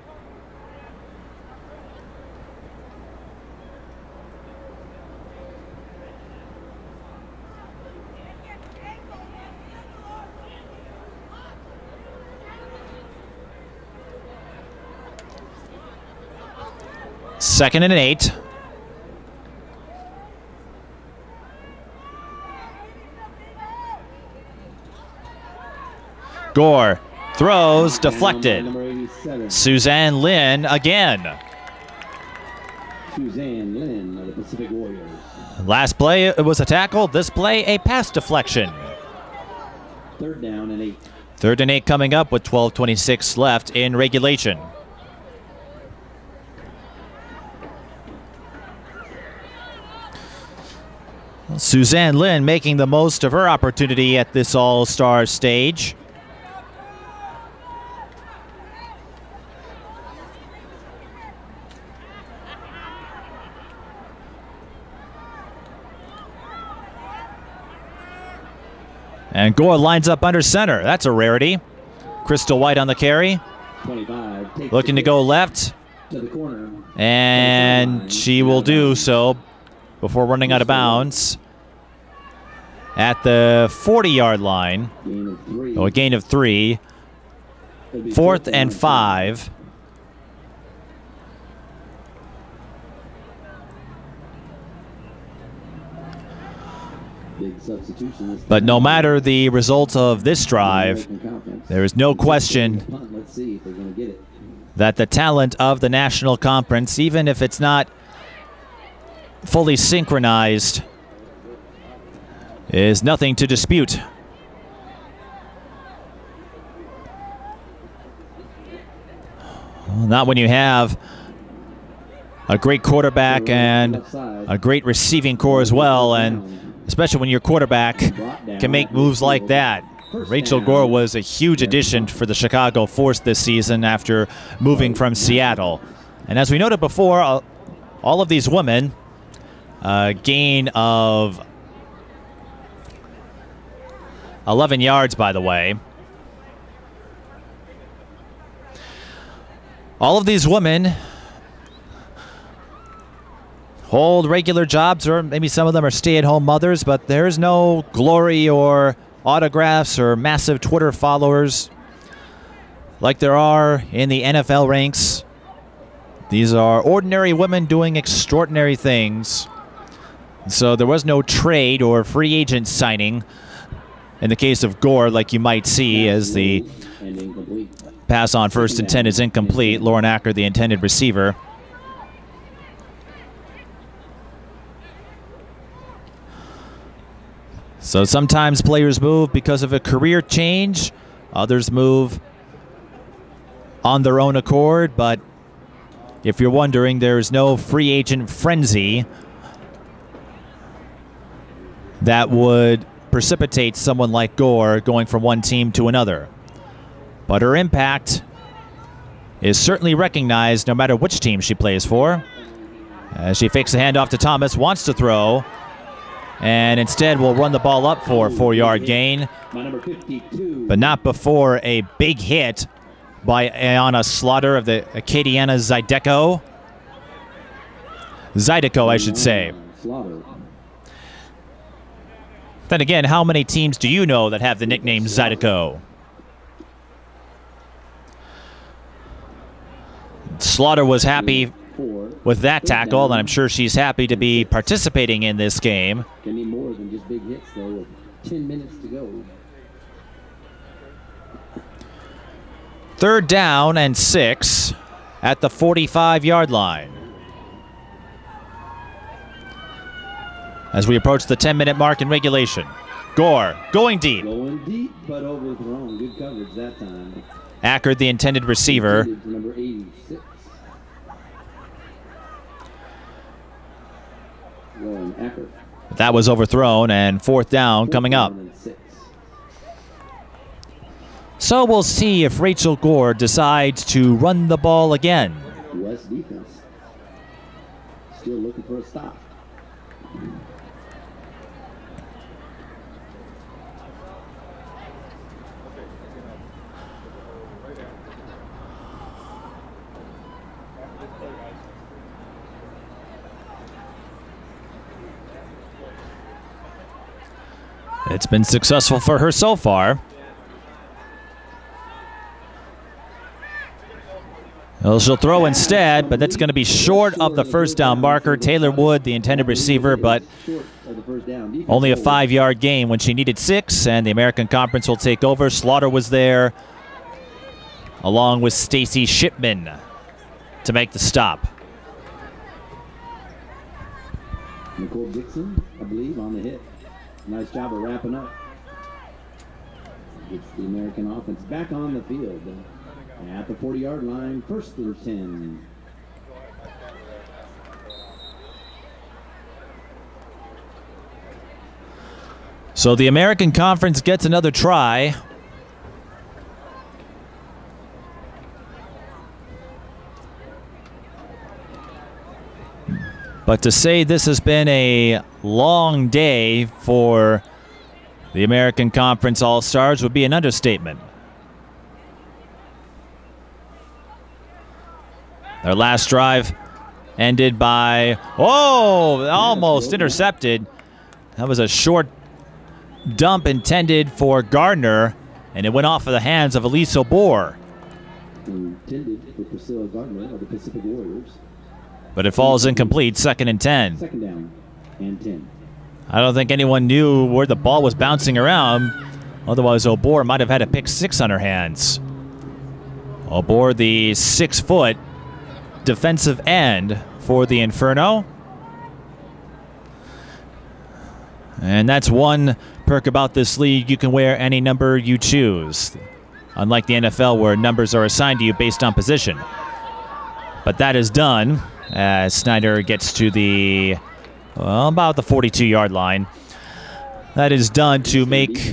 Second and eight. Gore throws, deflected. Suzanne Lynn again. Suzanne Lynn of the Pacific Warriors. Last play it was a tackle. This play a pass deflection. Third down and eight. Third and eight coming up with twelve twenty-six left in regulation. Suzanne Lynn making the most of her opportunity at this All-Star stage. And Gore lines up under center. That's a rarity. Crystal White on the carry. twenty-five. Looking to go left. To the corner. And she will do so before running out of bounds at the forty-yard line. Gain of three. Oh, a gain of three. Fourth and five. Big substitution. But no matter the result of this drive, there is no question Let's see if they're going to get it. that the talent of the National Conference, even if it's not fully synchronized, is nothing to dispute. Well, not when you have a great quarterback and a great receiving core as well, and especially when your quarterback can make moves like that. Rachel Gore was a huge addition for the Chicago Force this season after moving from Seattle. And as we noted before, uh, all of these women, a gain of eleven yards, by the way. All of these women hold regular jobs, or maybe some of them are stay-at-home mothers, but there's no glory or autographs or massive Twitter followers like there are in the N F L ranks. These are ordinary women doing extraordinary things. So there was no trade or free agent signing in the case of Gore, like you might see as the pass on first and ten is incomplete. Lauren Acker, the intended receiver. So sometimes players move because of a career change. Others move on their own accord. But if you're wondering, there's no free agent frenzy that would precipitate someone like Gore going from one team to another. But her impact is certainly recognized no matter which team she plays for. As she fakes the handoff to Thomas, wants to throw, and instead will run the ball up for a four-yard gain, but not before a big hit by Ayanna Slaughter of the Acadiana Zydeco. Zydeco, I should say. Then again, how many teams do you know that have the nickname Zydeco? Slaughter was happy with that tackle, and I'm sure she's happy to be participating in this game. Can need more than just big hits, though, with ten minutes to go. Third down and six at the forty-five-yard line. As we approach the ten-minute mark in regulation. Gore going deep. Going deep, but overthrown. Good coverage that time. Acker, the intended receiver. Number eighty-six. Lauren Acker. That was overthrown, and fourth down coming up. So we'll see if Rachel Gore decides to run the ball again. West defense still looking for a stop. It's been successful for her so far. Well, she'll throw instead, but that's going to be short of the first down marker. Taylor Wood, the intended receiver, but only a five-yard gain when she needed six, and the American Conference will take over. Slaughter was there, along with Stacy Shipman, to make the stop. Nicole Dixon, I believe, on the hit. Nice job of wrapping up. Gets the American offense back on the field. At the forty-yard line, first and ten. So the American Conference gets another try. But to say this has been a long day for the American Conference All-Stars would be an understatement. Their last drive ended by, oh, almost intercepted. That was a short dump intended for Gardner, and it went off of the hands of Elise O'Bour. Intended for Priscilla Gardner of the Pacific Warriors. But it falls incomplete, second and ten. Second down and ten. I don't think anyone knew where the ball was bouncing around. Otherwise, O'Bour might have had a pick six on her hands. O'Bour, the six-foot defensive end for the Inferno. And that's one perk about this league. You can wear any number you choose, unlike the N F L where numbers are assigned to you based on position. But that is done as Snyder gets to the, well, about the forty-two yard line. That is done to make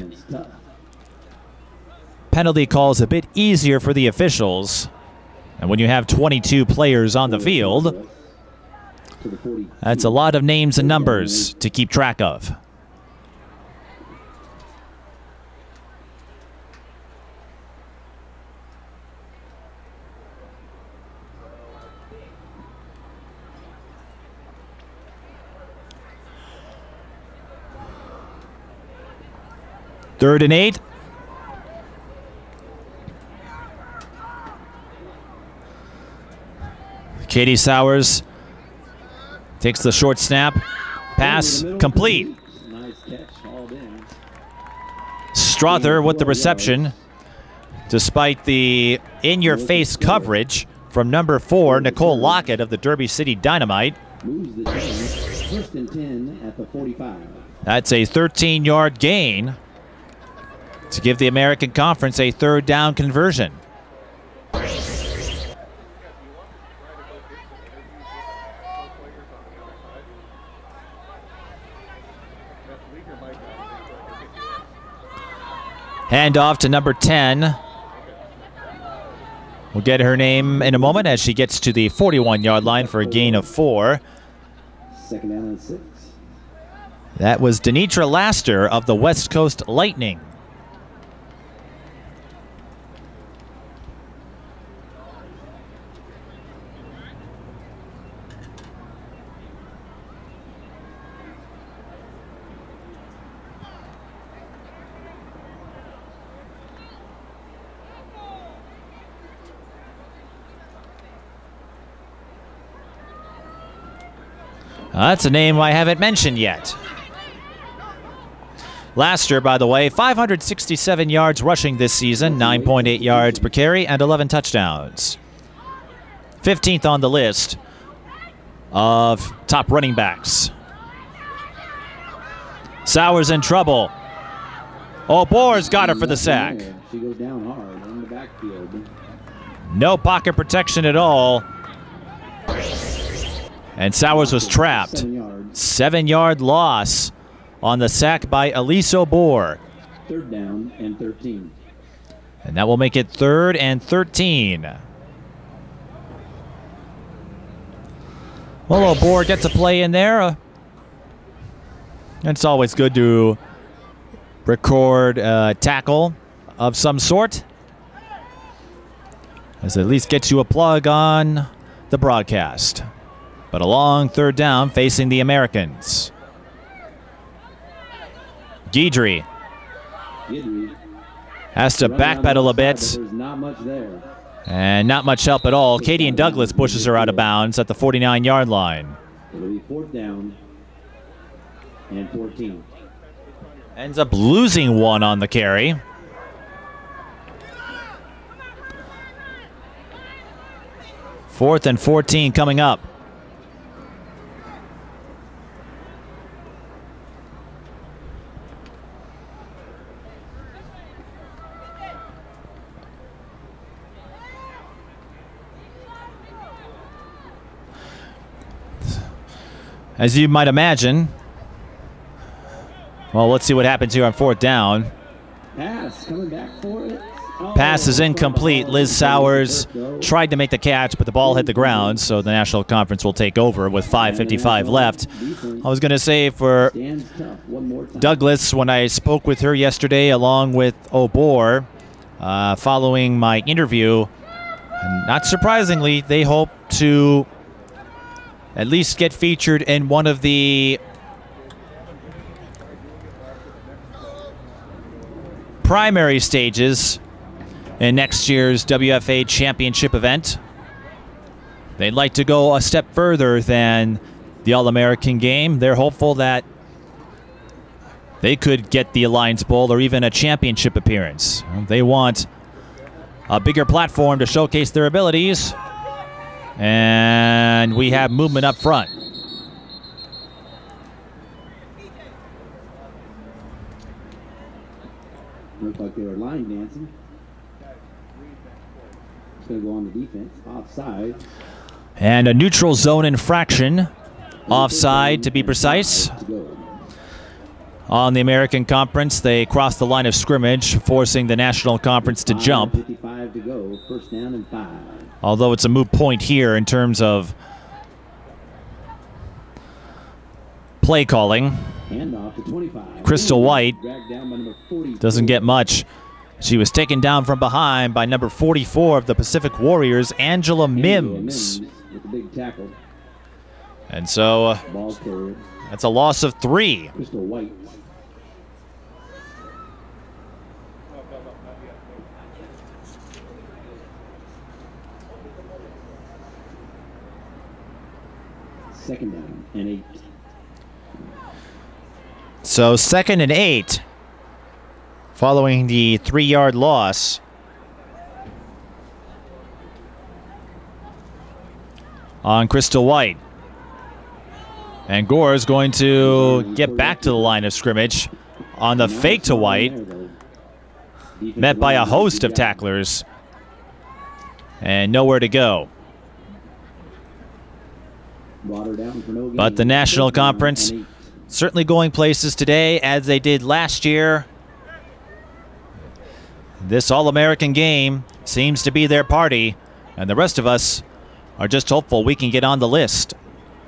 penalty calls a bit easier for the officials. And when you have twenty-two players on the field, that's a lot of names and numbers to keep track of. Third and eight. Katie Sowers takes the short snap. Pass complete. Nice catch, hauled in. Strother with the reception. Despite the in-your-face coverage from number four, Nicole Lockett of the Derby City Dynamite. Moves the chains. First and ten at the forty-five. That's a thirteen yard gain to give the American Conference a third down conversion. Hand off to number ten. We'll get her name in a moment as she gets to the forty-one yard line for a gain of four. Second down and six. That was Denitra Laster of the West Coast Lightning. Uh, that's a name I haven't mentioned yet. Laster, by the way, five hundred sixty-seven yards rushing this season, nine point eight yards per carry, and eleven touchdowns. fifteenth on the list of top running backs. Sowers in trouble. Oh, Boer's got her for the sack. She goes down hard in the backfield. No pocket protection at all. And Sowers was trapped. Seven yard loss on the sack by Elise Boer. Third down and thirteen. And that will make it third and thirteen. Well, Boer gets a play in there. Uh, it's always good to record a tackle of some sort. As at least gets you a plug on the broadcast. But a long third down facing the Americans. Guidry has to backpedal a bit. There's not much there. And not much help at all. Katie and Douglas pushes her out of bounds at the forty-nine yard line. It'll be fourth down and fourteen. Ends up losing one on the carry. Fourth and fourteen coming up. As you might imagine, well, let's see what happens here on fourth down. Pass coming back for it. Oh, Pass is incomplete. Liz Sowers tried to make the catch, but the ball hit the ground, so the National Conference will take over with five fifty-five left. I was going to say for Douglas, when I spoke with her yesterday along with O'Boer, uh, following my interview, not surprisingly, they hope to at least get featured in one of the primary stages in next year's W F A Championship event. They'd like to go a step further than the All-American game. They're hopeful that they could get the Alliance Bowl or even a championship appearance. They want a bigger platform to showcase their abilities. And we have movement up front. Looked like they were line dancing. It's going to go on the defense. Offside. And a neutral zone infraction. Offside, to be precise. On the American Conference, they crossed the line of scrimmage, forcing the National Conference to jump. fifty-five to go. First down and five. Although it's a moot point here in terms of play calling. Handoff to twenty-five. Crystal White Dragged down by number forty-four. doesn't get much. She was taken down from behind by number forty-four of the Pacific Warriors, Angela Mims. Mims with the big tackle. And so uh, Ball carrier. that's a loss of three. Crystal White. Second down and eight. So second and eight, following the three-yard loss. On Crystal White. And Gore is going to get back to the line of scrimmage on the fake to White, met by a host of tacklers, and nowhere to go. But the National Conference certainly going places today as they did last year. This All-American game seems to be their party, and the rest of us are just hopeful we can get on the list.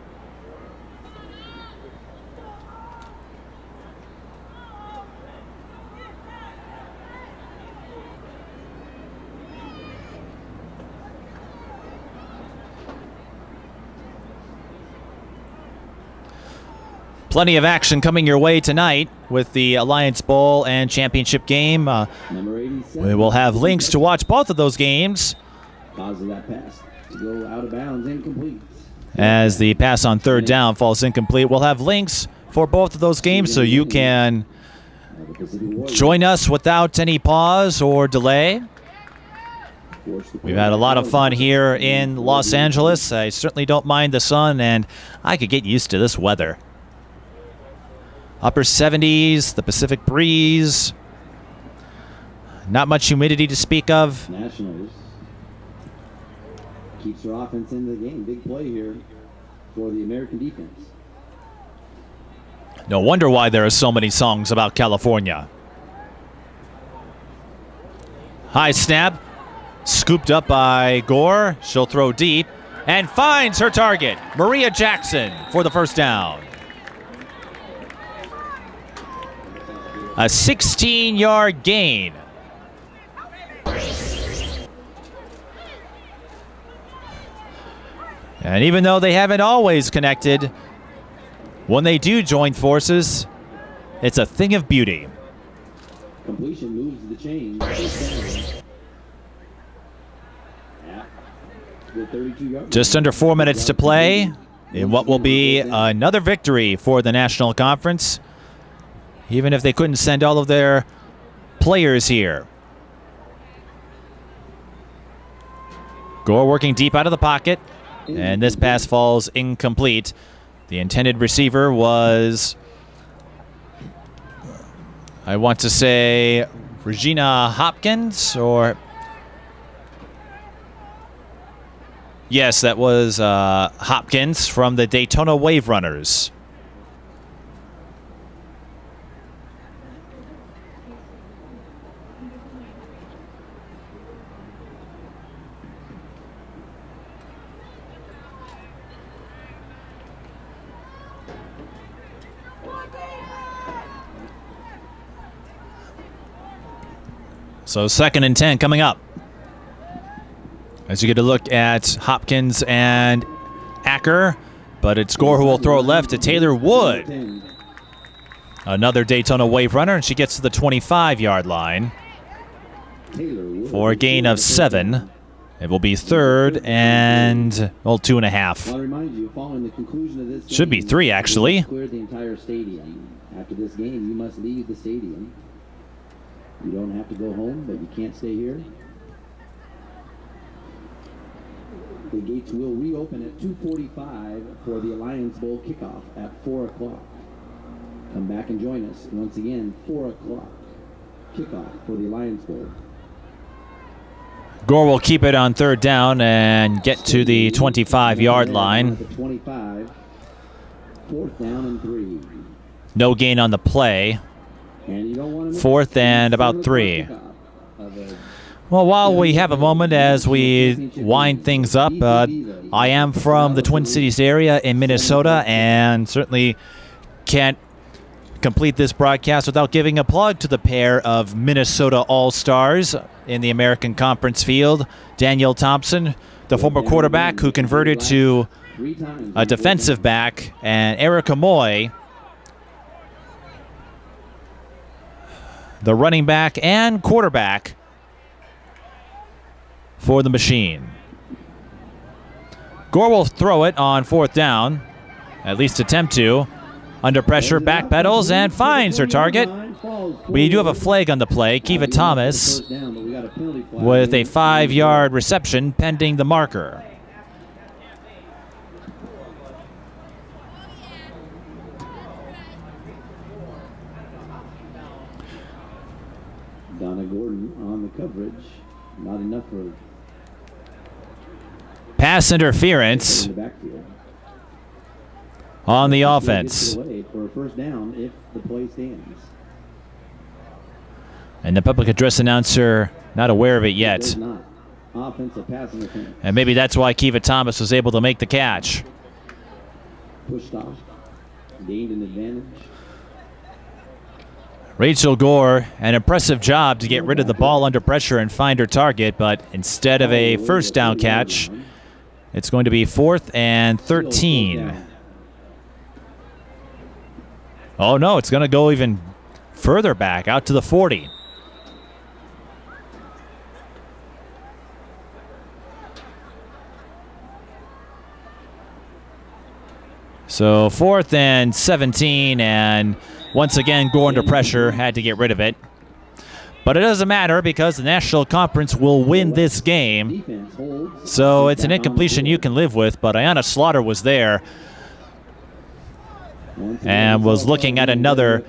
Plenty of action coming your way tonight with the Alliance Bowl and Championship game. Uh, we will have links to watch both of those games. Cause of that pass to go out of bounds, incomplete. As the pass on third down falls incomplete, we'll have links for both of those games so you can join us without any pause or delay. We've had a lot of fun here in Los Angeles. I certainly don't mind the sun, and I could get used to this weather. Upper seventies, the Pacific breeze. Not much humidity to speak of. Nationals keeps their offense in the game. Big play here for the American defense. No wonder why there are so many songs about California. High snap. Scooped up by Gore. She'll throw deep and finds her target, Maria Jackson, for the first down. A sixteen-yard gain. And even though they haven't always connected, when they do join forces, it's a thing of beauty. Completion moves the chain. Just under four minutes to play in what will be another victory for the National Conference, even if they couldn't send all of their players here. Gore working deep out of the pocket, and this pass falls incomplete. The intended receiver was, I want to say, Regina Hopkins, or yes, that was uh, Hopkins from the Daytona Wave Runners. So second and ten coming up. As you get a look at Hopkins and Acker, but it's Gore who will throw it left to Taylor Wood. Another Daytona Wave Runner, and she gets to the twenty-five-yard line for a gain of seven. It will be third and, well, two and a half. Should be three, actually. Clear the entire stadium. After this game, you must leave the stadium. You don't have to go home, but you can't stay here. The gates will reopen at two forty-five for the Alliance Bowl kickoff at four o'clock. Come back and join us once again, four o'clock. kickoff for the Lions goal. Gore will keep it on third down and get to the twenty-five yard line. twenty-five, fourth down and three. No gain on the play. And you don't want to Fourth and about three. Well, while we have a moment as we wind things up, uh, I am from the Twin Cities area in Minnesota and certainly can't complete this broadcast without giving a plug to the pair of Minnesota All-Stars in the American Conference field. Daniel Thompson, the former quarterback who converted to a defensive back, and Erica Moy, the running back and quarterback for the Machine. Gore will throw it on fourth down, at least attempt to. Under pressure, backpedals and finds her target. We do have a flag on the play. Kiva Thomas with a five yard reception pending the marker. Donna Gordon on the coverage. Not enough for pass interference in the backfield. On the offense. For a first down if the play stands. And the public address announcer not aware of it yet. Not. Offensive passing attempt. And maybe that's why Kiva Thomas was able to make the catch. Pushed off. Gained an advantage. Rachel Gore, an impressive job to get rid of the ball under pressure and find her target, but instead of a first down catch, it's going to be fourth and thirteen. Oh no, it's going to go even further back, out to the forty. So fourth and seventeen, and once again, Gore under pressure, had to get rid of it. But it doesn't matter because the National Conference will win this game. So it's an incompletion you can live with, but Ayanna Slaughter was there and was looking at another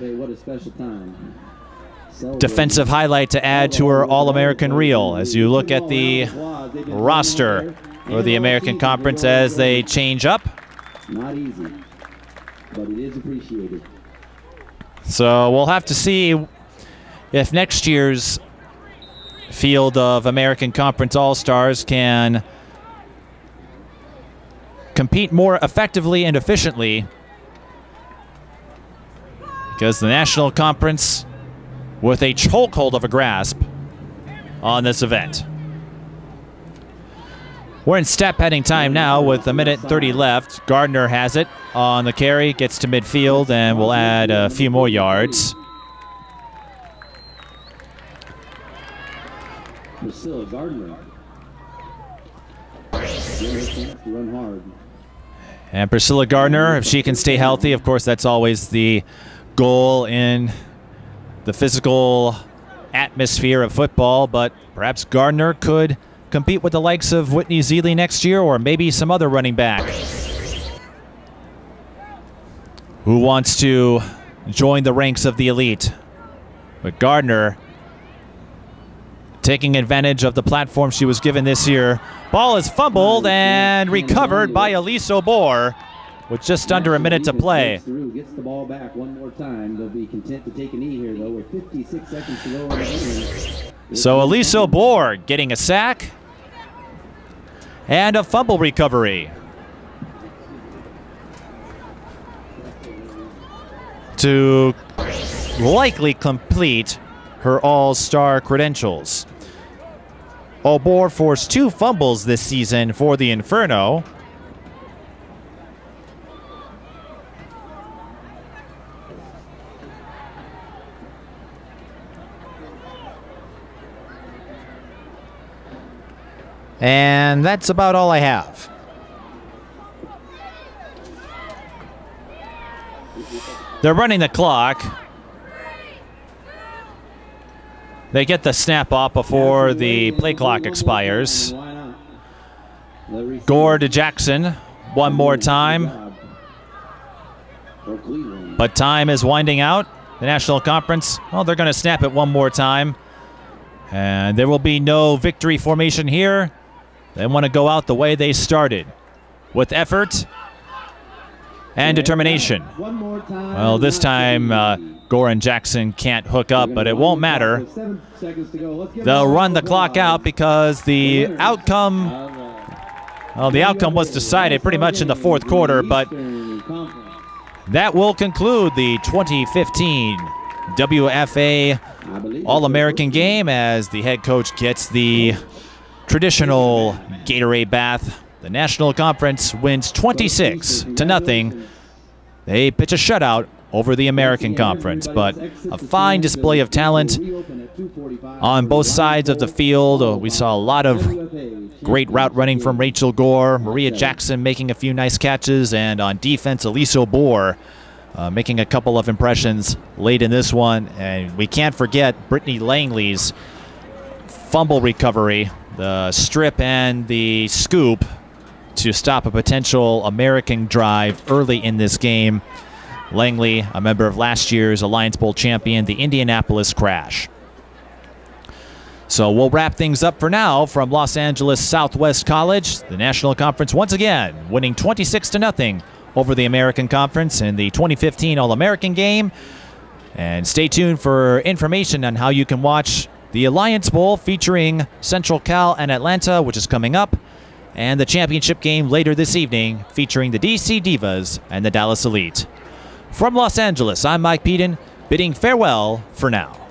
defensive highlight to add to her All-American reel as you look at the roster for the American Conference as they change up. Not easy, but it is appreciated. So we'll have to see if next year's field of American Conference All-Stars can compete more effectively and efficiently, because the National Conference with a chokehold of a grasp on this event. We're in step heading time now with a minute thirty left. Gardner has it on the carry, gets to midfield, and will add a few more yards. Priscilla Gardner. Run hard. And Priscilla Gardner, if she can stay healthy, of course, that's always the goal in the physical atmosphere of football, but perhaps Gardner could compete with the likes of Whitney Zeeley next year, or maybe some other running back who wants to join the ranks of the elite. But Gardner taking advantage of the platform she was given this year. Ball is fumbled and recovered by Elise O'Bore with just under a minute to play. Gets the ball back one more time. They'll be content to take a knee here, though, with fifty-six seconds to go in the game. So Elise O'Bore getting a sack and a fumble recovery to likely complete her all-star credentials. O'Bore forced two fumbles this season for the Inferno. And that's about all I have. They're running the clock. They get the snap off before the play clock expires. Gore to Jackson one more time. But time is winding out. the National Conference, well, they're going to snap it one more time. And there will be no victory formation here. They want to go out the way they started, with effort and determination. Well, this time, uh, Goran Jackson can't hook up, but it won't matter. They'll run the clock out because the outcome, well, the outcome was decided pretty much in the fourth quarter, but that will conclude the twenty fifteen W F A All-American game as the head coach gets the traditional Gatorade bath. The National Conference wins twenty-six to nothing. They pitch a shutout over the American Conference, but a fine display of talent on both sides of the field. Uh, we saw a lot of great route running from Rachel Gore, Maria Jackson making a few nice catches, and on defense, Elise O'Bour uh, making a couple of impressions late in this one. And we can't forget Brittany Langley's fumble recovery, the strip and the scoop to stop a potential American drive early in this game. Langley, a member of last year's Alliance Bowl champion, the Indianapolis Crash. So we'll wrap things up for now from Los Angeles Southwest College. The National Conference once again winning twenty-six to nothing over the American Conference in the twenty fifteen All-American game. And stay tuned for information on how you can watch the Alliance Bowl featuring Central Cal and Atlanta, which is coming up, and the championship game later this evening featuring the D C Divas and the Dallas Elite. From Los Angeles, I'm Mike Peden, bidding farewell for now.